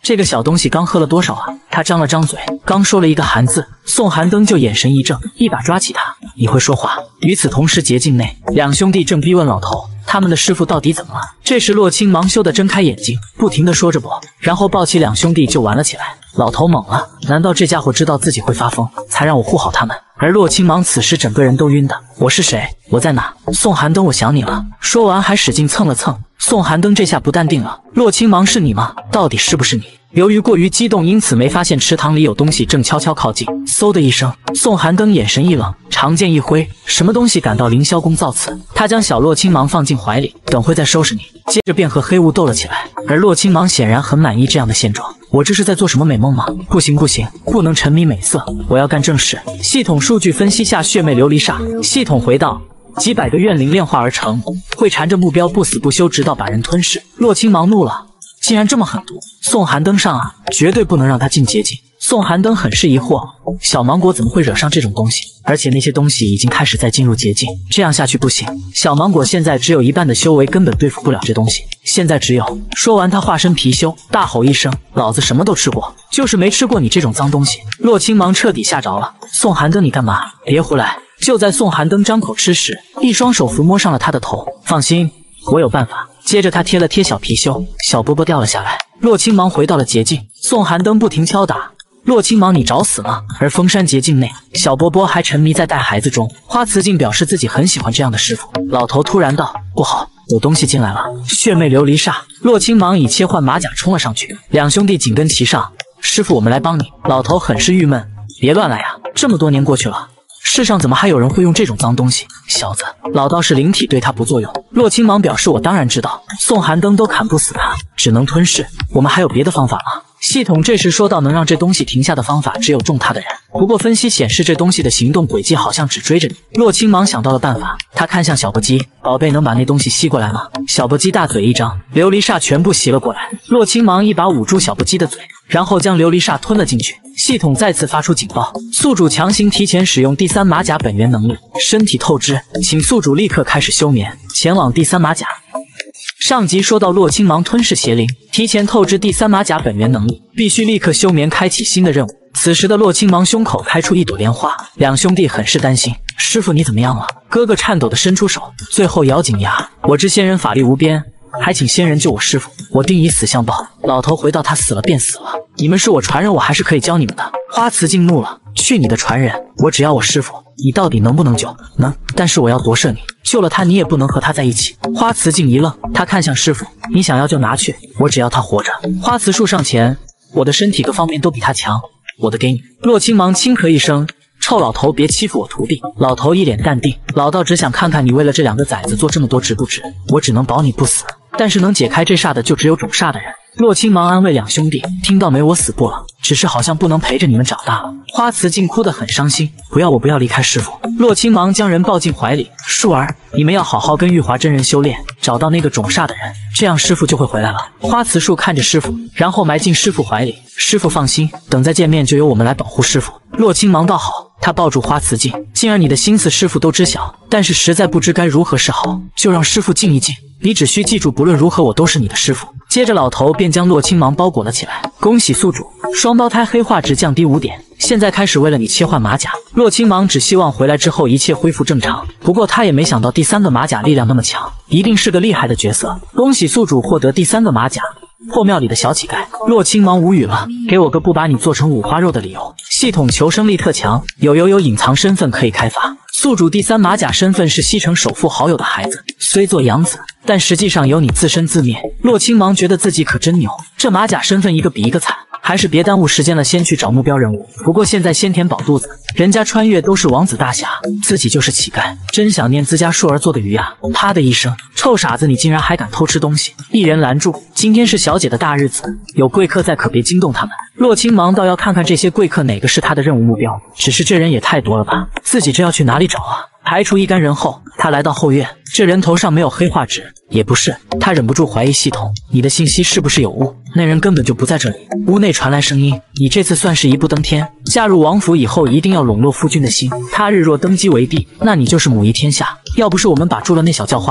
这个小东西刚喝了多少啊？他张了张嘴，刚说了一个寒字，宋寒灯就眼神一正，一把抓起他。你会说话？与此同时，捷径内两兄弟正逼问老头，他们的师傅到底怎么了？这时洛清忙羞得睁开眼睛，不停地说着不，然后抱起两兄弟就玩了起来。老头懵了，难道这家伙知道自己会发疯，才让我护好他们？而洛清忙此时整个人都晕的。我是谁？我在哪？宋寒灯，我想你了。说完还使劲蹭了蹭。宋寒灯这下不淡定了，洛清忙是你吗？到底是不是你？由于过于激动，因此没发现池塘里有东西正悄悄靠近。嗖的一声，宋寒灯眼神一冷，长剑一挥，什么东西敢到凌霄宫造次？他将小洛清忙放进怀里，等会再收拾你。接着便和黑雾斗了起来。而洛清忙显然很满意这样的现状。我这是在做什么美梦吗？不行不行，不能沉迷美色，我要干正事。系统数据分析下血魅琉璃煞，系统回道。几百个怨灵炼化而成，会缠着目标不死不休，直到把人吞噬。洛清忙怒了，竟然这么狠毒！宋寒灯上啊，绝对不能让他进捷径。宋寒灯很是疑惑，小芒果怎么会惹上这种东西？而且那些东西已经开始在进入捷径，这样下去不行。小芒果现在只有一半的修为，根本对付不了这东西。现在只有……说完，他化身貔貅，大吼一声：“老子什么都吃过，就是没吃过你这种脏东西！”洛清忙彻底吓着了。宋寒灯，你干嘛？别胡来！就在宋寒灯张口吃时，一双手抚摸上了他的头。放心，我有办法。接着他贴了贴小貔貅，小波波掉了下来。洛清忙回到了捷径，宋寒灯不停敲打。洛清忙，你找死吗？而封山捷径内，小波波还沉迷在带孩子中。花慈静表示自己很喜欢这样的师傅。老头突然道：“不好，有东西进来了！”血魅琉璃煞。洛清忙以切换马甲冲了上去，两兄弟紧跟其上。师傅，我们来帮你。老头很是郁闷：“别乱来呀！这么多年过去了。”世上怎么还有人会用这种脏东西？小子，老道士灵体对他不作用。洛清忙表示我当然知道，宋寒灯都砍不死他，只能吞噬。我们还有别的方法吗？系统这时说到，能让这东西停下的方法只有中他的人。不过分析显示，这东西的行动轨迹好像只追着你。洛清忙想到了办法，他看向小波姬，宝贝，能把那东西吸过来吗？小波姬大嘴一张，琉璃煞全部吸了过来。洛清忙一把捂住小波姬的嘴，然后将琉璃煞吞了进去。系统再次发出警报，宿主强行提前使用第三马甲本源能力，身体透支，请宿主立刻开始休眠，前往第三马甲。上集说到洛清忙吞噬邪灵，提前透支第三马甲本源能力，必须立刻休眠，开启新的任务。此时的洛清忙胸口开出一朵莲花，两兄弟很是担心。师傅你怎么样了？哥哥颤抖地伸出手，最后咬紧牙，我知仙人法力无边，还请仙人救我师傅，我定以死相报。老头回道：“他死了便死了，你们是我传人，我还是可以教你们的。”花慈静怒了：“去你的传人！我只要我师傅，你到底能不能救？能，但是我要夺舍你，救了他，你也不能和他在一起。”花慈静一愣，他看向师傅：“你想要就拿去，我只要他活着。”花慈树上前：“我的身体各方面都比他强，我的给你。”洛清忙轻咳一声：“臭老头，别欺负我徒弟。”老头一脸淡定：“老道只想看看你为了这两个崽子做这么多值不值？我只能保你不死，但是能解开这煞的就只有种煞的人。”洛清忙安慰两兄弟：“听到没？我死不了，只是好像不能陪着你们长大了。”花慈静哭得很伤心：“不要，我不要离开师傅。”洛清忙将人抱进怀里：“树儿，你们要好好跟玉华真人修炼，找到那个种煞的人，这样师傅就会回来了。”花慈树看着师傅，然后埋进师傅怀里：“师傅放心，等再见面就由我们来保护师傅。”洛清忙道好，他抱住花慈静：“静儿，你的心思师傅都知晓，但是实在不知该如何是好，就让师傅静一静。你只需记住，不论如何，我都是你的师傅。”接着老头便将洛清忙包裹了起来。恭喜宿主，双胞胎黑化值降低五点，现在开始为了你切换马甲。洛清忙只希望回来之后一切恢复正常，不过他也没想到第三个马甲力量那么强，一定是个厉害的角色。恭喜宿主获得第三个马甲。破庙里的小乞丐，洛清忙无语了，给我个不把你做成五花肉的理由。系统求生力特强，有有有隐藏身份可以开发。宿主第三马甲身份是西城首富好友的孩子，虽做养子，但实际上有你自生自灭。洛清忙觉得自己可真牛，这马甲身份一个比一个惨，还是别耽误时间了，先去找目标任务。不过现在先填饱肚子，人家穿越都是王子大侠，自己就是乞丐，真想念自家硕儿做的鱼呀！啪的一声，臭傻子，你竟然还敢偷吃东西！一人拦住，今天是小姐的大日子，有贵客在，可别惊动他们。洛清忙倒要看看这些贵客哪个是他的任务目标，只是这人也太多了吧，自己这要去哪里找啊？排除一干人后，他来到后院，这人头上没有黑化纸，也不是，他忍不住怀疑系统，你的信息是不是有误？那人根本就不在这里。屋内传来声音，你这次算是一步登天，嫁入王府以后一定要笼络夫君的心，他日若登基为帝，那你就是母仪天下。要不是我们把住了那小叫花子，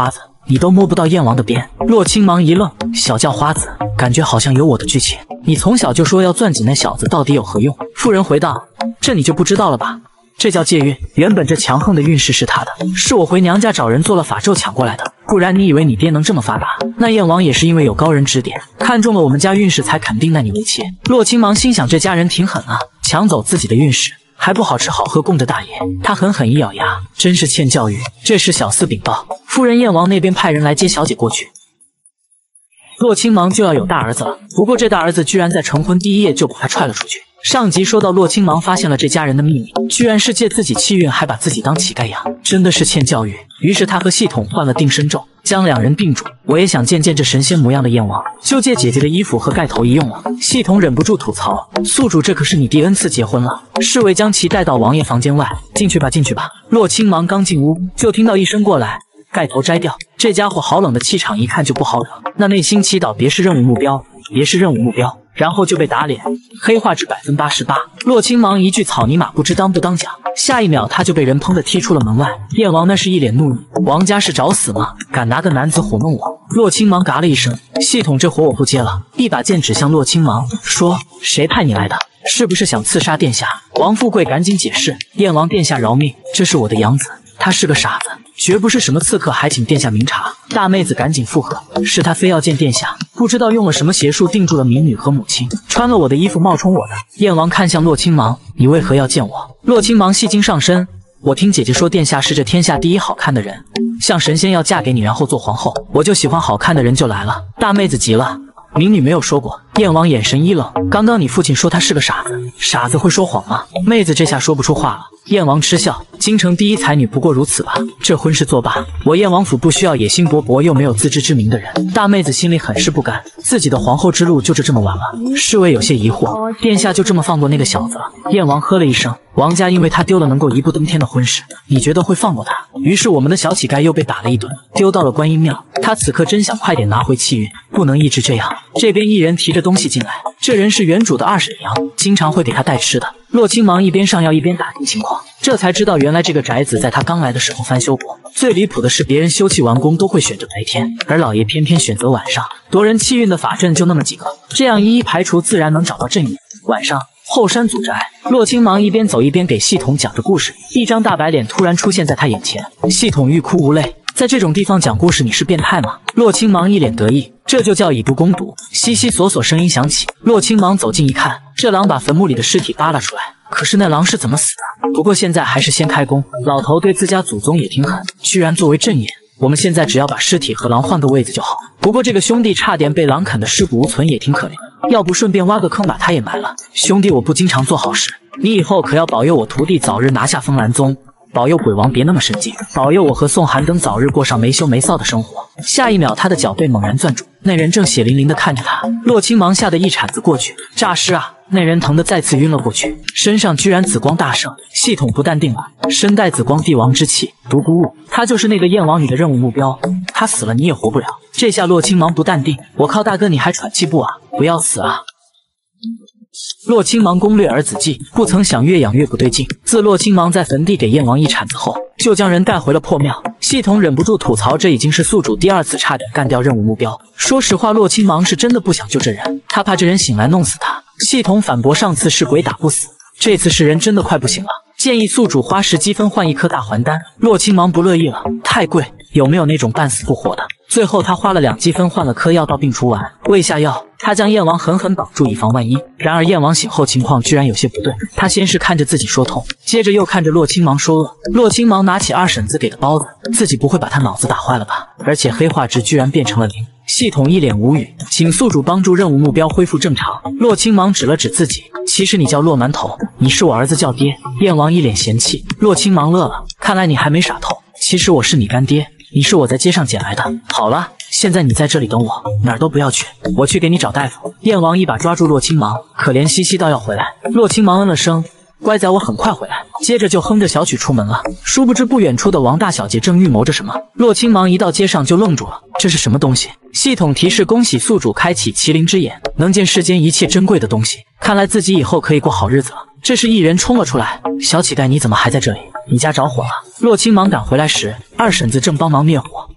你都摸不到燕王的边。洛青芒一愣，小叫花子，感觉好像有我的剧情。你从小就说要攥紧那小子，到底有何用？妇人回道：这你就不知道了吧？这叫借运。原本这强横的运势是他的，是我回娘家找人做了法咒抢过来的。不然你以为你爹能这么发达？那燕王也是因为有高人指点，看中了我们家运势，才肯定纳你为妾。洛青芒心想，这家人挺狠啊，抢走自己的运势，还不好吃好喝供着大爷。他狠狠一咬牙，真是欠教育。这时小厮禀报，夫人，燕王那边派人来接小姐过去。洛青芒就要有大儿子了，不过这大儿子居然在成婚第一夜就把他踹了出去。上集说到洛青芒发现了这家人的秘密，居然是借自己气运，还把自己当乞丐养，真的是欠教育。于是他和系统换了定身咒，将两人定住。我也想见见这神仙模样的燕王，就借姐姐的衣服和盖头一用了。系统忍不住吐槽，宿主这可是你第 N 次结婚了。侍卫将其带到王爷房间外，进去吧进去吧。洛青芒刚进屋，就听到一声过来，盖头摘掉。这家伙好冷的气场，一看就不好惹。那内心祈祷别是任务目标，别是任务目标，然后就被打脸，黑化至百分八十八。洛青芒一句草泥马不知当不当讲，下一秒他就被人砰的踢出了门外。燕王那是一脸怒意，王家是找死吗？敢拿个男子糊弄我？洛青芒嘎了一声，系统这活我不接了，一把剑指向洛青芒，说：谁派你来的？是不是想刺杀殿下？王富贵赶紧解释，燕王殿下饶命，这是我的养子，他是个傻子，绝不是什么刺客，还请殿下明察。大妹子赶紧附和，是他非要见殿下，不知道用了什么邪术定住了民女和母亲，穿了我的衣服冒充我的。燕王看向洛青芒，你为何要见我？洛青芒戏精上身，我听姐姐说殿下是这天下第一好看的人，像神仙要嫁给你，然后做皇后，我就喜欢好看的人就来了。大妹子急了，民女没有说过。燕王眼神一愣，刚刚你父亲说他是个傻子，傻子会说谎吗？妹子这下说不出话了。燕王嗤笑，京城第一才女不过如此吧。这婚事作罢，我燕王府不需要野心勃勃又没有自知之明的人。大妹子心里很是不甘，自己的皇后之路就这这么完了。侍卫有些疑惑，殿下就这么放过那个小子了？燕王呵了一声，王家因为他丢了能够一步登天的婚事，你觉得会放过他？于是我们的小乞丐又被打了一顿，丢到了观音庙。他此刻真想快点拿回气运，不能一直这样。这边一人提着东西进来，这人是原主的二婶娘，经常会给他带吃的。洛青芒一边上药一边打听情况，这才知道原来这个宅子在他刚来的时候翻修过。最离谱的是，别人修葺完工都会选择白天，而老爷偏偏选择晚上。夺人气运的法阵就那么几个，这样一一排除，自然能找到阵眼。晚上后山祖宅，洛青芒一边走一边给系统讲着故事，一张大白脸突然出现在他眼前，系统欲哭无泪。在这种地方讲故事，你是变态吗？洛青芒一脸得意，这就叫以毒攻毒。悉悉索索声音响起，洛青芒走近一看，这狼把坟墓里的尸体扒拉出来，可是那狼是怎么死的？不过现在还是先开工，老头对自家祖宗也挺狠，居然作为阵眼。我们现在只要把尸体和狼换个位子就好。不过这个兄弟差点被狼啃得尸骨无存，也挺可怜，要不顺便挖个坑把他也埋了。兄弟，我不经常做好事，你以后可要保佑我徒弟早日拿下风兰宗，保佑鬼王别那么神经，保佑我和宋寒灯早日过上没羞没臊的生活。下一秒，他的脚被猛然攥住，那人正血淋淋地看着他。洛青芒吓得一铲子过去，诈尸啊！那人疼得再次晕了过去，身上居然紫光大盛。系统不淡定了，身带紫光帝王之气，独孤物，他就是那个燕王女的任务目标，他死了你也活不了。这下洛青芒不淡定，我靠大哥你还喘气不啊？不要死啊！洛青芒攻略儿子计，不曾想越养越不对劲。自洛青芒在坟地给燕王一铲子后，就将人带回了破庙。系统忍不住吐槽，这已经是宿主第二次差点干掉任务目标。说实话，洛青芒是真的不想救这人，他怕这人醒来弄死他。系统反驳，上次是鬼打不死，这次是人真的快不行了，建议宿主花十积分换一颗大还丹。洛青芒不乐意了，太贵，有没有那种半死不活的？最后他花了两积分换了颗药到病除丸，喂下药，他将燕王狠狠绑住以防万一。然而燕王醒后情况居然有些不对，他先是看着自己说痛，接着又看着洛青芒说饿。洛青芒拿起二婶子给的包子，自己不会把他脑子打坏了吧？而且黑化值居然变成了零。系统一脸无语，请宿主帮助任务目标恢复正常。洛青芒指了指自己，其实你叫洛馒头，你是我儿子叫爹。燕王一脸嫌弃，洛青芒乐了，看来你还没傻透，其实我是你干爹，你是我在街上捡来的。好了，现在你在这里等我，哪儿都不要去，我去给你找大夫。燕王一把抓住洛青芒，可怜兮兮道要回来。洛青芒嗯了声，乖仔，我很快回来。接着就哼着小曲出门了。殊不知不远处的王大小姐正预谋着什么。洛青芒一到街上就愣住了，这是什么东西？系统提示：恭喜宿主开启麒麟之眼，能见世间一切珍贵的东西。看来自己以后可以过好日子了。这时一人冲了出来，小乞丐你怎么还在这里？你家着火了。洛青芒赶回来时，二婶子正帮忙灭火，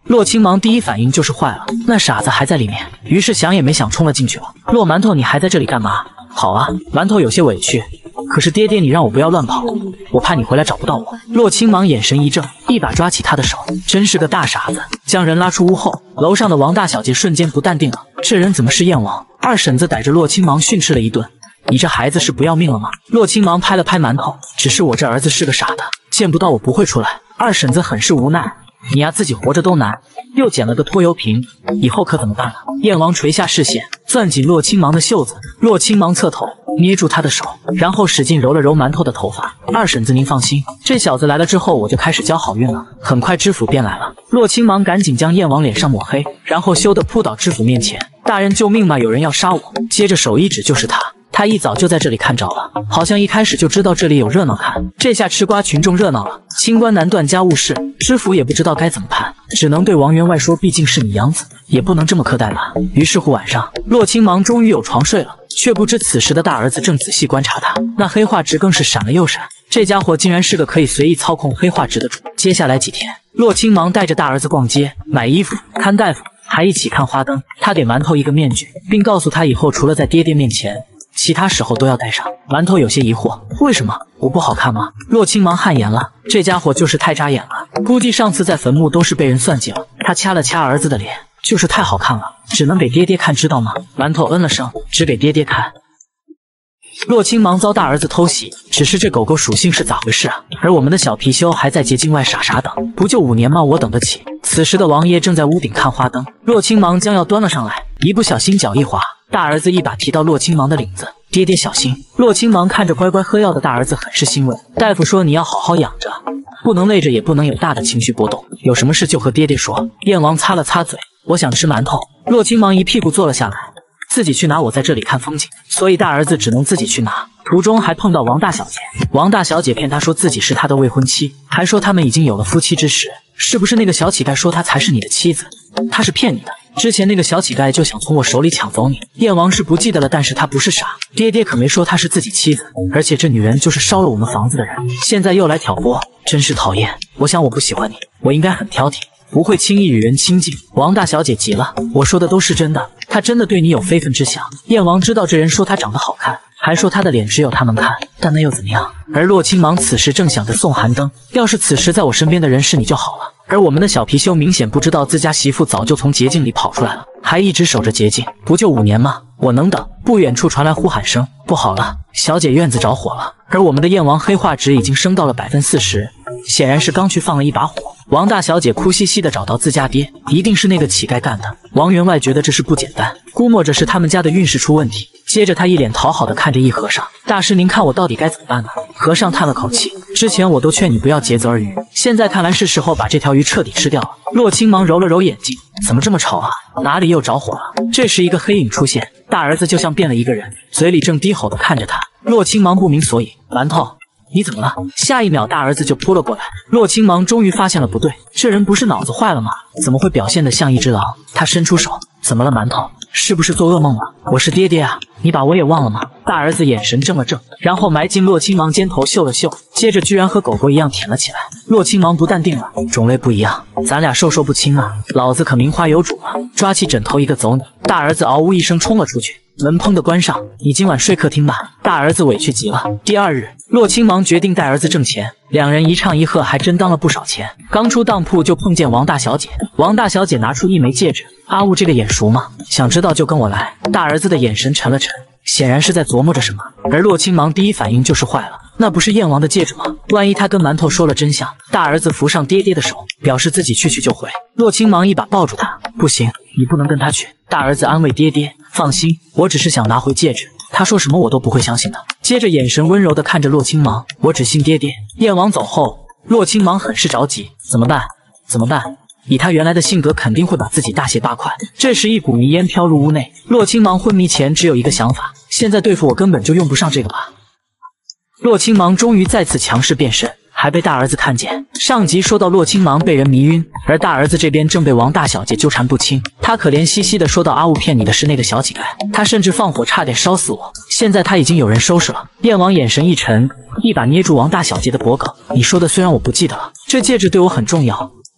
洛青芒第一反应就是坏了，那傻子还在里面，于是想也没想冲了进去了。洛馒头，你还在这里干嘛？好啊，馒头有些委屈。可是爹爹，你让我不要乱跑，我怕你回来找不到我。洛青芒眼神一正，一把抓起他的手，真是个大傻子，将人拉出屋后。楼上的王大小姐瞬间不淡定了，这人怎么是燕王？二婶子逮着洛青芒训斥了一顿，你这孩子是不要命了吗？洛青芒拍了拍馒头，只是我这儿子是个傻的，见不到我不会出来。二婶子很是无奈，你呀自己活着都难，又捡了个拖油瓶，以后可怎么办了？燕王垂下视线，攥紧洛青芒的袖子。洛青芒侧头捏住他的手，然后使劲揉了揉馒头的头发。二婶子您放心，这小子来了之后我就开始交好运了，很快知府便来了。洛青芒赶紧将燕王脸上抹黑，然后羞得扑倒知府面前，大人救命吧，有人要杀我。接着手一指就是他，他一早就在这里看着了，好像一开始就知道这里有热闹看。这下吃瓜群众热闹了，清官难断家务事，知府也不知道该怎么判，只能对王员外说，毕竟是你养子，也不能这么苛待吧。于是乎晚上，洛青芒终于有床睡了，却不知此时的大儿子正仔细观察他，那黑化值更是闪了又闪，这家伙竟然是个可以随意操控黑化值的主。接下来几天，洛青芒带着大儿子逛街、买衣服、看大夫，还一起看花灯。他给馒头一个面具，并告诉他以后除了在爹爹面前，其他时候都要戴上。馒头有些疑惑，为什么？我不好看吗？洛青芒汗颜了，这家伙就是太扎眼了，估计上次在坟墓都是被人算计了。他掐了掐儿子的脸，就是太好看了，只能给爹爹看，知道吗？馒头嗯了声，只给爹爹看。洛青芒遭大儿子偷袭，只是这狗狗属性是咋回事啊？而我们的小貔貅还在捷径外傻傻等，不就五年吗？我等得起。此时的王爷正在屋顶看花灯，洛青芒将要端了上来，一不小心脚一滑，大儿子一把提到洛青芒的领子，爹爹小心。洛青芒看着乖乖喝药的大儿子很是欣慰，大夫说你要好好养着，不能累着，也不能有大的情绪波动，有什么事就和爹爹说。燕王擦了擦嘴，我想吃馒头。洛青芒一屁股坐了下来，自己去拿，我在这里看风景，所以大儿子只能自己去拿。途中还碰到王大小姐，王大小姐骗他说自己是他的未婚妻，还说他们已经有了夫妻之实。是不是那个小乞丐说他才是你的妻子？他是骗你的，之前那个小乞丐就想从我手里抢走你。燕王是不记得了，但是他不是傻，爹爹可没说他是自己妻子，而且这女人就是烧了我们房子的人，现在又来挑拨，真是讨厌。我想我不喜欢你，我应该很挑剔，不会轻易与人亲近。王大小姐急了，我说的都是真的，他真的对你有非分之想。燕王知道这人说他长得好看，还说他的脸只有他能看，但那又怎么样？而洛青芒此时正想着送寒灯，要是此时在我身边的人是你就好了。而我们的小貔貅明显不知道自家媳妇早就从捷径里跑出来了，还一直守着捷径，不就五年吗？我能等。不远处传来呼喊声，不好了，小姐院子着火了。而我们的燕王黑化值已经升到了百分四十，显然是刚去放了一把火。王大小姐哭兮兮的找到自家爹，一定是那个乞丐干的。王员外觉得这事不简单，估摸着是他们家的运势出问题。接着他一脸讨好的看着易和尚，大师您看我到底该怎么办呢？和尚叹了口气，之前我都劝你不要竭泽而渔，现在看来是时候把这条鱼彻底吃掉了。洛青芒揉了揉眼睛，怎么这么吵啊？哪里又着火了？这时一个黑影出现，大儿子就像变了一个人，嘴里正低吼的看着他。洛青芒不明所以，馒头你怎么了？下一秒大儿子就扑了过来，洛青芒终于发现了不对，这人不是脑子坏了吗？怎么会表现得像一只狼？他伸出手，怎么了馒头？是不是做噩梦了？我是爹爹啊，你把我也忘了吗？大儿子眼神正了正，然后埋进洛青芒肩头嗅了嗅，接着居然和狗狗一样舔了起来。洛青芒不淡定了，种类不一样，咱俩授受不亲啊，老子可名花有主啊！抓起枕头一个走你！大儿子嗷呜一声冲了出去，门砰的关上。你今晚睡客厅吧。大儿子委屈极了。第二日，洛青芒决定带儿子挣钱，两人一唱一和，还真当了不少钱。刚出当铺就碰见王大小姐，王大小姐拿出一枚戒指。阿雾这个眼熟吗？想知道就跟我来。大儿子的眼神沉了沉，显然是在琢磨着什么。而洛青芒第一反应就是坏了，那不是燕王的戒指吗？万一他跟馒头说了真相。大儿子扶上爹爹的手，表示自己去去就回。洛青芒一把抱住他，不行，你不能跟他去。大儿子安慰爹爹，放心，我只是想拿回戒指，他说什么我都不会相信的。接着眼神温柔地看着洛青芒，我只信爹爹。燕王走后，洛青芒很是着急，怎么办？怎么办？以他原来的性格，肯定会把自己大卸八块。这时一股迷烟飘入屋内，洛青芒昏迷前只有一个想法，现在对付我根本就用不上这个吧。洛青芒终于再次强势变身，还被大儿子看见。上集说到洛青芒被人迷晕，而大儿子这边正被王大小姐纠缠不清。他可怜兮兮的说道，阿雾骗你的是那个小乞丐，他甚至放火差点烧死我，现在他已经有人收拾了。燕王眼神一沉，一把捏住王大小姐的脖颈，你说的虽然我不记得了，这戒指对我很重要，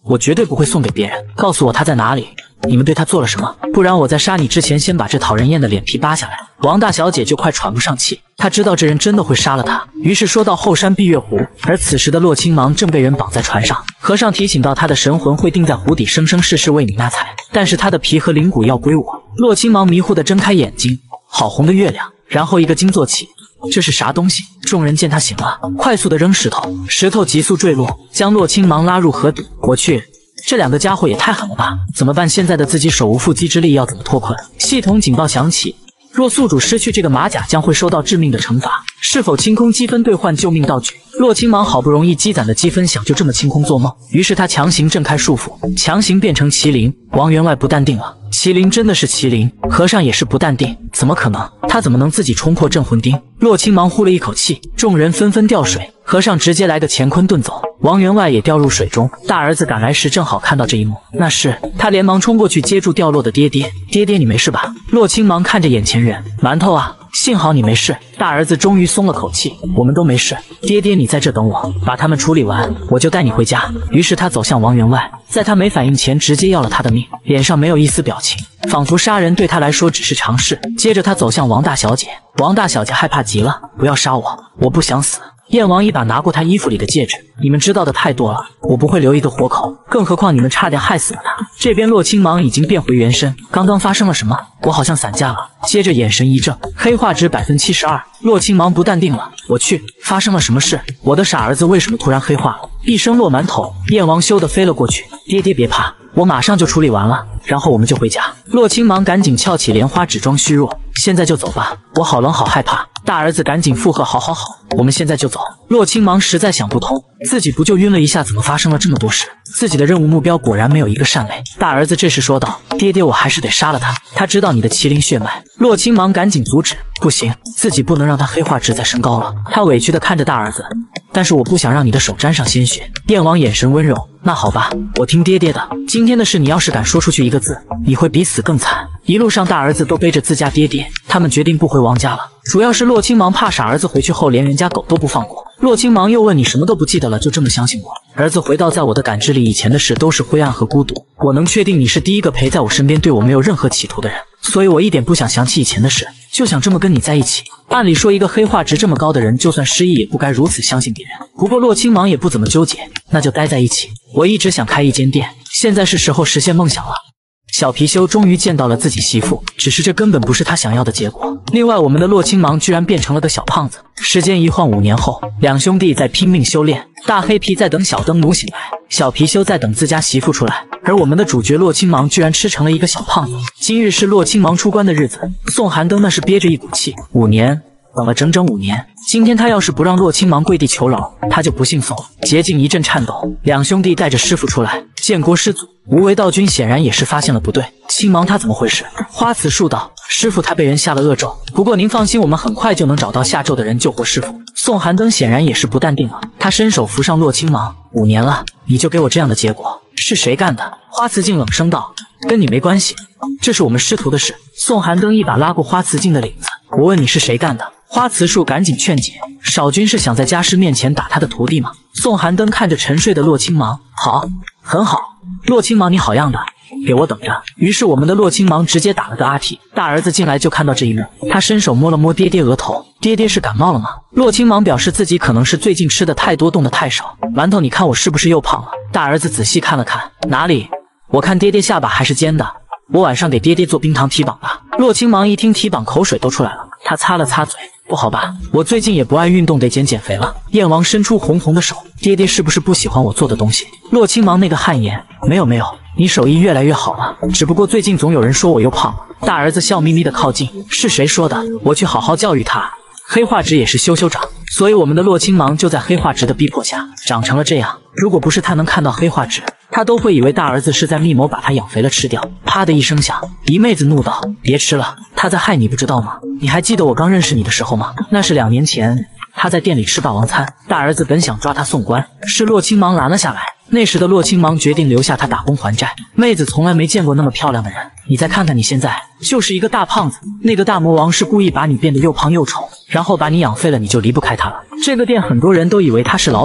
我绝对不会送给别人。告诉我他在哪里，你们对他做了什么？不然我在杀你之前，先把这讨人厌的脸皮扒下来。王大小姐就快喘不上气，她知道这人真的会杀了她，于是说到后山碧月湖。而此时的洛青芒正被人绑在船上，和尚提醒到他的神魂会定在湖底，生生世世为你纳财，但是他的皮和灵骨要归我。洛青芒迷糊地睁开眼睛，好红的月亮，然后一个惊坐起。这是啥东西？众人见他醒了，快速地扔石头，石头急速坠落，将洛青芒拉入河底。我去，这两个家伙也太狠了吧！怎么办？现在的自己手无缚鸡之力，要怎么脱困？系统警报响起，若宿主失去这个马甲，将会受到致命的惩罚。是否清空积分兑换救命道具？洛青芒好不容易积攒的积分，想就这么清空做梦？于是他强行挣开束缚，强行变成麒麟。王员外不淡定了，麒麟真的是麒麟？和尚也是不淡定，怎么可能？他怎么能自己冲破镇魂钉？洛青芒呼了一口气，众人纷纷掉水，和尚直接来个乾坤遁走，王员外也掉入水中。大儿子赶来时正好看到这一幕，那是他连忙冲过去接住掉落的爹爹。爹爹，你没事吧？洛青芒看着眼前人，馒头啊，幸好你没事。大儿子终于松了口气，我们都没事。爹爹，你在这等我，把他们处理完，我就带你回家。于是他走向王员外，在他没反应前直接要了他的命，脸上没有一丝表情，仿佛杀人对他来说只是常事。接着他走向王大小姐，王大小姐害怕极了，不要杀我，我不想死。燕王一把拿过他衣服里的戒指，你们知道的太多了，我不会留一个活口，更何况你们差点害死了他。这边洛青芒已经变回原身，刚刚发生了什么？我好像散架了。接着眼神一正，黑化值百分之七十二，洛青芒不淡定了，我去，发生了什么事？我的傻儿子为什么突然黑化了？一声落满头，燕王羞得飞了过去，爹爹别怕，我马上就处理完了，然后我们就回家。洛青芒赶紧翘起莲花指装虚弱，现在就走吧，我好冷好害怕。大儿子赶紧附和，好好好，我们现在就走。洛青芒实在想不通，自己不就晕了一下，怎么发生了这么多事？自己的任务目标果然没有一个善类。大儿子这时说道，爹爹，我还是得杀了他，他知道你的麒麟血脉。洛青芒赶紧阻止，不行，自己不能让他黑化值再升高了。他委屈地看着大儿子，但是我不想让你的手沾上鲜血。燕王眼神温柔，那好吧，我听爹爹的。今天的事你要是敢说出去一个字，你会比死更惨。一路上大儿子都背着自家爹爹，他们决定不回王家了，主要是洛青芒怕傻儿子回去后连人家狗都不放过。洛青芒又问，你什么都不记得了，就这么相信我？儿子回到，在我的感知里，以前的事都是灰暗和孤独，我能确定你是第一个陪在我身边对我没有任何企图的人，所以我一点不想想起以前的事，就想这么跟你在一起。按理说一个黑化值这么高的人，就算失忆也不该如此相信别人。不过洛青芒也不怎么纠结，那就待在一起。我一直想开一间店，现在是时候实现梦想了。小貔貅终于见到了自己媳妇，只是这根本不是他想要的结果。另外，我们的洛青芒居然变成了个小胖子。时间一晃五年后，两兄弟在拼命修炼，大黑皮在等小灯奴醒来，小貔貅在等自家媳妇出来，而我们的主角洛青芒居然吃成了一个小胖子。今日是洛青芒出关的日子，宋寒灯那是憋着一股气，五年。等了整整五年，今天他要是不让洛青芒跪地求饶，他就不姓宋。结境一阵颤抖，两兄弟带着师傅出来，建国师祖。无为道君显然也是发现了不对，青芒他怎么回事？花慈树道，师傅他被人下了恶咒，不过您放心，我们很快就能找到下咒的人救活师傅。宋寒灯显然也是不淡定了，他伸手扶上洛青芒，五年了，你就给我这样的结果，是谁干的？花慈静冷声道，跟你没关系，这是我们师徒的事。宋寒灯一把拉过花慈静的领子，我问你是谁干的？花慈树赶紧劝解，少君是想在家师面前打他的徒弟吗？宋寒灯看着沉睡的洛青芒，好，很好，洛青芒你好样的，给我等着。于是我们的洛青芒直接打了个阿嚏。大儿子进来就看到这一幕，他伸手摸了摸爹爹额头，爹爹是感冒了吗？洛青芒表示自己可能是最近吃的太多，动得太少。馒头，你看我是不是又胖了？大儿子仔细看了看，哪里？我看爹爹下巴还是尖的，我晚上给爹爹做冰糖提膀吧。洛青芒一听提膀，口水都出来了，他擦了擦嘴，不好吧，我最近也不爱运动，得减减肥了。燕王伸出红红的手，爹爹是不是不喜欢我做的东西？洛青芒那个汗颜，没有没有，你手艺越来越好了，只不过最近总有人说我又胖了。大儿子笑眯眯的靠近，是谁说的？我去好好教育他。黑化值也是羞羞长，所以我们的洛青芒就在黑化值的逼迫下长成了这样。如果不是他能看到黑化值，他都会以为大儿子是在密谋把他养肥了吃掉。啪的一声响，姨妹子怒道，别吃了，他在害你不知道吗？你还记得我刚认识你的时候吗？那是两年前，他在店里吃霸王餐，大儿子本想抓他送官，是洛青芒拦了下来。那时的洛青芒决定留下他打工还债。妹子从来没见过那么漂亮的人，你再看看你现在，就是一个大胖子。那个大魔王是故意把你变得又胖又丑，然后把你养废了，你就离不开他了。这个店很多人都以为他是老板，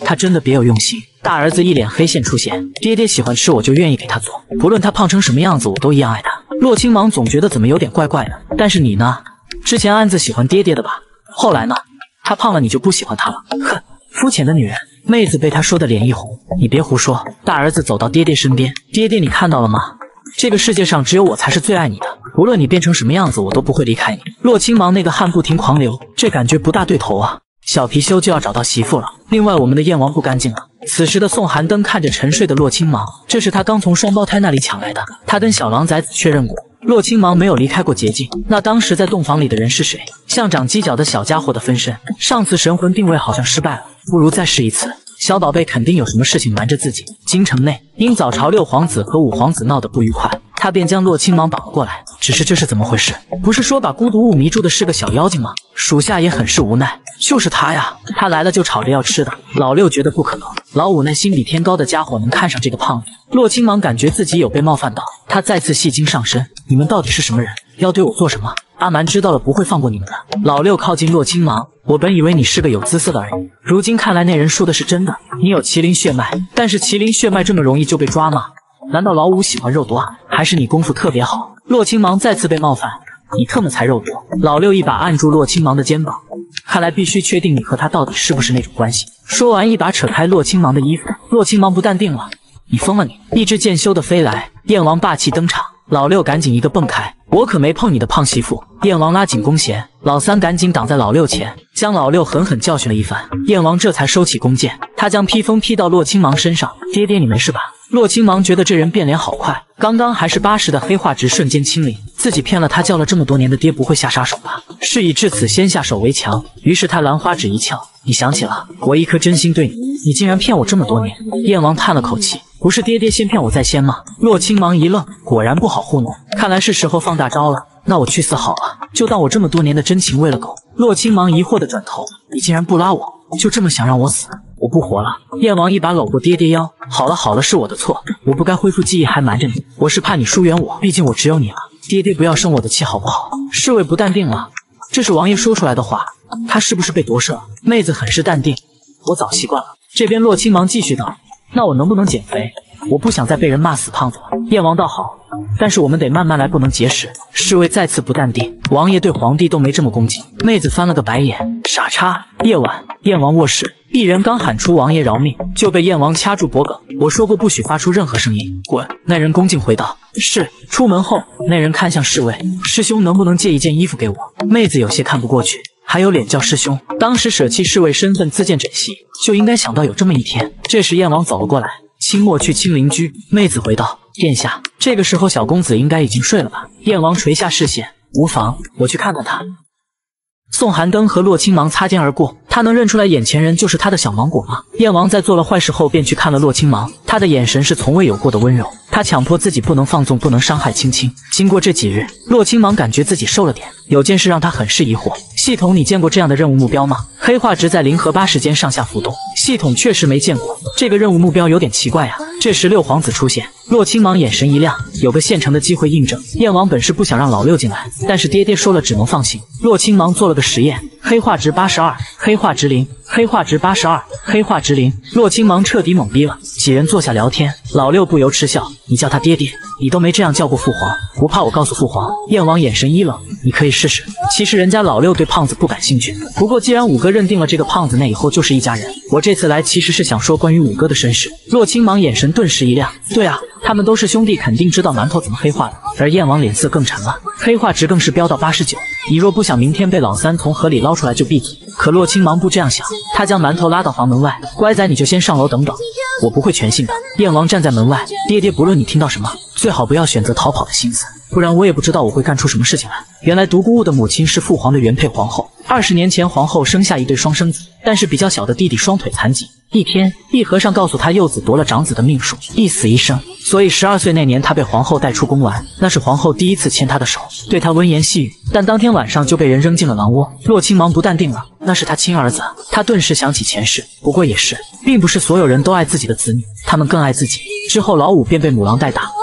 他真的别有用心。大儿子一脸黑线出现，爹爹喜欢吃我就愿意给他做，不论他胖成什么样子我都一样爱他。洛青芒总觉得怎么有点怪怪的，但是你呢？之前暗自喜欢爹爹的吧？后来呢？他胖了你就不喜欢他了？哼，肤浅的女人。妹子被他说的脸一红，你别胡说。大儿子走到爹爹身边，爹爹你看到了吗？这个世界上只有我才是最爱你的，无论你变成什么样子我都不会离开你。洛青芒那个汗不停狂流，这感觉不大对头啊。小貔貅就要找到媳妇了，另外我们的燕王不干净了。此时的宋寒灯看着沉睡的洛青芒，这是他刚从双胞胎那里抢来的。他跟小狼崽子确认过，洛青芒没有离开过捷径。那当时在洞房里的人是谁？像长犄角的小家伙的分身。上次神魂定位好像失败了，不如再试一次。小宝贝肯定有什么事情瞒着自己。京城内，因早朝六皇子和五皇子闹得不愉快，他便将洛青芒绑了过来。只是这是怎么回事？不是说把孤独雾迷住的是个小妖精吗？属下也很是无奈。就是他呀，他来了就吵着要吃的。老六觉得不可能，老五那心比天高的家伙能看上这个胖子？洛青芒感觉自己有被冒犯到，他再次戏精上身。你们到底是什么人？要对我做什么？阿蛮知道了不会放过你们的。老六靠近洛青芒，我本以为你是个有姿色的而已，如今看来那人说的是真的，你有麒麟血脉，但是麒麟血脉这么容易就被抓吗？难道老五喜欢肉多，还是你功夫特别好？洛青芒再次被冒犯，你特么才肉多。老六一把按住洛青芒的肩膀，看来必须确定你和他到底是不是那种关系。说完一把扯开洛青芒的衣服，洛青芒不淡定了，你疯了你！一只剑修的飞来，燕王霸气登场，老六赶紧一个蹦开，我可没碰你的胖媳妇。燕王拉紧弓弦，老三赶紧挡在老六前，将老六狠狠教训了一番。燕王这才收起弓箭，他将披风披到洛青芒身上。爹爹你没事吧？洛青芒觉得这人变脸好快，刚刚还是八十的黑化值瞬间清零，自己骗了他叫了这么多年的爹不会下杀手吧？事已至此，先下手为强。于是他兰花指一翘，你想起了我一颗真心对你，你竟然骗我这么多年。燕王叹了口气，不是爹爹先骗我在先吗？洛青芒一愣，果然不好糊弄，看来是时候放大招了。那我去死好了，就当我这么多年的真情喂了狗。洛青芒疑惑的转头，你竟然不拉我，就这么想让我死？我不活了！燕王一把搂过爹爹腰，好了好了，是我的错，我不该恢复记忆还瞒着你，我是怕你疏远我，毕竟我只有你了。爹爹不要生我的气好不好？侍卫不淡定了，这是王爷说出来的话，他是不是被夺舍了？妹子很是淡定，我早习惯了。这边洛青芒继续道，那我能不能减肥？我不想再被人骂死胖子了。燕王倒好，但是我们得慢慢来，不能节食。侍卫再次不淡定，王爷对皇帝都没这么恭敬。妹子翻了个白眼，傻叉。夜晚，燕王卧室，一人刚喊出王爷饶命，就被燕王掐住脖颈。我说过不许发出任何声音，滚！那人恭敬回道，是。出门后，那人看向侍卫，师兄能不能借一件衣服给我？妹子有些看不过去，还有脸叫师兄？当时舍弃侍卫身份自荐枕席，就应该想到有这么一天。这时燕王走了过来，清末去亲邻居。妹子回道，殿下，这个时候小公子应该已经睡了吧？燕王垂下视线，无妨，我去看看他。宋寒灯和洛青芒擦肩而过，他能认出来眼前人就是他的小芒果吗？燕王在做了坏事后便去看了洛青芒，他的眼神是从未有过的温柔，他强迫自己不能放纵，不能伤害青青。经过这几日，洛青芒感觉自己瘦了点，有件事让他很是疑惑。系统，你见过这样的任务目标吗？黑化值在零和八时间上下浮动，系统确实没见过，这个任务目标有点奇怪啊。这时六皇子出现，洛青芒眼神一亮，有个现成的机会印证。燕王本是不想让老六进来，但是爹爹说了只能放行。洛青芒做了个实验，黑化值八十二，黑化值零，黑化值八十二，黑化值零。洛青芒彻底懵逼了。几人坐下聊天，老六不由嗤笑，你叫他爹爹，你都没这样叫过父皇，不怕我告诉父皇？燕王眼神一冷，你可以试试。其实人家老六对胖子不感兴趣，不过既然五哥认定了这个胖子，那以后就是一家人。我这次来其实是想说关于五哥的身世。洛青芒眼神顿时一亮，对啊，他们都是兄弟，肯定知道馒头怎么黑化的。而燕王脸色更沉了，黑化值更是飙到八十九，你若不想明天被老三从河里捞出来就闭嘴。可洛青芒不这样想，他将馒头拉到房门外，乖仔你就先上楼等等，我不会全信的。燕王站在门外，爹爹不论你听到什么，最好不要选择逃跑的心思，不然我也不知道我会干出什么事情来。原来独孤雾的母亲是父皇的原配皇后，二十年前皇后生下一对双生子，但是比较小的弟弟双腿残疾。一天，一和尚告诉他幼子夺了长子的命数，一死一生，所以十二岁那年他被皇后带出宫玩，那是皇后第一次牵他的手，对他温言细语，但当天晚上就被人扔进了狼窝。洛青芒不淡定了，那是他亲儿子，他顿时想起前世。不过也是，并不是所有人都爱自己的子女，他们更爱自己。之后老五便被母狼带大，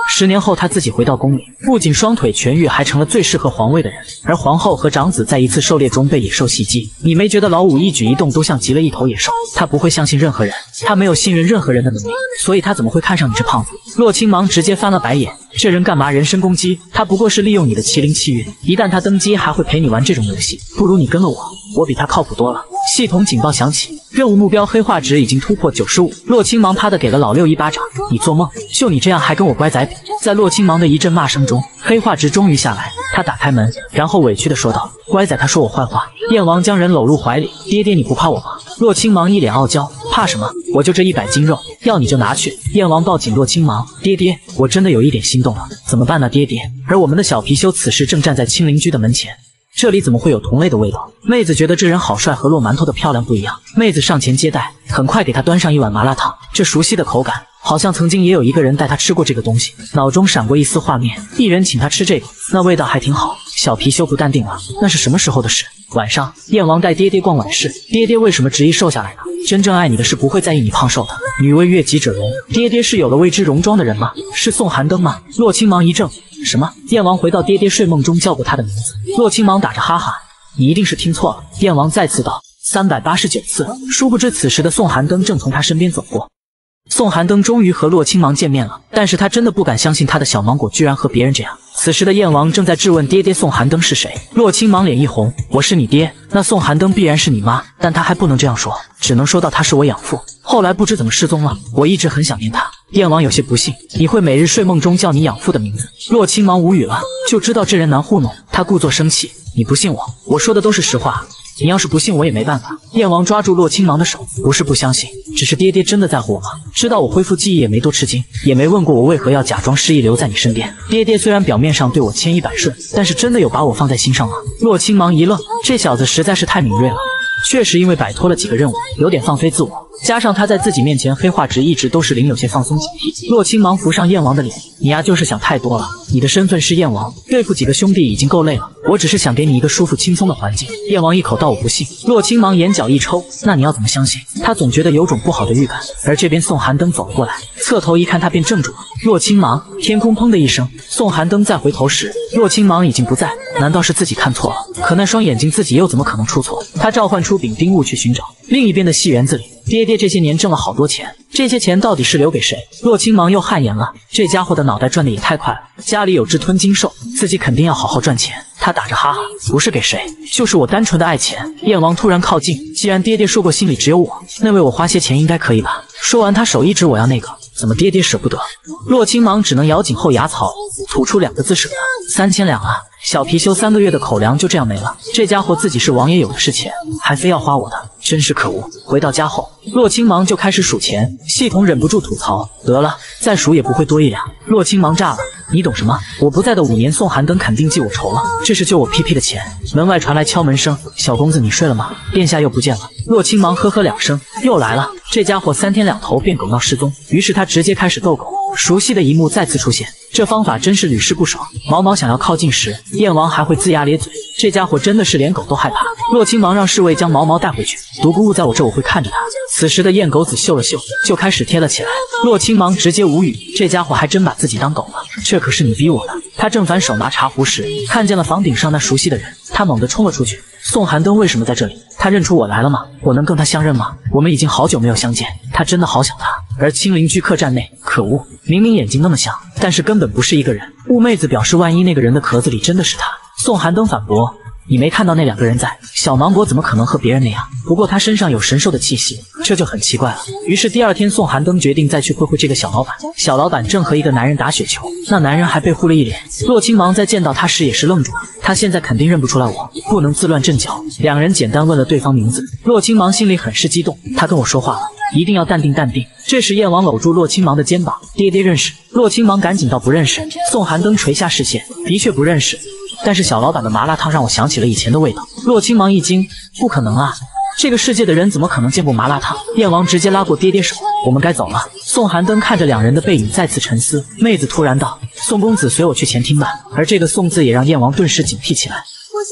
十年后，他自己回到宫里，不仅双腿痊愈，还成了最适合皇位的人。而皇后和长子在一次狩猎中被野兽袭击，你没觉得老五一举一动都像极了一头野兽？他不会相信任何人，他没有信任任何人的能力，所以他怎么会看上你这胖子？洛青芒直接翻了白眼，这人干嘛人身攻击？他不过是利用你的麒麟气运，一旦他登基，还会陪你玩这种游戏。不如你跟了我，我比他靠谱多了。系统警报响起，任务目标黑化值已经突破九十五。洛青芒啪的给了老六一巴掌，你做梦！就你这样还跟我乖仔比？在洛青芒的一阵骂声中，黑化值终于下来。他打开门，然后委屈的说道：“乖仔，他说我坏话。”燕王将人搂入怀里，爹爹，你不怕我吗？洛青芒一脸傲娇，怕什么？我就这一百斤肉，要你就拿去。燕王抱紧洛青芒，爹爹，我真的有一点心动了，怎么办呢，爹爹？而我们的小貔貅此时正站在青灵居的门前。这里怎么会有同类的味道？妹子觉得这人好帅，和落馒头的漂亮不一样。妹子上前接待，很快给他端上一碗麻辣烫。这熟悉的口感，好像曾经也有一个人带他吃过这个东西。脑中闪过一丝画面，一人请他吃这个，那味道还挺好。小貔貅不淡定了，那是什么时候的事？晚上，燕王带爹爹逛晚市。爹爹为什么执意瘦下来呢？真正爱你的是不会在意你胖瘦的。女为悦己者容，爹爹是有了为之戎装的人吗？是宋寒灯吗？洛青芒一怔。什么？燕王回到爹爹睡梦中叫过他的名字。洛青芒打着哈哈，你一定是听错了。燕王再次道三百八十九次。殊不知此时的宋寒灯正从他身边走过。宋寒灯终于和洛青芒见面了，但是他真的不敢相信他的小芒果居然和别人这样。此时的燕王正在质问爹爹宋寒灯是谁。洛青芒脸一红，我是你爹，那宋寒灯必然是你妈，但他还不能这样说，只能说到他是我养父，后来不知怎么失踪了，我一直很想念他。燕王有些不信，你会每日睡梦中叫你养父的名字？洛青芒无语了，就知道这人难糊弄，他故作生气，你不信我，我说的都是实话。你要是不信我也没办法。燕王抓住洛青芒的手，不是不相信，只是爹爹真的在乎我吗？知道我恢复记忆也没多吃惊，也没问过我为何要假装失忆留在你身边。爹爹虽然表面上对我千依百顺，但是真的有把我放在心上吗？洛青芒一愣，这小子实在是太敏锐了。确实因为摆脱了几个任务，有点放飞自我，加上他在自己面前黑化值一直都是零，有些放松警惕。洛青芒扶上燕王的脸，你呀就是想太多了，你的身份是燕王，对付几个兄弟已经够累了，我只是想给你一个舒服轻松的环境。燕王一口道我不信。洛青芒眼角一抽，那你要怎么相信？他总觉得有种不好的预感。而这边宋寒灯走了过来，侧头一看他便怔住了。洛青芒，天空砰的一声，宋寒灯再回头时，洛青芒已经不在。难道是自己看错了？可那双眼睛自己又怎么可能出错？他召唤出丙丁戊去寻找。另一边的戏园子里，爹爹这些年挣了好多钱，这些钱到底是留给谁？洛青芒又汗颜了，这家伙的脑袋转的也太快了，家里有只吞金兽，自己肯定要好好赚钱。他打着哈哈，不是给谁，就是我单纯的爱钱。燕王突然靠近，既然爹爹说过心里只有我，那为我花些钱应该可以吧？说完他手一指我要那个，怎么爹爹舍不得？洛青芒只能咬紧后牙槽，吐出两个字舍得。三千两啊！小貔貅三个月的口粮就这样没了，这家伙自己是王爷有的是钱，还非要花我的，真是可恶。回到家后，洛青芒就开始数钱，系统忍不住吐槽，得了，再数也不会多一两。洛青芒炸了，你懂什么？我不在的五年，宋寒灯肯定记我仇了，这是救我屁屁的钱。门外传来敲门声，小公子你睡了吗？殿下又不见了。洛青芒呵呵两声，又来了，这家伙三天两头变狗闹失踪，于是他直接开始逗狗。熟悉的一幕再次出现，这方法真是屡试不爽。毛毛想要靠近时，燕王还会龇牙咧嘴，这家伙真的是连狗都害怕。洛青芒让侍卫将毛毛带回去，独孤物在我这，我会看着他。此时的燕狗子嗅了嗅，就开始贴了起来。洛青芒直接无语，这家伙还真把自己当狗了，这可是你逼我的。他正反手拿茶壶时，看见了房顶上那熟悉的人，他猛地冲了出去。宋寒灯为什么在这里？他认出我来了吗？我能跟他相认吗？我们已经好久没有相见，他真的好想他。而青灵居客栈内，可恶，明明眼睛那么像，但是根本不是一个人。雾妹子表示，万一那个人的壳子里真的是他。宋寒灯反驳，你没看到那两个人在？小芒果怎么可能和别人那样？不过他身上有神兽的气息，这就很奇怪了。于是第二天，宋寒灯决定再去会会这个小老板。小老板正和一个男人打雪球，那男人还被呼了一脸。洛青芒在见到他时也是愣住了，他现在肯定认不出来我，不能自乱阵脚。两人简单问了对方名字，洛青芒心里很是激动，他跟我说话了，一定要淡定淡定。这时燕王搂住洛青芒的肩膀，爹爹认识？洛青芒赶紧道不认识。宋寒灯垂下视线，的确不认识，但是小老板的麻辣烫让我想起了以前的味道。洛青芒一惊，不可能啊，这个世界的人怎么可能见过麻辣烫？燕王直接拉过爹爹手，我们该走了。宋寒灯看着两人的背影再次沉思，妹子突然道，宋公子随我去前厅吧。而这个宋字也让燕王顿时警惕起来。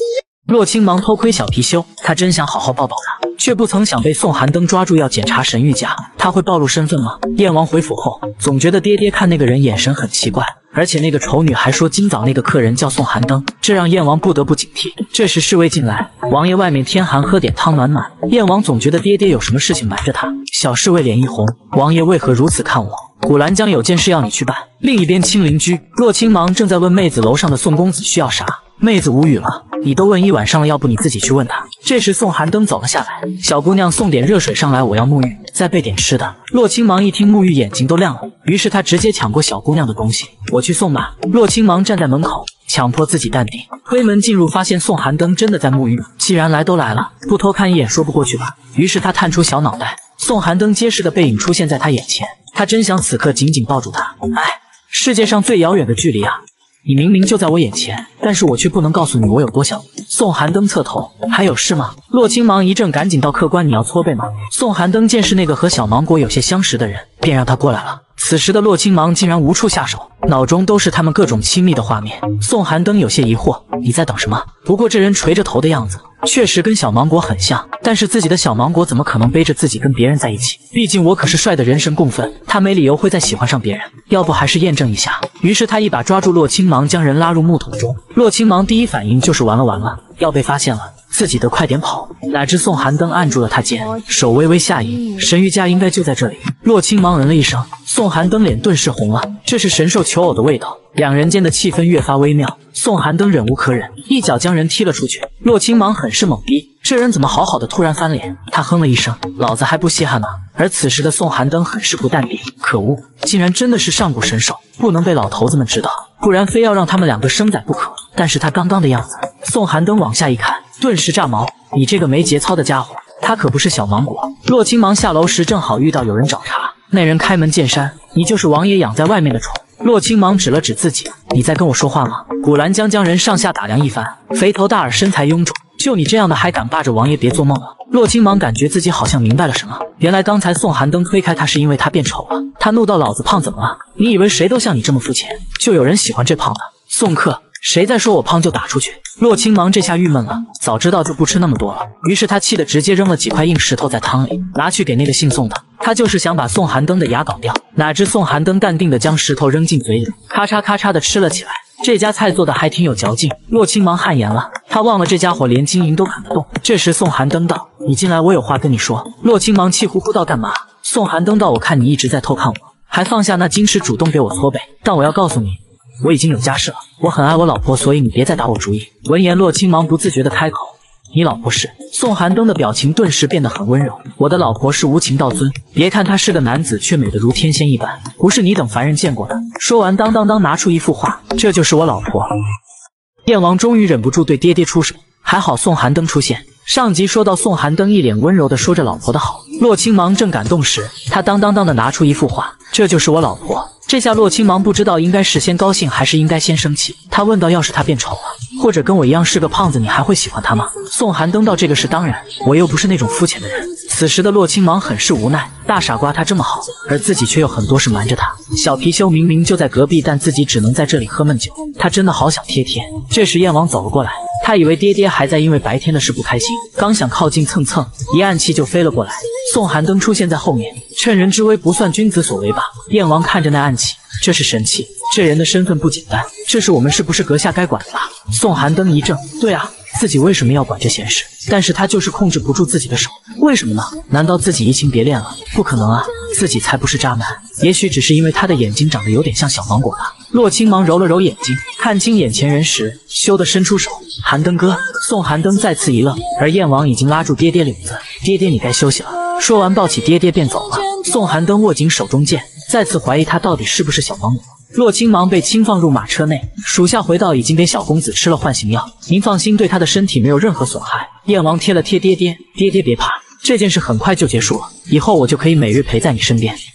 洛青芒偷窥小貔貅，他真想好好抱抱他，却不曾想被宋寒灯抓住要检查神谕甲。他会暴露身份吗？燕王回府后，总觉得爹爹看那个人眼神很奇怪，而且那个丑女还说今早那个客人叫宋寒灯，这让燕王不得不警惕。这时侍卫进来，王爷外面天寒，喝点汤暖暖。燕王总觉得爹爹有什么事情瞒着他。小侍卫脸一红，王爷为何如此看我？古兰江有件事要你去办。另一边青邻居洛青芒正在问妹子楼上的宋公子需要啥。妹子无语了，你都问一晚上了，要不你自己去问他。这时宋寒灯走了下来，小姑娘送点热水上来，我要沐浴，再备点吃的。洛青芒一听沐浴，眼睛都亮了，于是他直接抢过小姑娘的东西，我去送吧。洛青芒站在门口，强迫自己淡定，推门进入，发现宋寒灯真的在沐浴。既然来都来了，不偷看一眼说不过去吧。于是他探出小脑袋，宋寒灯结实的背影出现在他眼前，他真想此刻紧紧抱住他。哎，世界上最遥远的距离啊！你明明就在我眼前，但是我却不能告诉你我有多想你。宋寒灯侧头，还有事吗？洛青芒一怔，赶紧道：客官，你要搓背吗？宋寒灯见是那个和小芒果有些相识的人，便让他过来了。此时的洛青芒竟然无处下手，脑中都是他们各种亲密的画面。宋寒灯有些疑惑，你在等什么？不过这人垂着头的样子确实跟小芒果很像，但是自己的小芒果怎么可能背着自己跟别人在一起？毕竟我可是帅的人神共愤，他没理由会再喜欢上别人，要不还是验证一下。于是他一把抓住洛青芒，将人拉入木桶中。洛青芒第一反应就是完了完了，要被发现了，自己得快点跑。哪知宋寒灯按住了他肩，手微微下移，神谕架应该就在这里。洛青芒嗯了一声，宋寒灯脸顿时红了，这是神兽求偶的味道，两人间的气氛越发微妙。宋寒灯忍无可忍，一脚将人踢了出去。洛青芒很是懵逼，这人怎么好好的突然翻脸？他哼了一声，老子还不稀罕呢。而此时的宋寒灯很是不淡定，可恶，竟然真的是上古神兽，不能被老头子们知道，不然非要让他们两个生崽不可。但是他刚刚的样子，宋寒灯往下一看，顿时炸毛，你这个没节操的家伙，他可不是小芒果。洛青芒下楼时正好遇到有人找茬，那人开门见山，你就是王爷养在外面的宠。洛青芒指了指自己，你在跟我说话吗？古兰江将人上下打量一番，肥头大耳，身材臃肿，就你这样的还敢霸着王爷，别做梦了。洛青芒感觉自己好像明白了什么，原来刚才宋寒灯推开他是因为他变丑了。他怒道：老子胖怎么了？你以为谁都像你这么肤浅？就有人喜欢这胖的？宋克，谁再说我胖就打出去。洛青芒这下郁闷了，早知道就不吃那么多了。于是他气得直接扔了几块硬石头在汤里，拿去给那个姓宋的。他就是想把宋寒灯的牙搞掉，哪知宋寒灯淡定的将石头扔进嘴里，咔嚓咔嚓的吃了起来。这家菜做的还挺有嚼劲。洛青芒汗颜了，他忘了这家伙连金银都砍得动。这时宋寒灯道：你进来，我有话跟你说。洛青芒气呼呼道：干嘛？宋寒灯道：我看你一直在偷看我，还放下那矜持主动给我搓背，但我要告诉你，我已经有家室了，我很爱我老婆，所以你别再打我主意。闻言，洛青芒不自觉地开口：你老婆是？宋寒灯的表情顿时变得很温柔。我的老婆是无情道尊，别看他是个男子，却美得如天仙一般，不是你等凡人见过的。说完，当当当拿出一幅画，这就是我老婆。燕王终于忍不住对爹爹出手，还好宋寒灯出现。上集说到宋寒灯一脸温柔地说着老婆的好，洛青芒正感动时，他当当当的拿出一幅画，这就是我老婆。这下洛青芒不知道应该是先高兴还是应该先生气。他问道：要是他变丑了，或者跟我一样是个胖子，你还会喜欢他吗？宋寒灯道：这个是当然，我又不是那种肤浅的人。此时的洛青芒很是无奈，大傻瓜他这么好，而自己却有很多事瞒着他。小貔貅明明就在隔壁，但自己只能在这里喝闷酒，他真的好想贴贴。这时燕王走了过来，他以为爹爹还在因为白天的事不开心，刚想靠近蹭蹭，一暗器就飞了过来。宋寒灯出现在后面，趁人之危不算君子所为吧。燕王看着那暗器，这是神器，这人的身份不简单，这是我们是不是阁下该管的吧？宋寒灯一怔，对啊，自己为什么要管这闲事？但是他就是控制不住自己的手，为什么呢？难道自己移情别恋了？不可能啊，自己才不是渣男，也许只是因为他的眼睛长得有点像小芒果吧。洛青芒揉了揉眼睛，看清眼前人时，羞得伸出手，寒灯哥。宋寒灯再次一愣，而燕王已经拉住爹爹领子，爹爹你该休息了。说完抱起爹爹便走了。宋寒灯握紧手中剑，再次怀疑他到底是不是小芒果。洛青芒被轻放入马车内，属下回道已经给小公子吃了唤醒药，您放心，对他的身体没有任何损害。燕王贴了贴爹爹，爹爹别怕，这件事很快就结束了，以后我就可以每日陪在你身边。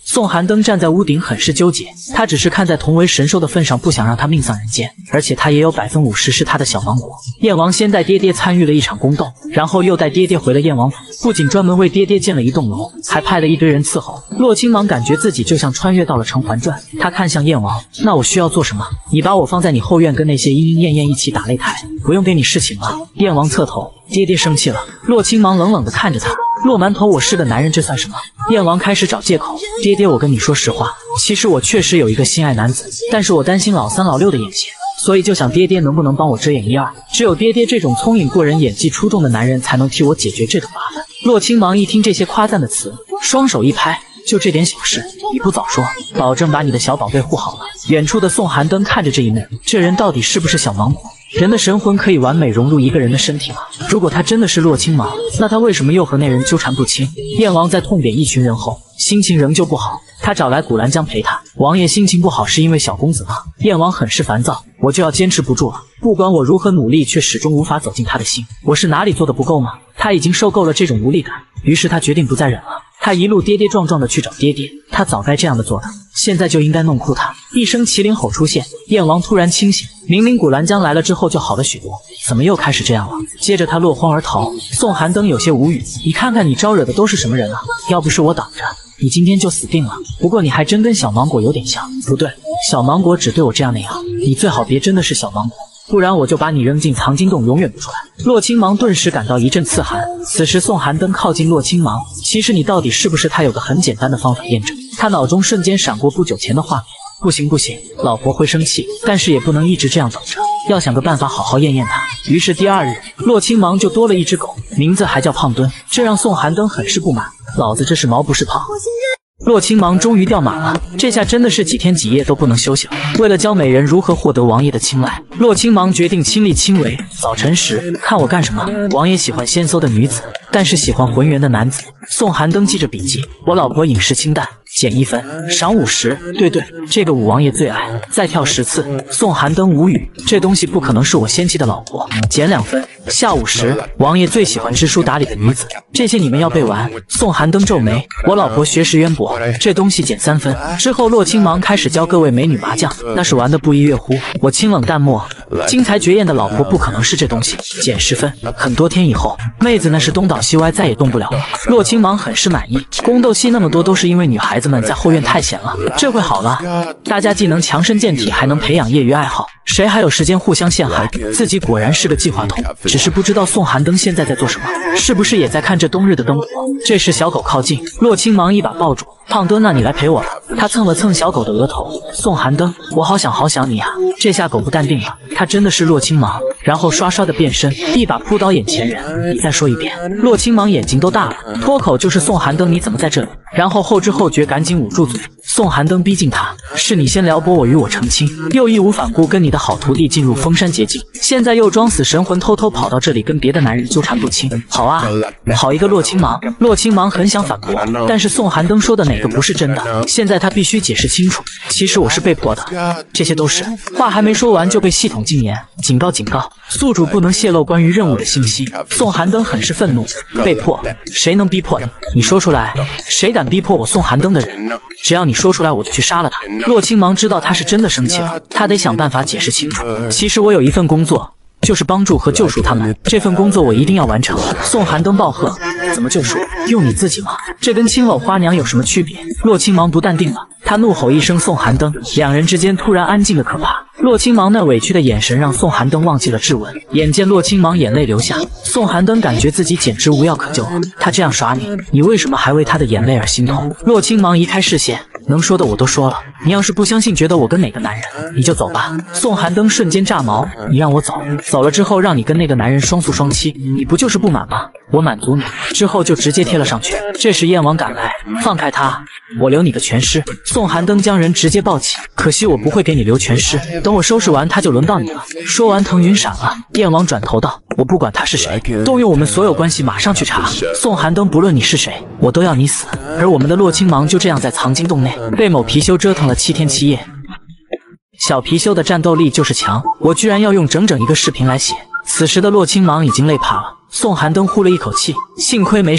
宋寒登站在屋顶，很是纠结。他只是看在同为神兽的份上，不想让他命丧人间，而且他也有百分五十是他的小芒果。燕王先带爹爹参与了一场宫斗，然后又带爹爹回了燕王府，不仅专门为爹爹建了一栋楼，还派了一堆人伺候。洛亲王感觉自己就像穿越到了《甄嬛传》，他看向燕王：“那我需要做什么？你把我放在你后院，跟那些莺莺燕燕一起打擂台，不用给你侍寝了。”燕王侧头，爹爹生气了。洛亲王冷冷地看着他。落馒头，我是个男人，这算什么？燕王开始找借口，爹爹，我跟你说实话，其实我确实有一个心爱男子，但是我担心老三老六的眼线，所以就想爹爹能不能帮我遮掩一二？只有爹爹这种聪颖过人、演技出众的男人，才能替我解决这个麻烦。洛亲王一听这些夸赞的词，双手一拍，就这点小事，你不早说，保证把你的小宝贝护好了。远处的宋寒登看着这一幕，这人到底是不是小芒果？人的神魂可以完美融入一个人的身体吗？如果他真的是洛亲王，那他为什么又和那人纠缠不清？燕王在痛扁一群人后，心情仍旧不好，他找来古兰江陪他。王爷心情不好是因为小公子吗？燕王很是烦躁，我就要坚持不住了，不管我如何努力，却始终无法走进他的心，我是哪里做的不够吗？他已经受够了这种无力感，于是他决定不再忍了。他一路跌跌撞撞的去找爹爹，他早该这样的做的，现在就应该弄哭他。一声麒麟吼出现，燕王突然清醒，明明古兰江来了之后就好了许多，怎么又开始这样了？接着他落荒而逃。宋寒登有些无语，你看看你招惹的都是什么人啊？要不是我挡着，你今天就死定了。不过你还真跟小芒果有点像，不对，小芒果只对我这样那样，你最好别真的是小芒果，不然我就把你扔进藏经洞，永远不出来。洛亲王顿时感到一阵刺寒。此时宋寒登靠近洛亲王，其实你到底是不是他？有个很简单的方法验证。他脑中瞬间闪过不久前的画面，不行不行，老婆会生气，但是也不能一直这样等着，要想个办法好好验验他。于是第二日，洛亲王就多了一只狗，名字还叫胖墩，这让宋寒登很是不满，老子这是毛不是胖。洛亲王终于掉马了，这下真的是几天几夜都不能休息了。为了教美人如何获得王爷的青睐，洛亲王决定亲力亲为。早晨时，看我干什么？王爷喜欢纤瘦的女子，但是喜欢浑圆的男子。宋寒登记着笔记，我老婆饮食清淡，减一分，赏五十。对对，这个武王爷最爱，再跳十次。宋寒登无语，这东西不可能是我先妻的老婆，减两分，下五十。王爷最喜欢知书达理的女子，这些你们要背完。宋寒登皱眉，我老婆学识渊博，这东西减三分。之后洛亲王开始教各位美女麻将，那是玩的不亦乐乎。我清冷淡漠，精彩绝艳的老婆不可能是这东西，减十分。很多天以后，妹子那是东倒西歪，再也动不了了。洛亲王很是满意，宫斗戏那么多都是因为女孩子们在后院太闲了，这回好了，大家既能强身健体，还能培养业余爱好，谁还有时间互相陷害？自己果然是个计划通，只是不知道宋寒登现在在做什么，是不是也在看这冬日的灯火？这时小狗靠近，洛亲王一把抱住胖墩，那你来陪我了。他蹭了蹭小狗的额头，宋寒登，我好想好想你啊。这下狗不淡定了，他真的是洛亲王，然后刷刷的变身，一把扑倒眼前人。你再说一遍。洛亲王眼睛都大了，脱口就是宋寒登，你怎么在这里？然后后知后觉赶紧捂住嘴。宋寒登逼近他，是你先撩拨我与我成亲，又义无反顾跟你的好徒弟进入封山劫境，现在又装死神魂偷偷跑到这里跟别的男人纠缠不清。好啊，好一个洛亲王。洛亲王很想反驳，但是宋寒登说的哪个不是真的？现在他必须解释清楚。其实我是被迫的，这些都是。话还没说完就被系统禁言，警告警告，宿主不能泄露关于任务的信息。宋寒登很是愤怒，被迫？谁能逼迫你？你说出来，谁敢逼迫我宋寒登的人？只要你说出来，我就去杀了他。洛亲王知道他是真的生气了，他得想办法解释清楚。其实我有一份工作，就是帮助和救赎他们，这份工作我一定要完成。宋寒登暴喝：怎么救赎？用你自己吗？这跟亲搂花娘有什么区别？洛亲王不淡定了，他怒吼一声宋寒登，两人之间突然安静的可怕。洛亲王那委屈的眼神让宋寒登忘记了质问，眼见洛亲王眼泪流下，宋寒登感觉自己简直无药可救了。他这样耍你，你为什么还为他的眼泪而心痛？洛亲王移开视线，能说的我都说了，你要是不相信，觉得我跟哪个男人，你就走吧。宋寒登瞬间炸毛，你让我走，走了之后让你跟那个男人双宿双栖，你不就是不满吗？我满足你，之后就直接贴了上去。这时燕王赶来，放开他，我留你个全尸。宋寒登将人直接抱起，可惜我不会给你留全尸，等我收拾完他就轮到你了。说完腾云闪了。燕王转头道，我不管他是谁，动用我们所有关系马上去查。宋寒登，不论你是谁，我都要你死。而我们的洛亲王就这样在藏经洞内被某貔貅折腾了七天七夜。小貔貅的战斗力就是强，我居然要用整整一个视频来写。此时的洛亲王已经累怕了。宋寒登呼了一口气，幸亏没伤到。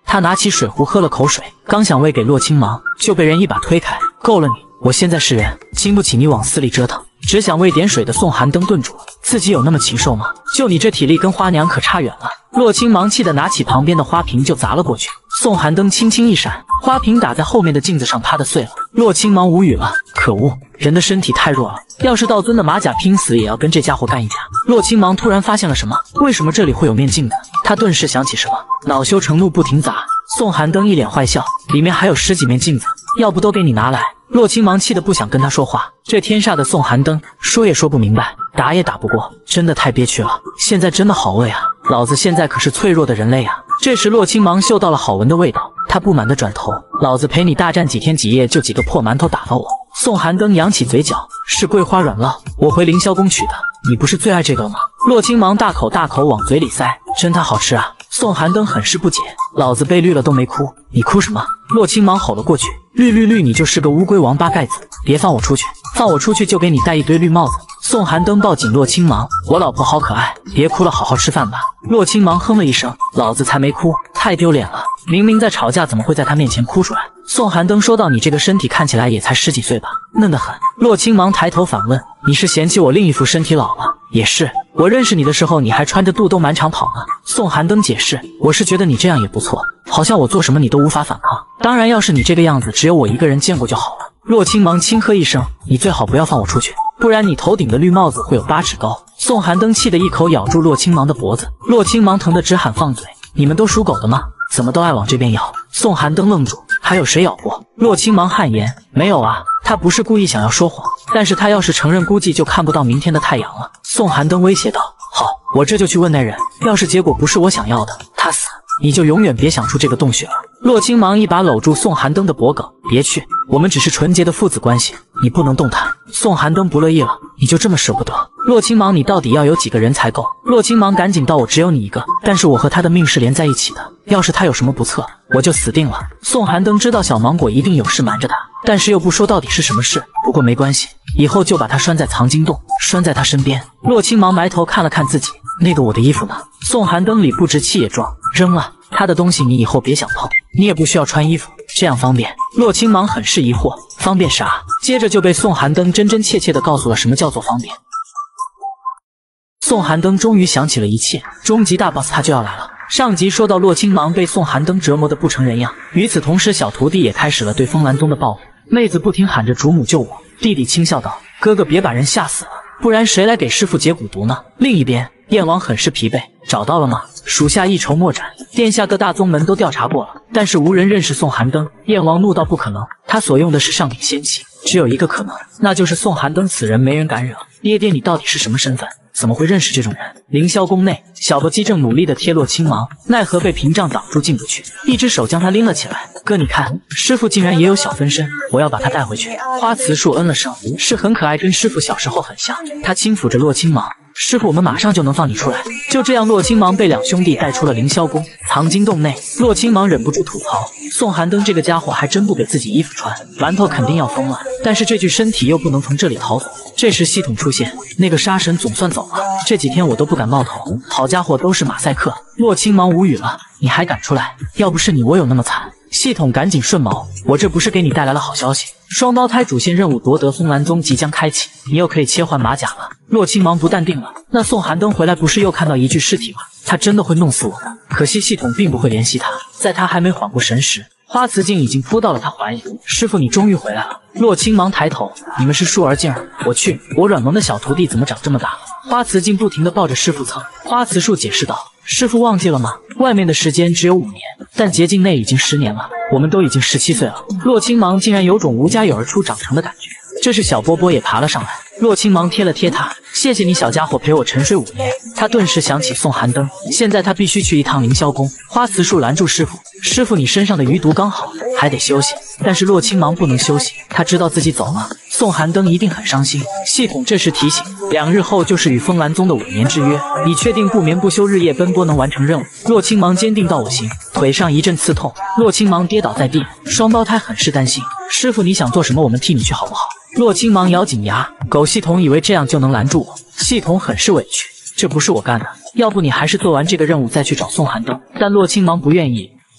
他拿起水壶喝了口水，刚想喂给洛青芒，就被人一把推开。够了你！我现在是人，经不起你往死里折腾。只想喂点水的宋寒灯顿住了，自己有那么禽兽吗？就你这体力，跟花娘可差远了。洛青芒气得拿起旁边的花瓶就砸了过去。宋寒灯轻轻一闪，花瓶打在后面的镜子上，啪的碎了。洛青芒无语了，可恶，人的身体太弱了，要是道尊的马甲，拼死也要跟这家伙干一架。洛青芒突然发现了什么，为什么这里会有面镜子？他顿时想起什么，恼羞成怒，不停砸。宋寒灯一脸坏笑，里面还有十几面镜子，要不都给你拿来。洛青芒气得不想跟他说话，这天煞的宋寒灯说也说不明白，打也打不过，真的太憋屈了。现在真的好饿呀，老子现在可是脆弱的人类啊！这时洛青芒嗅到了好闻的味道，他不满地转头，老子陪你大战几天几夜，就几个破馒头打发我。宋寒灯扬起嘴角，是桂花软酪，我回凌霄宫取的，你不是最爱这个吗？洛青芒大口大口往嘴里塞，真它好吃啊！宋寒灯很是不解，老子被绿了都没哭，你哭什么？洛青芒吼了过去，绿绿绿，你就是个乌龟王八盖子，别放我出去，放我出去就给你戴一堆绿帽子。宋寒灯抱紧洛青芒，我老婆好可爱，别哭了，好好吃饭吧。洛青芒哼了一声，老子才没哭，太丢脸了，明明在吵架，怎么会在他面前哭出来？宋寒灯说道，你这个身体看起来也才十几岁吧，嫩得很。洛青芒抬头反问，你是嫌弃我另一副身体老了？也是，我认识你的时候你还穿着肚兜满场跑呢。宋寒灯解释，我是觉得你这样也不错，好像我做什么你都无法反抗，当然要是你这个样子只有我一个人见过就好了。洛青芒轻喝一声，你最好不要放我出去，不然你头顶的绿帽子会有八尺高。宋寒灯气得一口咬住洛青芒的脖子，洛青芒疼得直喊放嘴，你们都属狗的吗？怎么都爱往这边咬？宋寒灯愣住，还有谁咬过？洛青芒汗颜，没有啊，他不是故意想要说谎，但是他要是承认，估计就看不到明天的太阳了。宋寒灯威胁道，好，我这就去问那人，要是结果不是我想要的，他死，你就永远别想出这个洞穴了。洛青芒一把搂住宋寒灯的脖颈，别去，我们只是纯洁的父子关系，你不能动弹。宋寒灯不乐意了，你就这么舍不得？洛青芒，你到底要有几个人才够？洛青芒赶紧道，我只有你一个，但是我和他的命是连在一起的，要是他有什么不测，我就死定了。宋寒灯知道小芒果一定有事瞒着他，但是又不说到底是什么事，不过没关系，以后就把他拴在藏经洞，拴在他身边。洛青芒埋头看了看自己，那个我的衣服呢？宋寒灯理不直气也壮，扔了，他的东西你以后别想碰，你也不需要穿衣服，这样方便。洛青芒很是疑惑，方便啥？接着就被宋寒灯真真切切地告诉了什么叫做方便。宋寒灯终于想起了一切，终极大 boss 他就要来了。上集说到洛青芒被宋寒灯折磨得不成人样，与此同时小徒弟也开始了对风岚宗的报复。妹子不停喊着主母救我，弟弟轻笑道，哥哥别把人吓死了，不然谁来给师傅解蛊毒呢？另一边燕王很是疲惫，找到了吗？属下一筹莫展，殿下各大宗门都调查过了，但是无人认识宋寒灯。燕王怒道，不可能，他所用的是上品仙器，只有一个可能，那就是宋寒灯此人没人敢惹。爹爹，你到底是什么身份？怎么会认识这种人？凌霄宫内，小波姬正努力的贴洛青芒，奈何被屏障挡住进不去，一只手将他拎了起来。哥，你看，师傅竟然也有小分身，我要把他带回去。花慈树嗯了声，是很可爱，跟师傅小时候很像。他轻抚着洛青芒，师傅，我们马上就能放你出来。就这样，洛青芒被两兄弟带出了凌霄宫藏经洞内。洛青芒忍不住吐槽，宋寒灯这个家伙还真不给自己衣服穿，馒头肯定要疯了，但是这具身体又不能从这里逃走。这时系统出现，那个杀神总算走了，这几天我都不敢冒头，好家伙，都是马赛克。洛青芒无语了，你还敢出来？要不是你，我有那么惨？系统赶紧顺毛，我这不是给你带来了好消息，双胞胎主线任务夺得风岚宗即将开启，你又可以切换马甲了。洛青芒不淡定了，那宋寒灯回来不是又看到一具尸体吗？他真的会弄死我的。可惜系统并不会联系他，在他还没缓过神时，花瓷镜已经扑到了他怀里。师傅，你终于回来了。洛青芒抬头，你们是舒儿静儿？我去，我软萌的小徒弟怎么长这么大了？花瓷镜不停地抱着师傅蹭。花瓷树解释道，师傅忘记了吗？外面的时间只有五年，但结境内已经十年了，我们都已经十七岁了。洛青芒竟然有种无家有儿初长成的感觉。这时小波波也爬了上来，洛青芒贴了贴他，谢谢你小家伙陪我沉睡五年。他顿时想起宋寒灯，现在他必须去一趟凌霄宫。花瓷树拦住师傅，师傅你身上的余毒刚好，还得休息。但是洛青芒不能休息，他知道自己走了，宋寒灯一定很伤心。系统这时提醒，两日后就是与风岚宗的五年之约，你确定不眠不休日夜奔波能完成任务？洛青芒坚定道我行。腿上一阵刺痛，洛青芒跌倒在地，双胞胎很是担心，师傅你想做什么我们替你去好不好？洛青芒咬紧牙，狗系统以为这样就能拦住我，系统很是委屈，这不是我干的，要不你还是做完这个任务再去找宋寒灯。但洛青芒不愿意，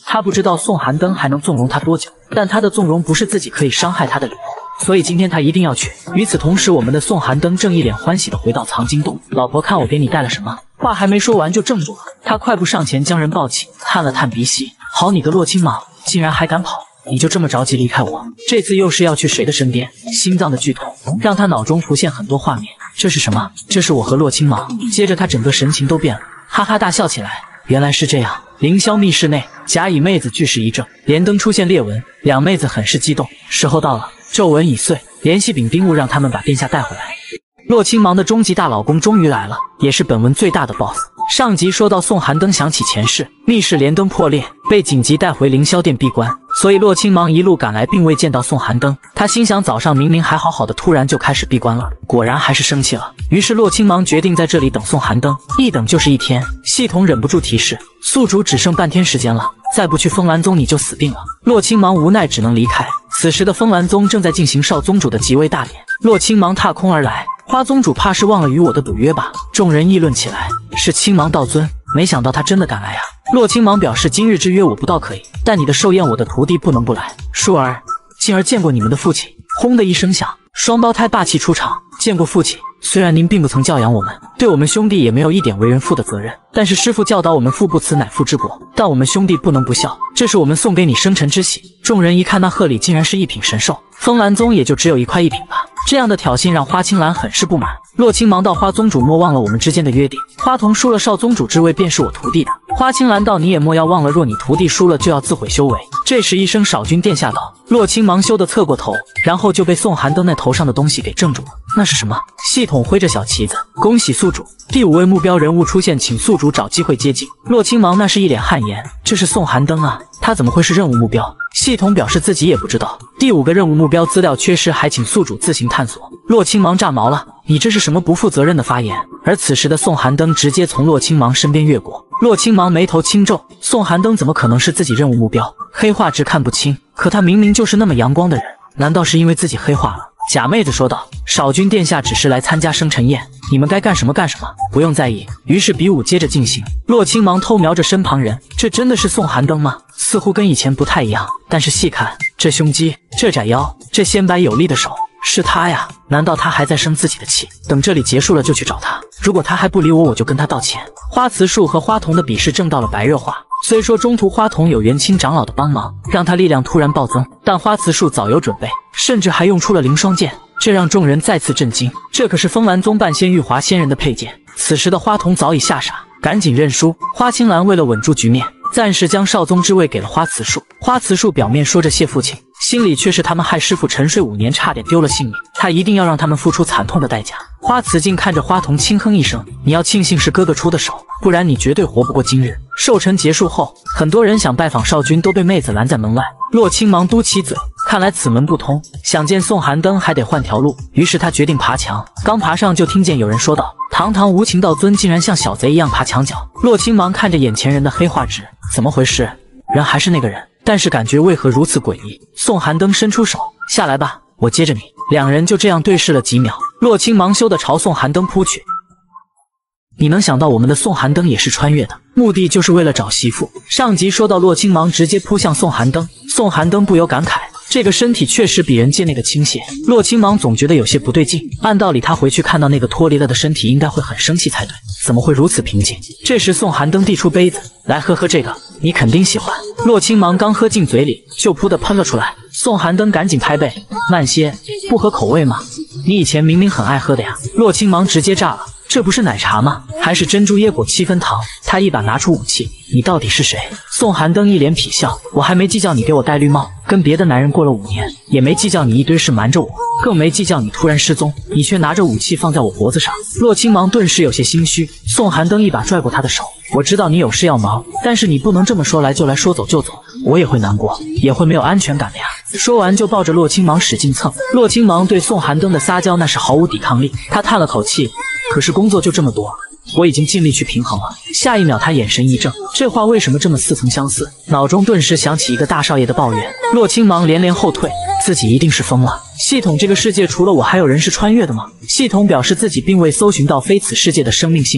他不知道宋寒灯还能纵容他多久，但他的纵容不是自己可以伤害他的理由，所以今天他一定要去。与此同时，我们的宋寒灯正一脸欢喜地回到藏经洞。老婆，看我给你带了什么？话还没说完就怔住了，他快步上前将人抱起，探了探鼻息。好你个洛青蟒，竟然还敢跑！你就这么着急离开我？这次又是要去谁的身边？心脏的剧痛让他脑中浮现很多画面。这是什么？这是我和洛青蟒。接着他整个神情都变了，哈哈大笑起来。原来是这样。凌霄密室内，甲乙妹子俱是一怔，连灯出现裂纹，两妹子很是激动。时候到了，皱纹已碎，联系禀兵务让他们把殿下带回来。洛青蟒的终极大老公终于来了，也是本文最大的 boss。上集说到宋寒灯想起前世，密室连灯破裂，被紧急带回凌霄殿闭关，所以洛青蟒一路赶来并未见到宋寒灯。他心想早上明明还好好的，突然就开始闭关了，果然还是生气了。于是洛青蟒决定在这里等宋寒灯，一等就是一天。系统忍不住提示，宿主只剩半天时间了，再不去风岚宗你就死定了。洛青蟒无奈只能离开。此时的风岚宗正在进行少宗主的即位大典，洛青蟒踏空而来。花宗主怕是忘了与我的赌约吧？众人议论起来，是青芒道尊，没想到他真的赶来啊！洛青蟒表示，今日之约我不到可以，但你的寿宴我的徒弟不能不来。舒儿，静儿见过你们的父亲。轰的一声响，双胞胎霸气出场。见过父亲，虽然您并不曾教养我们，对我们兄弟也没有一点为人父的责任，但是师父教导我们父不慈乃父之过，但我们兄弟不能不孝，这是我们送给你生辰之喜。众人一看那贺礼竟然是一品神兽，风岚宗也就只有一块一品吧。这样的挑衅让花青兰很是不满。洛青蟒道，花宗主莫忘了我们之间的约定，花童输了少宗主之位便是我徒弟的。花青兰道，你也莫要忘了，若你徒弟输了就要自毁修为。这时一声少君殿下道，洛青蟒羞得侧过头，然后就被宋寒灯那头上的东西给怔住了。那是什么？系统挥着小旗子，恭喜宿主，第五位目标人物出现，请宿主找机会接近。洛青蟒那是一脸汗颜，这是宋寒灯啊，他怎么会是任务目标？系统表示自己也不知道，第五个任务目标资料缺失，还请宿主自行探索。洛青蟒炸毛了，你这是什么不负责任的发言？而此时的宋寒灯直接从洛青蟒身边越过，洛青蟒眉头轻皱，宋寒灯怎么可能是自己任务目标？黑化值看不清，可他明明就是那么阳光的人，难道是因为自己黑化了？假妹子说道，少君殿下只是来参加生辰宴，你们该干什么干什么，不用在意。于是比武接着进行。洛青蟒偷瞄着身旁人，这真的是宋寒灯吗？似乎跟以前不太一样，但是细看这胸肌，这窄腰，这纤白有力的手，是他呀？难道他还在生自己的气？等这里结束了就去找他，如果他还不理我，我就跟他道歉。花慈树和花童的比试正到了白热化，虽说中途花童有元清长老的帮忙，让他力量突然暴增，但花慈树早有准备，甚至还用出了凌霜剑，这让众人再次震惊。这可是风岚宗半仙玉华仙人的佩剑。此时的花童早已吓傻，赶紧认输。花青兰为了稳住局面，暂时将少宗之位给了花慈树。花慈树表面说着谢父亲，心里却是他们害师傅沉睡五年，差点丢了性命，他一定要让他们付出惨痛的代价。花慈静看着花童轻哼一声，你要庆幸是哥哥出的手，不然你绝对活不过今日。寿辰结束后，很多人想拜访少君都被妹子拦在门外。洛青蟒嘟起嘴，看来此门不通，想见宋寒灯还得换条路。于是他决定爬墙，刚爬上就听见有人说道，堂堂无情道尊竟然像小贼一样爬墙角。洛青蟒看着眼前人的黑化值，怎么回事？人还是那个人，但是感觉为何如此诡异？宋寒灯伸出手，下来吧，我接着你。两人就这样对视了几秒，洛青蟒羞地朝宋寒灯扑去。你能想到我们的宋寒灯也是穿越的，目的就是为了找媳妇。上集说到洛青蟒直接扑向宋寒灯，宋寒灯不由感慨，这个身体确实比人界那个倾斜。洛青蟒总觉得有些不对劲，按道理他回去看到那个脱离了的身体应该会很生气才对，怎么会如此平静？这时宋寒灯递出杯子，来喝喝这个，你肯定喜欢。洛青蟒刚喝进嘴里，就噗的喷了出来。宋寒灯赶紧拍背，慢些，不合口味吗？你以前明明很爱喝的呀。洛青蟒直接炸了，这不是奶茶吗？还是珍珠椰果七分糖？他一把拿出武器，你到底是谁？宋寒灯一脸痞笑，我还没计较你给我戴绿帽，跟别的男人过了五年，也没计较你一堆事瞒着我，更没计较你突然失踪，你却拿着武器放在我脖子上。洛青蟒顿时有些心虚，宋寒灯一把拽过他的手，我知道你有事要忙，但是你不能这么说来就来，说走就走，我也会难过，也会没有安全感的呀。说完就抱着洛青蟒使劲蹭。洛青蟒对宋寒灯的撒娇那是毫无抵抗力，他叹了口气，可是工作就这么多，我已经尽力去平衡了。下一秒他眼神一怔，这话为什么这么似曾相似？脑中顿时想起一个大少爷的抱怨。洛青蟒连连后退，自己一定是疯了。系统，这个世界除了我还有人是穿越的吗？系统表示自己并未搜寻到非此世界的生命信号，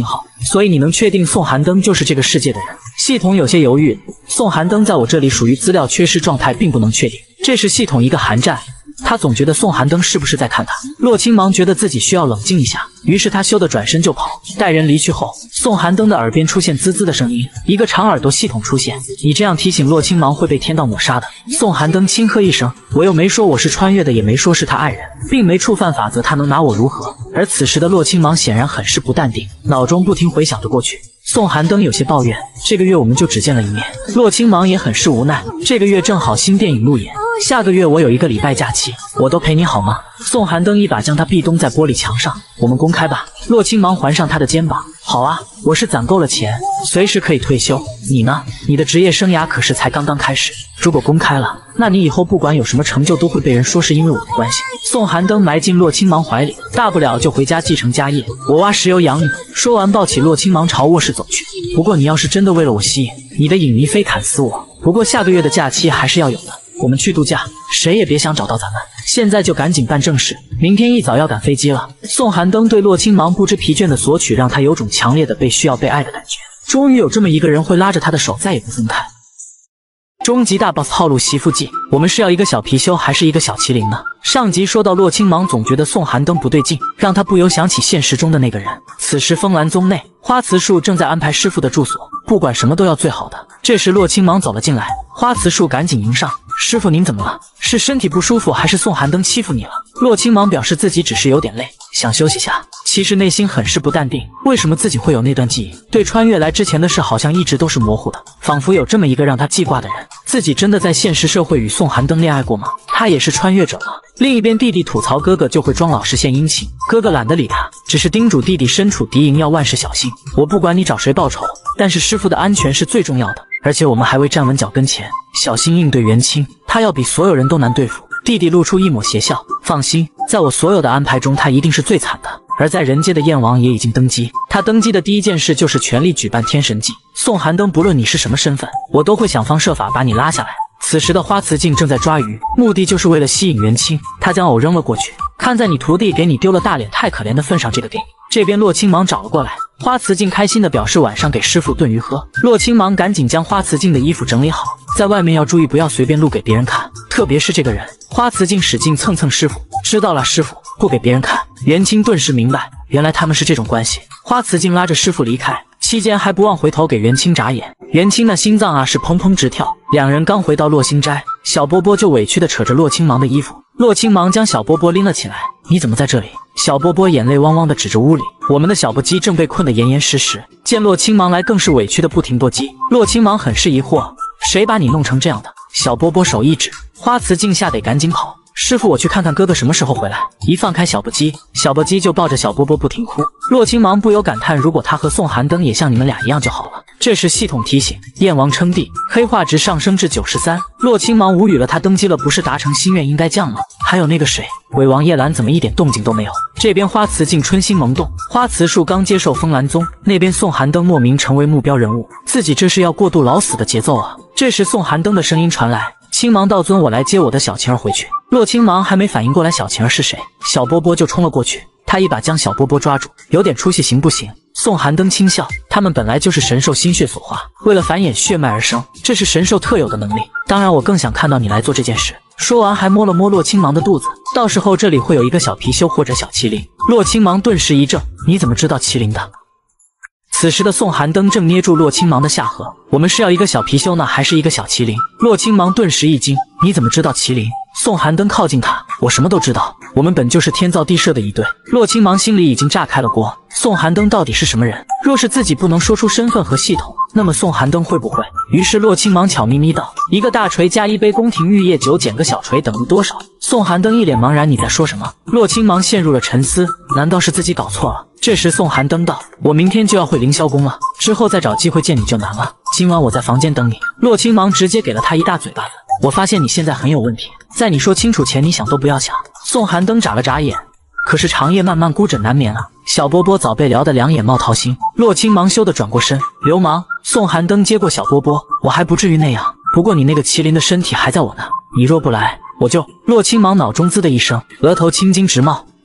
所以你能确定宋寒登就是这个世界的人？系统有些犹豫，宋寒登在我这里属于资料缺失状态，并不能确定。这时系统一个寒战。他总觉得宋寒登是不是在看他？洛青芒觉得自己需要冷静一下，于是他羞得转身就跑。待人离去后，宋寒登的耳边出现滋滋的声音，一个长耳朵系统出现。你这样提醒洛青芒会被天道抹杀的。宋寒登轻喝一声，我又没说我是穿越的，也没说是他爱人，并没触犯法则，他能拿我如何？而此时的洛青芒显然很是不淡定，脑中不停回想着过去。宋寒登有些抱怨，这个月我们就只见了一面。洛青芒也很是无奈，这个月正好新电影路演，下个月我有一个礼拜假期，我都陪你好吗？宋寒登一把将他壁咚在玻璃墙上，我们公开吧。洛青芒环上他的肩膀，好啊，我是攒够了钱，随时可以退休。你呢？你的职业生涯可是才刚刚开始，如果公开了，那你以后不管有什么成就，都会被人说是因为我的关系。宋寒登埋进洛青芒怀里，大不了就回家继承家业，我挖石油养你。说完抱起洛青芒朝卧室走去。不过你要是真的为了我吸引，你的影迷非砍死我。不过下个月的假期还是要有的，我们去度假，谁也别想找到咱们。现在就赶紧办正事，明天一早要赶飞机了。宋寒登对洛青芒不知疲倦的索取，让他有种强烈的被需要被爱的感觉。终于有这么一个人会拉着他的手再也不分开。终极大 boss 套路媳妇记，我们是要一个小貔貅还是一个小麒麟呢？上集说到洛青芒总觉得宋寒登不对劲，让他不由想起现实中的那个人。此时风兰宗内，花慈树正在安排师傅的住所，不管什么都要最好的。这时洛青芒走了进来，花慈树赶紧迎上，师傅您怎么了？是身体不舒服还是宋寒登欺负你了？洛青芒表示自己只是有点累，想休息下，其实内心很是不淡定，为什么自己会有那段记忆？对穿越来之前的事好像一直都是模糊的，仿佛有这么一个让他记挂的人。自己真的在现实社会与宋寒登恋爱过吗？他也是穿越者吗？另一边弟弟吐槽哥哥就会装老实献殷勤，哥哥懒得理他，只是叮嘱弟弟身处敌营要万事小心。我不管你找谁报仇，但是师傅的安全是最重要的，而且我们还未站稳脚跟前，小心应对元清，他要比所有人都难对付。弟弟露出一抹邪笑，放心，在我所有的安排中，他一定是最惨的。而在人界的燕王也已经登基，他登基的第一件事就是全力举办天神祭。宋寒登，不论你是什么身份，我都会想方设法把你拉下来。此时的花慈镜正在抓鱼，目的就是为了吸引元清。他将藕扔了过去，看在你徒弟给你丢了大脸太可怜的份上，这个给你。这边洛青芒找了过来，花慈镜开心的表示晚上给师傅炖鱼喝。洛青芒赶紧将花慈镜的衣服整理好，在外面要注意不要随便露给别人看，特别是这个人。花慈镜使劲蹭蹭师傅，知道了师傅，不给别人看。元清顿时明白，原来他们是这种关系。花慈镜拉着师傅离开，期间还不忘回头给元清眨眼。元清那心脏啊是砰砰直跳。两人刚回到洛星斋，小波波就委屈地扯着洛青芒的衣服。洛青芒将小波波拎了起来，你怎么在这里？小波波眼泪汪汪地指着屋里，我们的小波鸡正被困得严严实实。见洛青芒来，更是委屈的不停跺鸡。洛青芒很是疑惑，谁把你弄成这样的？小波波手一指，花慈镜吓得赶紧跑。师傅，我去看看哥哥什么时候回来。一放开小波鸡，小波鸡就抱着小波波不停哭。洛青芒不由感叹，如果他和宋寒登也像你们俩一样就好了。这时系统提醒，燕王称帝，黑化值上升至九十三。洛青芒无语了，他登基了，不是达成心愿应该降吗？还有那个谁，鬼王叶兰怎么一点动静都没有？这边花慈镜春心萌动，花慈树刚接受风兰宗，那边宋寒登莫名成为目标人物，自己这是要过度老死的节奏啊！这时宋寒登的声音传来，青芒道尊，我来接我的小晴儿回去。洛青芒还没反应过来小晴儿是谁，小波波就冲了过去，他一把将小波波抓住，有点出息行不行？宋寒登轻笑，他们本来就是神兽心血所化，为了繁衍血脉而生，这是神兽特有的能力。当然我更想看到你来做这件事。说完还摸了摸洛青芒的肚子，到时候这里会有一个小貔貅或者小麒麟。洛青芒顿时一怔，你怎么知道麒麟的？此时的宋寒登正捏住洛青芒的下颌，我们是要一个小貔貅呢，还是一个小麒麟？洛青芒顿时一惊，你怎么知道麒麟？宋寒登靠近他，我什么都知道，我们本就是天造地设的一对。洛青芒心里已经炸开了锅，宋寒登到底是什么人？若是自己不能说出身份和系统，那么宋寒登会不会？于是洛青芒巧咪咪道，一个大锤加一杯宫廷玉液酒减个小锤等于多少？宋寒登一脸茫然，你在说什么？洛青芒陷入了沉思，难道是自己搞错了？这时宋寒登道，我明天就要会凌霄宫了，之后再找机会见你就难了，今晚我在房间等你。洛青芒直接给了他一大嘴巴子，我发现你现在很有问题，在你说清楚前你想都不要想。宋寒登眨了眨眼，可是长夜漫漫孤枕难眠啊。小波波早被聊得两眼冒桃心，洛青芒羞得转过身，流氓。宋寒登接过小波波，我还不至于那样，不过你那个麒麟的身体还在我呢，你若不来我就……洛青芒脑中滋的一声，额头青筋直冒，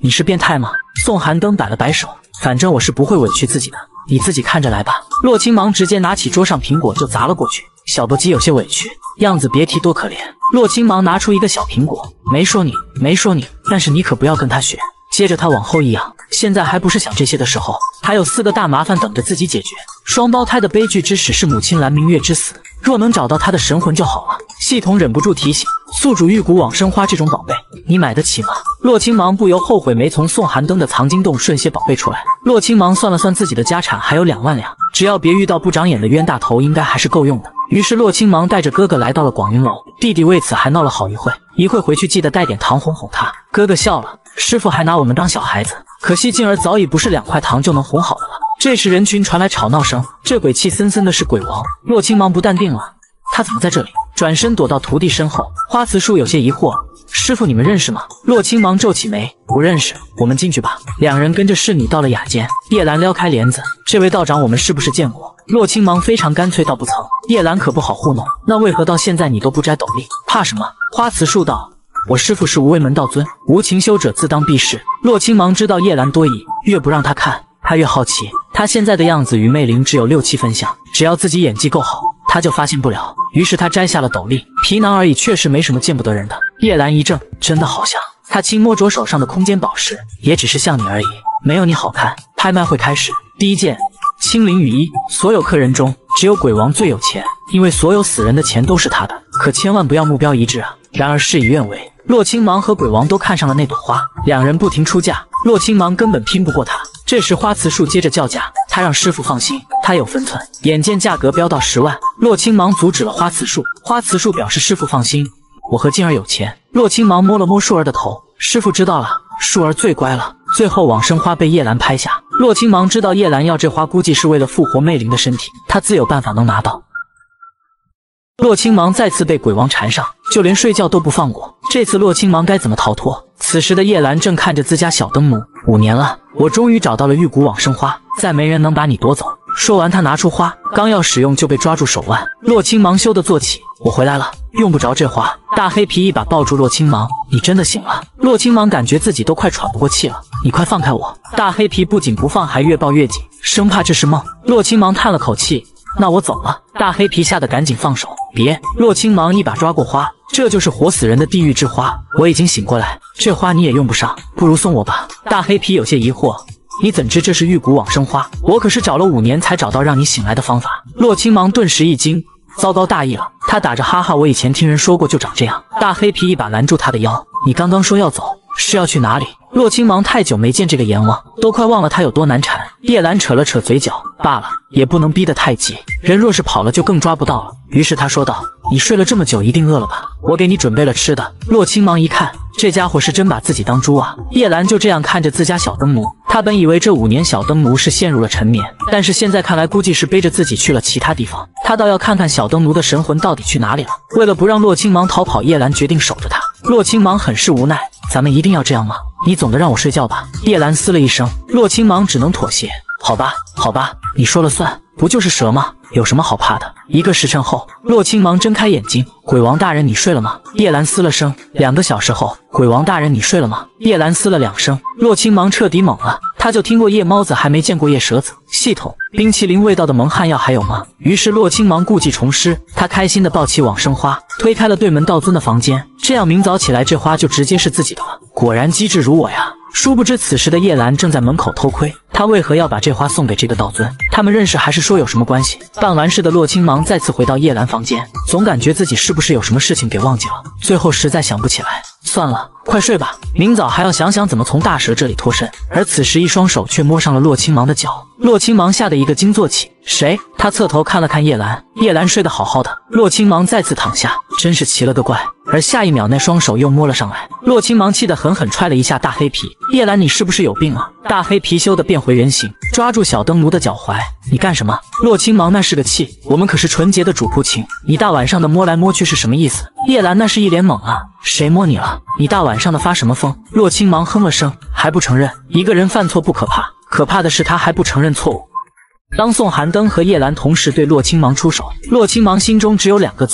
你是变态吗？宋寒灯摆了摆手，反正我是不会委屈自己的，你自己看着来吧。洛青芒直接拿起桌上苹果就砸了过去，小不鸡有些委屈，样子别提多可怜。洛青芒拿出一个小苹果，没说你，没说你，但是你可不要跟他学。接着他往后一仰，现在还不是想这些的时候，还有四个大麻烦等着自己解决。双胞胎的悲剧之始是母亲蓝明月之死，若能找到他的神魂就好了。系统忍不住提醒，宿主玉骨往生花这种宝贝，你买得起吗？洛青芒不由后悔没从宋寒灯的藏经洞顺些宝贝出来。洛青芒算了算自己的家产还有两万两，只要别遇到不长眼的冤大头，应该还是够用的。于是洛青芒带着哥哥来到了广云楼，弟弟为此还闹了好一会，一会回去记得带点糖哄哄他。哥哥笑了，师傅还拿我们当小孩子，可惜静儿早已不是两块糖就能哄好的了。这时人群传来吵闹声，这鬼气森森的是鬼王。洛青芒不淡定了，他怎么在这里？转身躲到徒弟身后。花瓷树有些疑惑，师傅你们认识吗？洛青芒皱起眉，不认识，我们进去吧。两人跟着侍女到了雅间，叶兰撩开帘子，这位道长我们是不是见过？洛青芒非常干脆道不曾。叶兰可不好糊弄，那为何到现在你都不摘斗笠？怕什么？花瓷树道，我师父是无为门道尊，无情修者自当避世。洛青芒知道叶兰多疑，越不让他看，他越好奇。他现在的样子与魅灵只有六七分像，只要自己演技够好，他就发现不了。于是他摘下了斗笠，皮囊而已，确实没什么见不得人的。叶兰一怔，真的好像。他轻摸着手上的空间宝石，也只是像你而已，没有你好看。拍卖会开始，第一件青灵羽衣，所有客人中只有鬼王最有钱，因为所有死人的钱都是他的，可千万不要目标一致啊。然而事与愿违，洛青芒和鬼王都看上了那朵花，两人不停出价，洛青芒根本拼不过他。这时花瓷树接着叫价，他让师傅放心，他有分寸。眼见价格飙到十万，洛青芒阻止了花瓷树。花瓷树表示师傅放心，我和静儿有钱。洛青芒摸了摸树儿的头，师傅知道了。树儿最乖了。最后往生花被叶兰拍下，洛青芒知道叶兰要这花估计是为了复活魅灵的身体，他自有办法能拿到。洛青芒再次被鬼王缠上，就连睡觉都不放过。这次洛青芒该怎么逃脱？此时的叶兰正看着自家小灯奴，五年了，我终于找到了玉骨往生花，再没人能把你夺走。说完他拿出花，刚要使用就被抓住手腕。洛青芒羞得坐起，我回来了，用不着这花。大黑皮一把抱住洛青芒，你真的醒了。洛青芒感觉自己都快喘不过气了，你快放开我。大黑皮不仅不放，还越抱越紧，生怕这是梦。洛青芒叹了口气，那我走了。大黑皮吓得赶紧放手，别！洛青芒一把抓过花，这就是活死人的地狱之花，我已经醒过来，这花你也用不上，不如送我吧。大黑皮有些疑惑，你怎知这是玉骨往生花？我可是找了五年才找到让你醒来的方法。洛青芒顿时一惊，糟糕大意了。他打着哈哈，我以前听人说过就长这样。大黑皮一把拦住他的腰，你刚刚说要走，是要去哪里？洛青芒太久没见这个阎王，都快忘了他有多难缠。叶兰扯了扯嘴角，罢了，也不能逼得太急，人若是跑了就更抓不到了。于是他说道，你睡了这么久一定饿了吧，我给你准备了吃的。洛青芒一看，这家伙是真把自己当猪啊。叶兰就这样看着自家小灯奴，他本以为这五年小灯奴是陷入了沉眠，但是现在看来估计是背着自己去了其他地方，他倒要看看小灯奴的神魂到底去哪里了。为了不让洛青芒逃跑，叶兰决定守着他。洛青芒很是无奈，咱们一定要这样吗？你总得让我睡觉吧。叶兰嘶了一声，洛青芒只能妥协。好吧，好吧，你说了算，不就是蛇吗？有什么好怕的？一个时辰后，洛青芒睁开眼睛，鬼王大人，你睡了吗？叶兰嘶了声。两个小时后，鬼王大人，你睡了吗？叶兰嘶了两声。洛青芒彻底懵了，他就听过夜猫子，还没见过夜蛇子。系统，冰淇淋味道的蒙汗药还有吗？于是洛青芒故技重施，他开心的抱起往生花，推开了对门道尊的房间，这样明早起来这花就直接是自己的了。果然机智如我呀！殊不知此时的叶兰正在门口偷窥，他为何要把这花送给这个道尊？他们认识还是说有什么关系？办完事的洛青芒再次回到叶兰房间，总感觉自己是不是有什么事情给忘记了，最后实在想不起来，算了，快睡吧，明早还要想想怎么从大蛇这里脱身。而此时一双手却摸上了洛青芒的脚，洛青芒吓得一个惊坐起，谁？他侧头看了看叶兰，叶兰睡得好好的。洛青芒再次躺下，真是奇了个怪。而下一秒那双手又摸了上来，洛青芒气得狠狠踹了一下大黑皮，叶兰你是不是有病啊？大黑皮羞得变回原形，抓住小灯奴的脚踝，你干什么？洛青芒那是个气，我们可是纯洁的主仆情，你大晚上的摸来摸去是什么意思？叶兰那是一脸懵啊，谁摸你了？你大晚上的发什么疯？洛青芒哼了声，还不承认。一个人犯错不可怕，可怕的是他还不承认错误。当宋寒灯和叶兰同时对洛青芒出手，洛青芒心中只有两个字：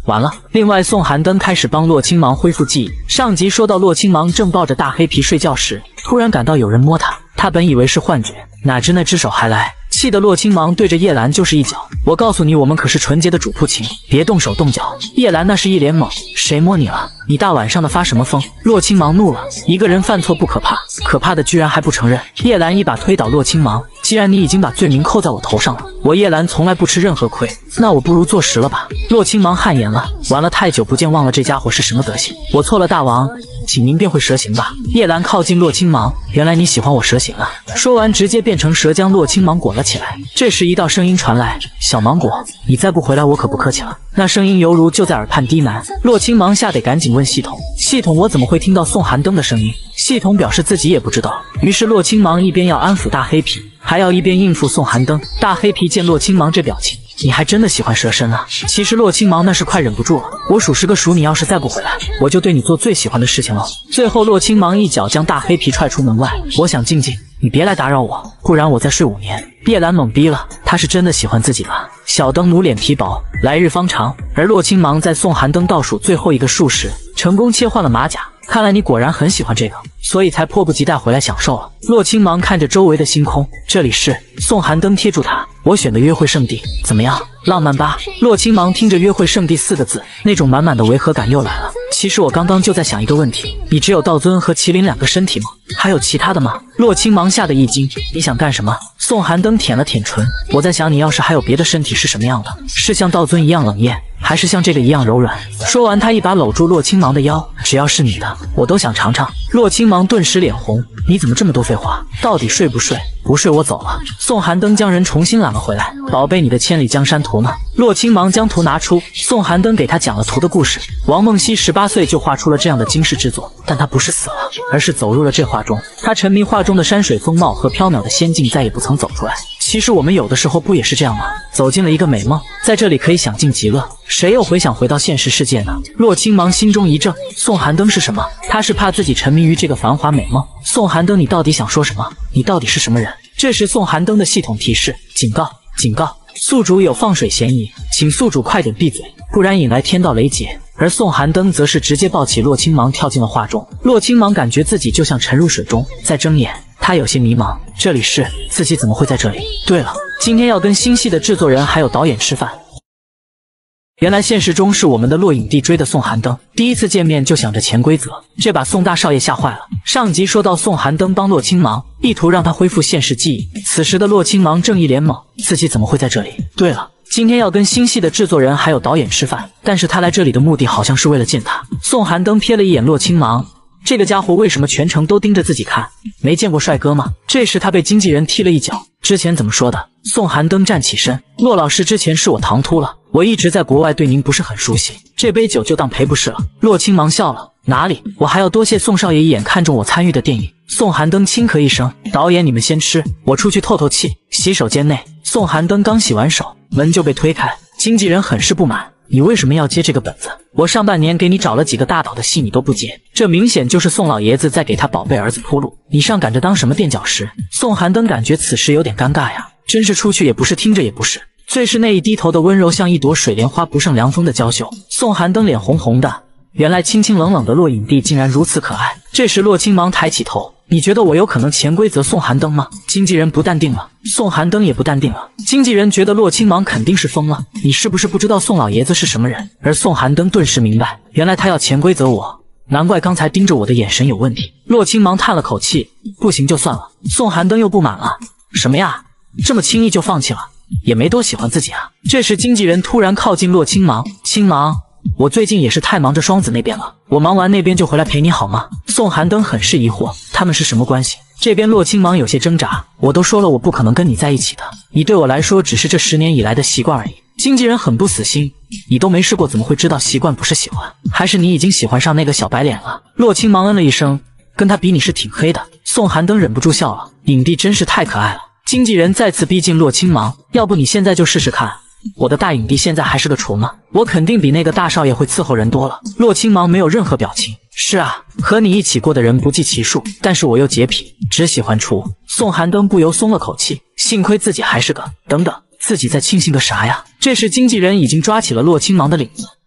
完了。另外，宋寒灯开始帮洛青芒恢复记忆。上集说到洛青芒正抱着大黑皮睡觉时，突然感到有人摸他，他本以为是幻觉，哪知那只手还来，气得洛青芒对着叶兰就是一脚。我告诉你，我们可是纯洁的主仆情，别动手动脚。叶兰那是一脸懵，谁摸你了？你大晚上的发什么疯？洛青芒怒了，一个人犯错不可怕，可怕的居然还不承认。叶兰一把推倒洛青芒，既然你已经把罪名扣在我头上了，我叶兰从来不吃任何亏，那我不如坐实了吧。洛青芒汗颜了，完了，太久不见，忘了这家伙是什么德行。我错了，大王，请您便会蛇形吧。叶兰靠近洛青芒，原来你喜欢我蛇形啊。说完直接变成蛇将洛青芒裹了起来。这时一道声音传来，小芒果，你再不回来我可不客气了。那声音犹如就在耳畔低喃。洛青芒吓得赶紧问系统，系统我怎么会听到宋寒灯的声音？系统表示自己也不知道。于是洛青芒一边要安抚大黑皮，还要一边应付宋寒灯。大黑皮见洛青芒这表情，你还真的喜欢蛇身啊？其实洛青芒那是快忍不住了，我数十个数，你要是再不回来，我就对你做最喜欢的事情了。最后洛青芒一脚将大黑皮踹出门外，我想静静，你别来打扰我，不然我再睡五年。叶兰懵逼了，他是真的喜欢自己吧？小灯奴脸皮薄，来日方长。而洛青芒在宋寒灯倒数最后一个数时，成功切换了马甲。看来你果然很喜欢这个，所以才迫不及待回来享受了。洛青芒看着周围的星空，这里是宋寒灯贴住他，我选的约会圣地，怎么样，浪漫吧？洛青芒听着约会圣地四个字，那种满满的违和感又来了。其实我刚刚就在想一个问题，你只有道尊和麒麟两个身体吗？还有其他的吗？洛青芒吓得一惊，你想干什么？宋寒灯舔了舔唇，我在想你要是还有别的身体是什么样的？是像道尊一样冷艳，还是像这个一样柔软？说完他一把搂住洛青芒的腰，只要是你的我都想尝尝。洛青芒顿时脸红，你怎么这么多废话？到底睡不睡？不睡我走了。宋寒灯将人重新揽了回来，宝贝，你的千里江山图呢？洛青芒将图拿出，宋寒灯给他讲了图的故事。王梦溪十八岁就画出了这样的惊世之作，但他不是死了，而是走入了这画中。他沉迷画中的山水风貌和缥缈的仙境，再也不曾走出来。其实我们有的时候不也是这样吗？走进了一个美梦，在这里可以享尽极乐，谁又回想回到现实世界呢？洛青芒心中一怔，宋寒灯是什么？他是怕自己沉迷于这个繁华美梦。宋寒灯，你到底想说什么？你到底是什么人？这时宋寒灯的系统提示，警告，警告，宿主有放水嫌疑，请宿主快点闭嘴，不然引来天道雷劫。而宋寒灯则是直接抱起洛青芒跳进了画中。洛青芒感觉自己就像沉入水中，在睁眼，他有些迷茫，这里是自己怎么会在这里？对了，今天要跟新戏的制作人还有导演吃饭。原来现实中是我们的洛影帝追的宋寒灯，第一次见面就想着潜规则，这把宋大少爷吓坏了。上集说到宋寒灯帮洛青芒，意图让他恢复现实记忆，此时的洛青芒正一脸懵，自己怎么会在这里？对了，今天要跟新戏的制作人还有导演吃饭，但是他来这里的目的好像是为了见他。宋寒灯瞥了一眼洛青芒，这个家伙为什么全程都盯着自己看？没见过帅哥吗？这时他被经纪人踢了一脚。之前怎么说的？宋寒灯站起身，洛老师之前是我唐突了，我一直在国外，对您不是很熟悉，这杯酒就当赔不是了。洛青芒笑了，哪里，我还要多谢宋少爷一眼看中我参与的电影。宋寒灯轻咳一声，导演你们先吃，我出去透透气。洗手间内，宋寒灯刚洗完手，门就被推开，经纪人很是不满，你为什么要接这个本子？我上半年给你找了几个大导的戏，你都不接，这明显就是宋老爷子在给他宝贝儿子铺路，你上赶着当什么垫脚石？宋寒灯感觉此时有点尴尬呀，真是出去也不是，听着也不是，最是那一低头的温柔，像一朵水莲花不胜凉风的娇羞。宋寒灯脸红红的，原来清清冷冷的洛影帝竟然如此可爱。这时洛青芒抬起头，你觉得我有可能潜规则宋寒灯吗？经纪人不淡定了，宋寒灯也不淡定了。经纪人觉得洛青芒肯定是疯了，你是不是不知道宋老爷子是什么人？而宋寒灯顿时明白，原来他要潜规则我，难怪刚才盯着我的眼神有问题。洛青芒叹了口气，不行就算了。宋寒灯又不满了，什么呀，这么轻易就放弃了，也没多喜欢自己啊。这时经纪人突然靠近洛青芒，青芒，我最近也是太忙着双子那边了，我忙完那边就回来陪你好吗？宋寒灯很是疑惑，他们是什么关系？这边洛青芒有些挣扎，我都说了我不可能跟你在一起的，你对我来说只是这十年以来的习惯而已。经纪人很不死心，你都没试过怎么会知道习惯不是喜欢？还是你已经喜欢上那个小白脸了？洛青芒嗯了一声，跟他比你是挺黑的。宋寒灯忍不住笑了，影帝真是太可爱了。经纪人再次逼近洛青芒，要不你现在就试试看，我的大影帝现在还是个雏吗？我肯定比那个大少爷会伺候人多了。洛青芒没有任何表情。是啊，和你一起过的人不计其数，但是我又洁癖，只喜欢雏。宋寒灯不由松了口气，幸亏自己还是个……等等，自己在庆幸个啥呀？这时经纪人已经抓起了洛青芒的领子，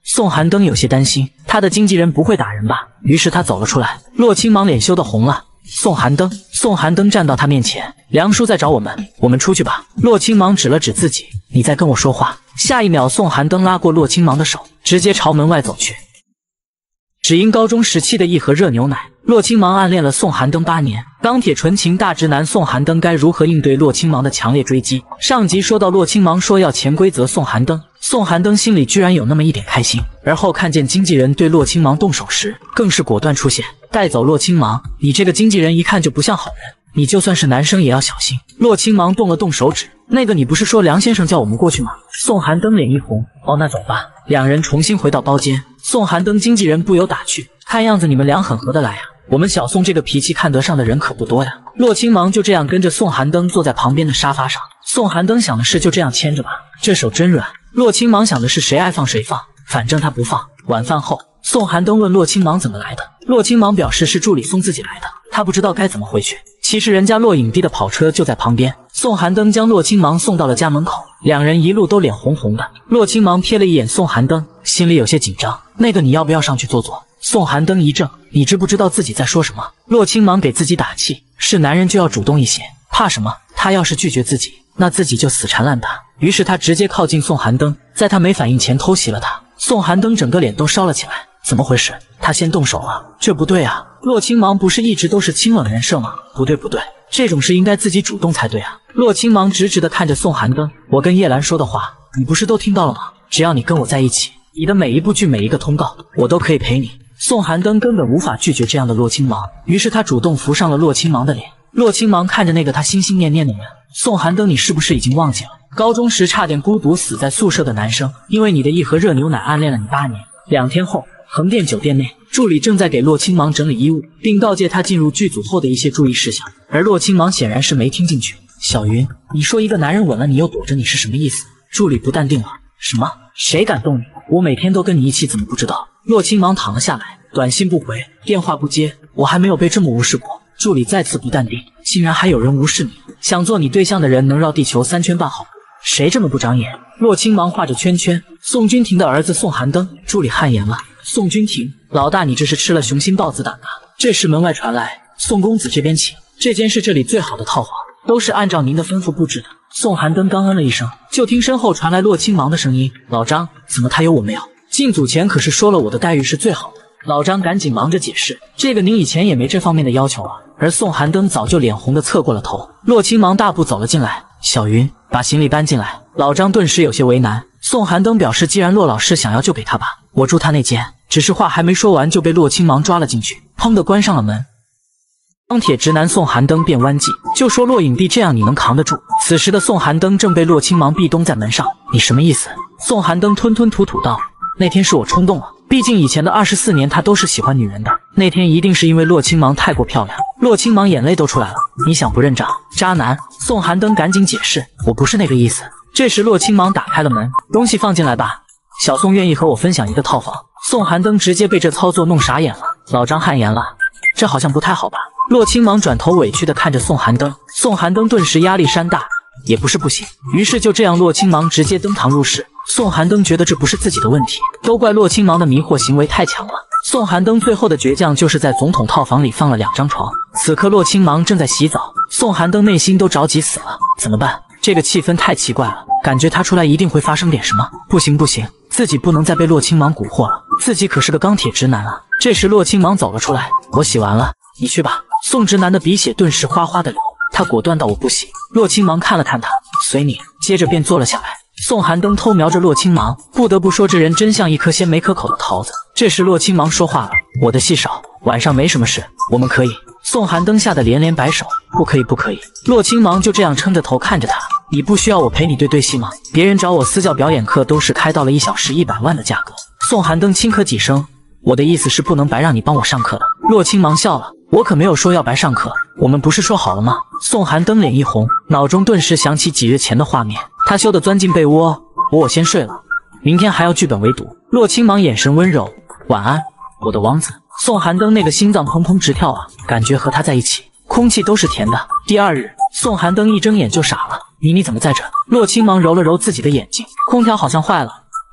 宋寒灯有些担心，他的经纪人不会打人吧？于是他走了出来。洛青芒脸羞得红了。宋寒灯，宋寒灯站到他面前，梁叔在找我们，我们出去吧。洛青芒指了指自己，你在跟我说话。下一秒，宋寒灯拉过洛青芒的手，直接朝门外走去。只因高中时期的一盒热牛奶，洛青芒暗恋了宋寒灯八年。钢铁纯情大直男宋寒灯该如何应对洛青芒的强烈追击？上集说到洛青芒说要潜规则宋寒灯，宋寒灯心里居然有那么一点开心。而后看见经纪人对洛青芒动手时，更是果断出现，带走洛青芒。你这个经纪人一看就不像好人，你就算是男生也要小心。洛青芒动了动手指，那个你不是说梁先生叫我们过去吗？宋寒灯脸一红，哦，那走吧。两人重新回到包间，宋寒灯经纪人不由打趣，看样子你们俩很合得来呀。我们小宋这个脾气看得上的人可不多呀。洛青芒就这样跟着宋寒灯坐在旁边的沙发上，宋寒灯想的是就这样牵着吧，这手真软。洛青芒想的是谁爱放谁放，反正他不放。晚饭后，宋寒灯问洛青芒怎么来的，洛青芒表示是助理送自己来的，他不知道该怎么回去。其实人家洛影帝的跑车就在旁边，宋寒灯将洛青芒送到了家门口，两人一路都脸红红的。洛青芒瞥了一眼宋寒灯，心里有些紧张，那个你要不要上去坐坐？宋寒灯一怔，你知不知道自己在说什么？洛青芒给自己打气，是男人就要主动一些，怕什么？他要是拒绝自己，那自己就死缠烂打。于是他直接靠近宋寒灯，在他没反应前偷袭了他。宋寒灯整个脸都烧了起来，怎么回事？他先动手了，这不对啊！洛青芒不是一直都是清冷人设吗？不对不对，这种事应该自己主动才对啊！洛青芒直直地看着宋寒灯，我跟叶兰说的话，你不是都听到了吗？只要你跟我在一起，你的每一部剧每一个通告，我都可以陪你。宋寒灯根本无法拒绝这样的洛青芒，于是他主动扶上了洛青芒的脸。洛青芒看着那个他心心念念的人，宋寒灯，你是不是已经忘记了高中时差点孤独死在宿舍的男生，因为你的一盒热牛奶暗恋了你八年？两天后，横店酒店内，助理正在给洛青芒整理衣物，并告诫他进入剧组后的一些注意事项，而洛青芒显然是没听进去。小云，你说一个男人吻了你又躲着你是什么意思？助理不淡定了，什么？谁敢动你？我每天都跟你一起，怎么不知道？洛青芒躺了下来，短信不回，电话不接，我还没有被这么无视过。助理再次不淡定，竟然还有人无视你，想做你对象的人能绕地球三圈半好不？谁这么不长眼？洛青芒画着圈圈。宋君庭的儿子宋寒灯，助理汗颜了。宋君庭，老大你这是吃了雄心豹子胆啊！这时门外传来，宋公子这边请，这间是这里最好的套房，都是按照您的吩咐布置的。宋寒灯刚嗯了一声，就听身后传来洛青芒的声音，老张，怎么他有我没有？进组前可是说了我的待遇是最好的。老张赶紧忙着解释，这个您以前也没这方面的要求啊。而宋寒灯早就脸红的侧过了头。洛青芒大步走了进来，小云，把行李搬进来。老张顿时有些为难。宋寒灯表示，既然洛老师想要就给他吧，我住他那间。只是话还没说完就被洛青芒抓了进去，砰的关上了门。钢铁直男宋寒灯便弯计，就说洛影帝这样你能扛得住？此时的宋寒灯正被洛青芒壁咚在门上，你什么意思？宋寒灯吞吞吐吐道，那天是我冲动了，毕竟以前的二十四年他都是喜欢女人的，那天一定是因为洛青芒太过漂亮。洛青芒眼泪都出来了，你想不认账？渣男！宋寒灯赶紧解释，我不是那个意思。这时洛青芒打开了门，东西放进来吧，小宋愿意和我分享一个套房。宋寒灯直接被这操作弄傻眼了，老张汗颜了，这好像不太好吧？洛青芒转头委屈地看着宋寒灯，宋寒灯顿时压力山大，也不是不行。于是就这样，洛青芒直接登堂入室。宋寒灯觉得这不是自己的问题，都怪洛青芒的迷惑行为太强了。宋寒灯最后的倔强就是在总统套房里放了两张床。此刻洛青芒正在洗澡，宋寒灯内心都着急死了，怎么办？这个气氛太奇怪了，感觉他出来一定会发生点什么。不行不行，自己不能再被洛青芒蛊惑了，自己可是个钢铁直男啊。这时洛青芒走了出来，我洗完了，你去吧。宋直男的鼻血顿时哗哗的流，他果断道我不洗。洛青芒看了看他，随你，接着便坐了下来。宋寒灯偷瞄着洛青芒，不得不说这人真像一颗鲜没可口的桃子。这时洛青芒说话了，我的戏少，晚上没什么事，我们可以。宋寒灯吓得连连摆手，不可以不可以。洛青芒就这样撑着头看着他，你不需要我陪你对对戏吗？别人找我私教表演课都是开到了一小时一百万的价格。宋寒灯轻咳几声，我的意思是不能白让你帮我上课的。洛青芒笑了，我可没有说要白上课，我们不是说好了吗？宋寒灯脸一红，脑中顿时想起几日前的画面，他羞得钻进被窝，我我先睡了，明天还要剧本围堵。洛青芒眼神温柔，晚安，我的王子。宋寒灯那个心脏砰砰直跳啊，感觉和他在一起，空气都是甜的。第二日，宋寒灯一睁眼就傻了，你你怎么在这？洛青芒揉了揉自己的眼睛，空调好像坏了，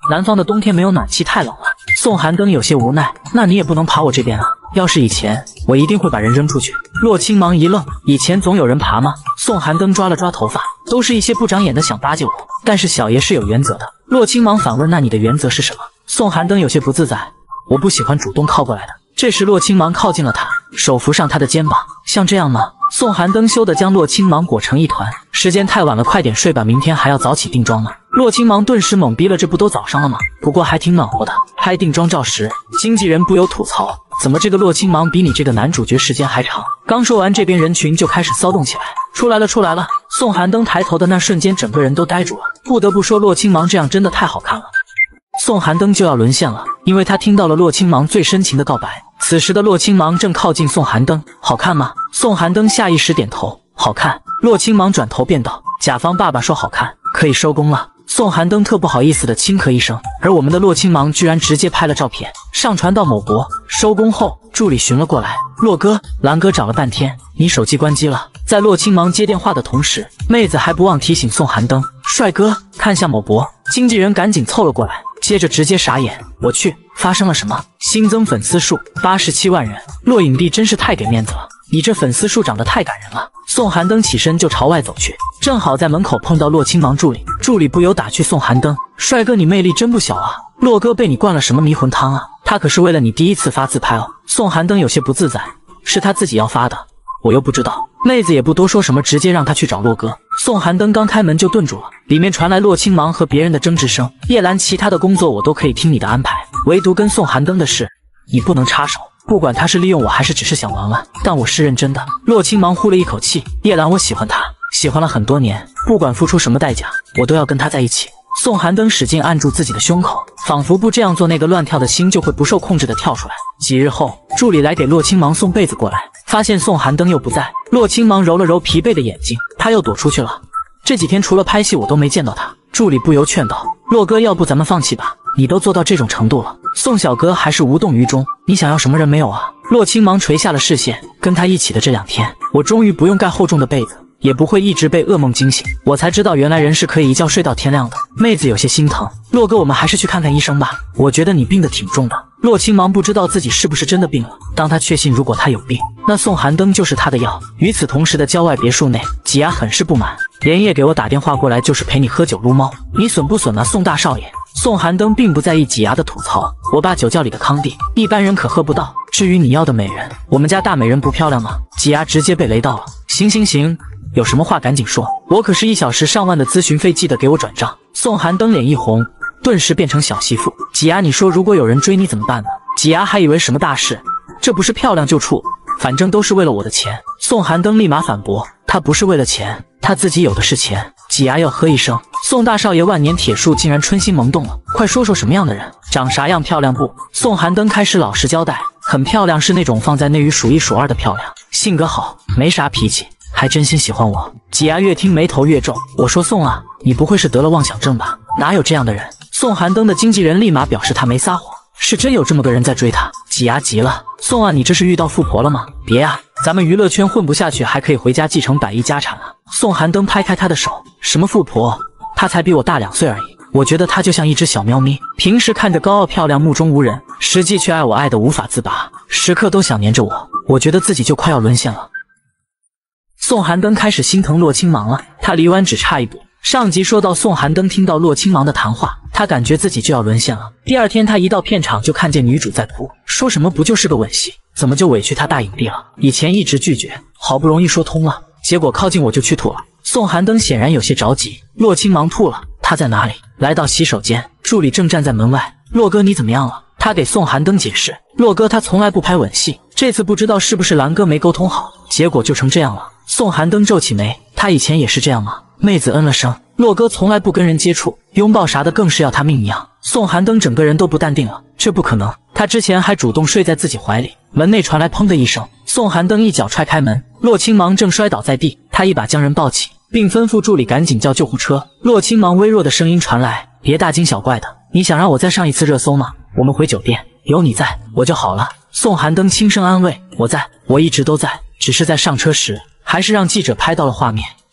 南方的冬天没有暖气，太冷了。宋寒灯有些无奈，那你也不能爬我这边啊。要是以前，我一定会把人扔出去。洛青芒一愣，以前总有人爬吗？宋寒灯抓了抓头发，都是一些不长眼的想巴结我，但是小爷是有原则的。洛青芒反问，那你的原则是什么？宋寒灯有些不自在，我不喜欢主动靠过来的。这时洛青芒靠近了他，手扶上他的肩膀，像这样吗？宋寒灯羞得将洛青芒裹成一团。时间太晚了，快点睡吧，明天还要早起定妆呢。洛青芒顿时懵逼了，这不都早上了吗？不过还挺暖和的。拍定妆照时，经纪人不由吐槽，怎么这个洛青芒比你这个男主角时间还长？刚说完，这边人群就开始骚动起来。出来了，出来了！宋寒灯抬头的那瞬间，整个人都呆住了。不得不说，洛青芒这样真的太好看了。宋寒灯就要沦陷了，因为他听到了洛青芒最深情的告白。此时的洛青芒正靠近宋寒灯，好看吗？宋寒灯下意识点头，好看。洛青芒转头便道：“甲方爸爸说好看，可以收工了。”宋寒灯特不好意思的轻咳一声，而我们的洛青芒居然直接拍了照片，上传到某博。收工后，助理寻了过来：“洛哥，蓝哥找了半天，你手机关机了。”在洛青芒接电话的同时，妹子还不忘提醒宋寒灯：“帅哥，看下某博。”经纪人赶紧凑了过来，接着直接傻眼：“我去，发生了什么？新增粉丝数八十七万人，洛影帝真是太给面子了，你这粉丝数长得太感人了。”宋寒灯起身就朝外走去，正好在门口碰到洛青芒助理，助理不由打趣宋寒灯：“帅哥，你魅力真不小啊，洛哥被你灌了什么迷魂汤啊？他可是为了你第一次发自拍哦。”宋寒灯有些不自在，是他自己要发的，我又不知道。妹子也不多说什么，直接让他去找洛哥。宋寒灯刚开门就顿住了，里面传来洛青芒和别人的争执声。叶兰，其他的工作我都可以听你的安排，唯独跟宋寒灯的事，你不能插手。不管他是利用我还是只是想玩玩，但我是认真的。洛青芒呼了一口气，叶兰，我喜欢他，喜欢了很多年，不管付出什么代价，我都要跟他在一起。宋寒灯使劲按住自己的胸口，仿佛不这样做，那个乱跳的心就会不受控制的跳出来。几日后，助理来给洛青芒送被子过来，发现宋寒灯又不在。洛青芒揉了揉疲惫的眼睛，他又躲出去了。这几天除了拍戏，我都没见到他。助理不由劝道：“洛哥，要不咱们放弃吧？你都做到这种程度了。”宋小哥还是无动于衷。你想要什么人没有啊？洛青芒垂下了视线。跟他一起的这两天，我终于不用盖厚重的被子，也不会一直被噩梦惊醒。我才知道原来人是可以一觉睡到天亮的。妹子有些心疼。洛哥，我们还是去看看医生吧。我觉得你病得挺重的。洛青芒不知道自己是不是真的病了。当他确信如果他有病，那宋寒灯就是他的药。与此同时的郊外别墅内，挤压很是不满。连夜给我打电话过来，就是陪你喝酒撸猫，你损不损啊，宋大少爷？宋寒灯并不在意挤压的吐槽，我把酒窖里的康帝，一般人可喝不到。至于你要的美人，我们家大美人不漂亮吗？挤压直接被雷到了。行行行，有什么话赶紧说，我可是一小时上万的咨询费，记得给我转账。宋寒灯脸一红，顿时变成小媳妇。挤压，你说如果有人追你怎么办呢？挤压还以为什么大事，这不是漂亮就处，反正都是为了我的钱。宋寒灯立马反驳，他不是为了钱，他自己有的是钱。挤压要喝一声，宋大少爷万年铁树竟然春心萌动了，快说说什么样的人，长啥样漂亮不？宋寒灯开始老实交代，很漂亮，是那种放在内娱数一数二的漂亮，性格好，没啥脾气，还真心喜欢我。挤压越听眉头越皱，我说宋啊，你不会是得了妄想症吧？哪有这样的人？宋寒灯的经纪人立马表示他没撒谎，是真有这么个人在追他。挤压急了，宋啊，你这是遇到富婆了吗？别啊，咱们娱乐圈混不下去，还可以回家继承百亿家产啊！宋寒灯拍开他的手，什么富婆？她才比我大两岁而已。我觉得她就像一只小喵咪，平时看着高傲漂亮，目中无人，实际却爱我爱得无法自拔，时刻都想黏着我。我觉得自己就快要沦陷了。宋寒灯开始心疼洛青芒了，他离完只差一步。上集说到，宋寒灯听到洛青芒的谈话，他感觉自己就要沦陷了。第二天他一到片场就看见女主在哭，说什么不就是个吻戏，怎么就委屈他大影帝了？以前一直拒绝，好不容易说通了，结果靠近我就去吐了。宋寒灯显然有些着急，洛青芒吐了，他在哪里？来到洗手间，助理正站在门外。洛哥，你怎么样了？他给宋寒灯解释，洛哥他从来不拍吻戏，这次不知道是不是蓝哥没沟通好，结果就成这样了。宋寒灯皱起眉，他以前也是这样吗？妹子嗯了声，洛哥从来不跟人接触，拥抱啥的更是要他命一样。宋寒灯整个人都不淡定了，这不可能，他之前还主动睡在自己怀里。门内传来砰的一声，宋寒灯一脚踹开门，洛青芒正摔倒在地，他一把将人抱起，并吩咐助理赶紧叫救护车。洛青芒微弱的声音传来，别大惊小怪的，你想让我再上一次热搜吗？我们回酒店，有你在我就好了。宋寒灯轻声安慰，我在，我一直都在，只是在上车时还是让记者拍到了画面。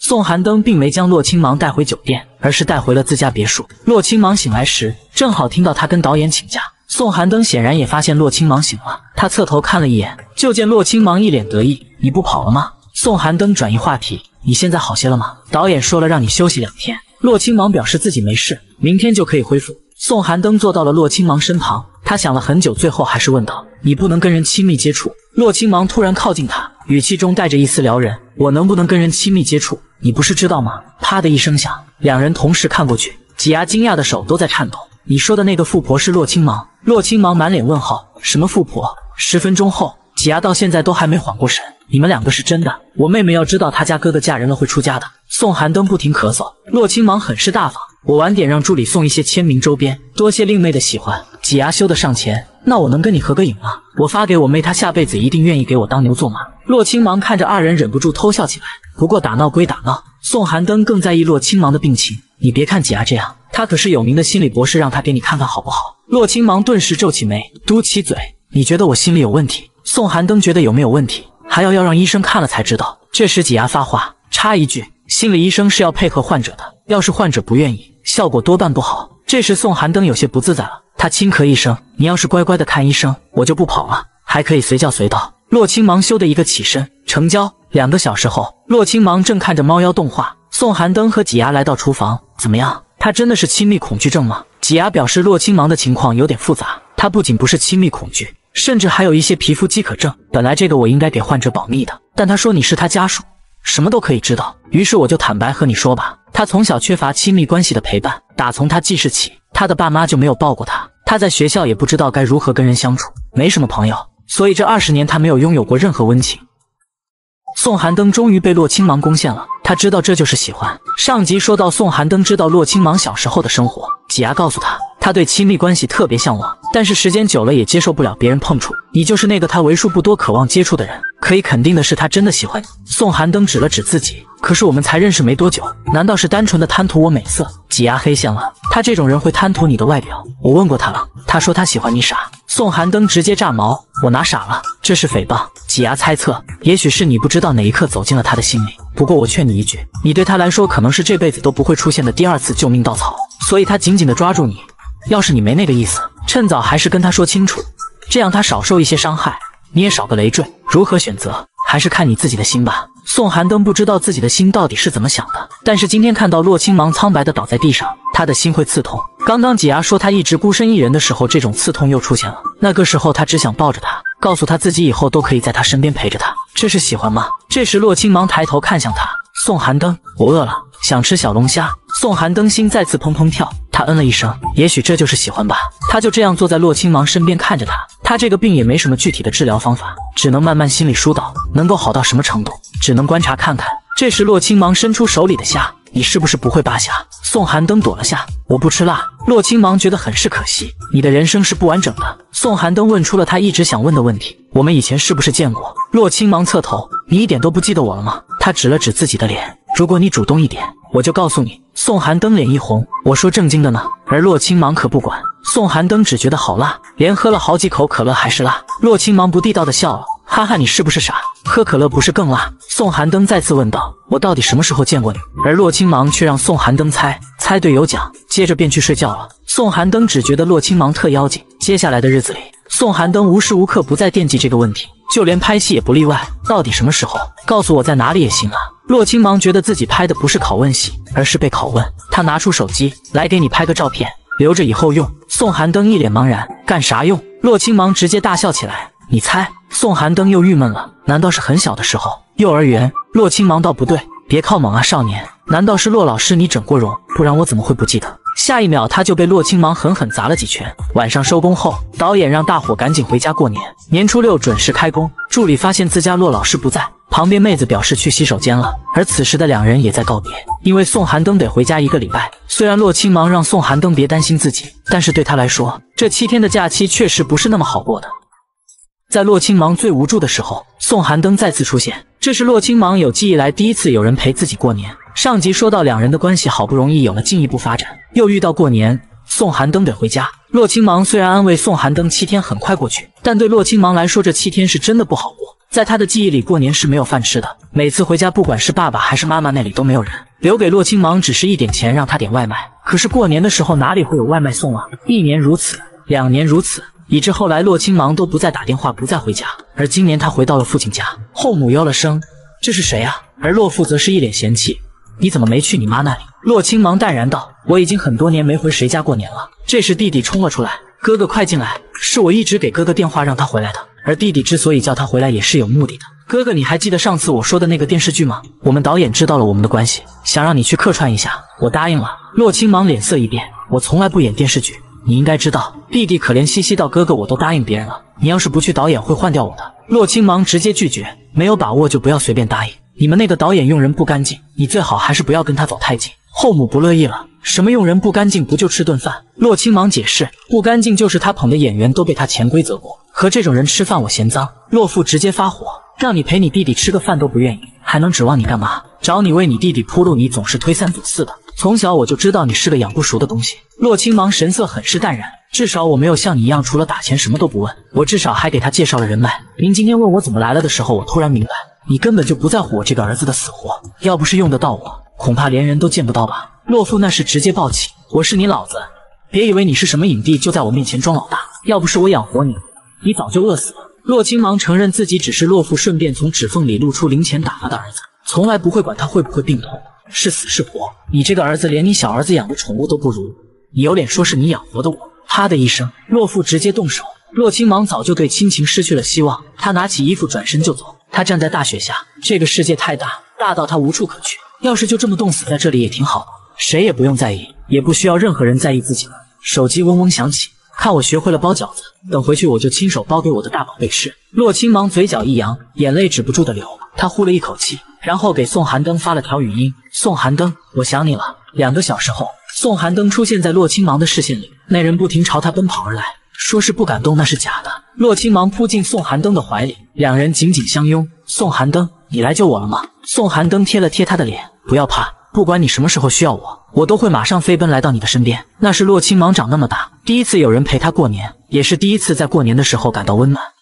宋寒灯并没将洛青芒带回酒店，而是带回了自家别墅。洛青芒醒来时，正好听到他跟导演请假。宋寒灯显然也发现洛青芒醒了，他侧头看了一眼，就见洛青芒一脸得意：“你不跑了吗？”宋寒灯转移话题：“你现在好些了吗？导演说了让你休息两天。”洛青芒表示自己没事，明天就可以恢复。宋寒灯坐到了洛青芒身旁，他想了很久，最后还是问道：“你不能跟人亲密接触？”洛青芒突然靠近他，语气中带着一丝撩人：“我能不能跟人亲密接触？你不是知道吗？”啪的一声响，两人同时看过去，挤牙惊讶的手都在颤抖。“你说的那个富婆是洛青芒？”洛青芒满脸问号：“什么富婆？”十分钟后，挤牙到现在都还没缓过神：“你们两个是真的？我妹妹要知道她家哥哥嫁人了会出家的。”宋寒灯不停咳嗽，洛青芒很是大方：“我晚点让助理送一些签名周边，多谢令妹的喜欢。”挤牙羞得上前：“那我能跟你合个影吗？我发给我妹，她下辈子一定愿意给我当牛做马。”洛青芒看着二人忍不住偷笑起来。不过打闹归打闹，宋寒灯更在意洛青芒的病情。“你别看挤牙这样，他可是有名的心理博士，让他给你看看好不好？”洛青芒顿时皱起眉，嘟起嘴：“你觉得我心里有问题？”宋寒灯觉得有没有问题，还要要让医生看了才知道。这时挤牙发话，插一句：“心理医生是要配合患者的，要是患者不愿意，效果多半不好。”这时宋寒灯有些不自在了，他轻咳一声：“你要是乖乖的看医生，我就不跑了，还可以随叫随到。”洛青芒羞的一个起身，成交。两个小时后，洛青芒正看着猫妖动画，宋寒灯和挤牙来到厨房。“怎么样？他真的是亲密恐惧症吗？”挤牙表示洛青芒的情况有点复杂，他不仅不是亲密恐惧，甚至还有一些皮肤饥渴症。本来这个我应该给患者保密的，但他说你是他家属，什么都可以知道，于是我就坦白和你说吧。他从小缺乏亲密关系的陪伴，打从他记事起，他的爸妈就没有抱过他，他在学校也不知道该如何跟人相处，没什么朋友，所以这二十年他没有拥有过任何温情。宋寒灯终于被洛青芒攻陷了，他知道这就是喜欢。上集说到宋寒灯知道洛青芒小时候的生活，挤牙告诉他，他对亲密关系特别向往，但是时间久了也接受不了别人碰触。你就是那个他为数不多渴望接触的人，可以肯定的是他真的喜欢你。宋寒灯指了指自己，可是我们才认识没多久，难道是单纯的贪图我美色？挤牙黑线了，他这种人会贪图你的外表，我问过他了，他说他喜欢你傻。宋寒灯直接炸毛，我哪傻了？这是诽谤。挤牙猜测，也许是你不知道哪一刻走进了他的心里，不过我劝你一句，你对他来说可能是这辈子都不会出现的第二次救命稻草，所以他紧紧地抓住你。要是你没那个意思，趁早还是跟他说清楚，这样他少受一些伤害，你也少个累赘。如何选择，还是看你自己的心吧。宋寒灯不知道自己的心到底是怎么想的，但是今天看到洛青芒苍白的倒在地上，他的心会刺痛。刚刚挤牙说他一直孤身一人的时候，这种刺痛又出现了。那个时候他只想抱着他，告诉他自己以后都可以在他身边陪着他，这是喜欢吗？这时洛青芒抬头看向他，宋寒灯，我饿了，想吃小龙虾。宋寒灯心再次砰砰跳，他嗯了一声，也许这就是喜欢吧。他就这样坐在洛青芒身边看着他，他这个病也没什么具体的治疗方法，只能慢慢心理疏导，能够好到什么程度，只能观察看看。这时洛青芒伸出手里的虾，你是不是不会扒虾？宋寒灯躲了下，我不吃辣。洛青芒觉得很是可惜，你的人生是不完整的。宋寒灯问出了他一直想问的问题，我们以前是不是见过？洛青芒侧头，你一点都不记得我了吗？他指了指自己的脸，如果你主动一点，我就告诉你。宋寒灯脸一红，我说正经的呢。而洛青芒可不管，宋寒灯只觉得好辣，连喝了好几口可乐还是辣。洛青芒不地道的笑了，哈哈，你是不是傻？喝可乐不是更辣？宋寒灯再次问道，我到底什么时候见过你？而洛青芒却让宋寒灯猜，猜对有奖，接着便去睡觉了。宋寒灯只觉得洛青芒特妖精，接下来的日子里，宋寒灯无时无刻不在惦记这个问题，就连拍戏也不例外。到底什么时候？告诉我在哪里也行啊。洛青芒觉得自己拍的不是拷问戏，而是被拷问。他拿出手机来，给你拍个照片，留着以后用。宋寒灯一脸茫然，干啥用？洛青芒直接大笑起来，你猜？宋寒灯又郁闷了，难道是很小的时候，幼儿园？洛青芒道不对，别靠猛啊少年，难道是洛老师你整过容？不然我怎么会不记得？下一秒他就被洛青芒狠狠砸了几拳。晚上收工后，导演让大伙赶紧回家过年，年初六准时开工。助理发现自家洛老师不在，旁边妹子表示去洗手间了，而此时的两人也在告别，因为宋寒灯得回家一个礼拜。虽然洛青芒让宋寒灯别担心自己，但是对他来说，这七天的假期确实不是那么好过的。在洛青芒最无助的时候，宋寒灯再次出现，这是洛青芒有记忆来第一次有人陪自己过年。上集说到两人的关系好不容易有了进一步发展，又遇到过年，宋寒灯得回家。洛青芒虽然安慰宋寒灯七天很快过去，但对洛青芒来说这七天是真的不好过。 在他的记忆里，过年是没有饭吃的。每次回家，不管是爸爸还是妈妈那里都没有人，留给洛青芒只是一点钱，让他点外卖。可是过年的时候哪里会有外卖送啊？一年如此，两年如此，以致后来洛青芒都不再打电话，不再回家。而今年他回到了父亲家，后母哟了声：“这是谁啊？”而洛父则是一脸嫌弃：“你怎么没去你妈那里？”洛青芒淡然道：“我已经很多年没回谁家过年了。”这时弟弟冲了出来：“哥哥快进来，是我一直给哥哥电话让他回来的。”而弟弟之所以叫他回来也是有目的的。哥哥，你还记得上次我说的那个电视剧吗？我们导演知道了我们的关系，想让你去客串一下，我答应了。洛青芒脸色一变：“我从来不演电视剧，你应该知道。”弟弟可怜兮兮道：“哥哥，我都答应别人了，你要是不去，导演会换掉我的。”洛青芒直接拒绝：“没有把握就不要随便答应。你们那个导演用人不干净，你最好还是不要跟他走太近。”后母不乐意了：“什么用人不干净？不就吃顿饭？”洛青芒解释：“不干净就是他捧的演员都被他潜规则过，和这种人吃饭我嫌脏。”洛父直接发火：“让你陪你弟弟吃个饭都不愿意，还能指望你干嘛？找你为你弟弟铺路，你总是推三阻四的。从小我就知道你是个养不熟的东西。”洛青芒神色很是淡然：“至少我没有像你一样除了打钱什么都不问，我至少还给他介绍了人脉。您今天问我怎么来了的时候，我突然明白，你根本就不在乎我这个儿子的死活，要不是用得到我，恐怕连人都见不到吧。”洛父那是直接暴起：“我是你老子，别以为你是什么影帝就在我面前装老大，要不是我养活你，你早就饿死了。”洛青芒承认自己只是洛父顺便从指缝里露出零钱打发的儿子，从来不会管他会不会病痛，是死是活。你这个儿子连你小儿子养的宠物都不如，你有脸说是你养活的我？啪的一声，洛父直接动手。洛青芒早就对亲情失去了希望，他拿起衣服转身就走。他站在大雪下，这个世界太大，大到他无处可去。要是就这么冻死在这里也挺好的，谁也不用在意，也不需要任何人在意自己了。手机嗡嗡响起，看我学会了包饺子，等回去我就亲手包给我的大宝贝吃。洛青芒嘴角一扬，眼泪止不住的流，他呼了一口气，然后给宋寒灯发了条语音：“宋寒灯，我想你了。”两个小时后，宋寒灯出现在洛青芒的视线里，那人不停朝他奔跑而来，说是不敢动，那是假的。洛青芒扑进宋寒灯的怀里，两人紧紧相拥。宋寒灯，你来救我了吗？宋寒灯贴了贴他的脸：“不要怕，不管你什么时候需要我，我都会马上飞奔来到你的身边。”那是洛青芒长那么大第一次有人陪他过年，也是第一次在过年的时候感到温暖。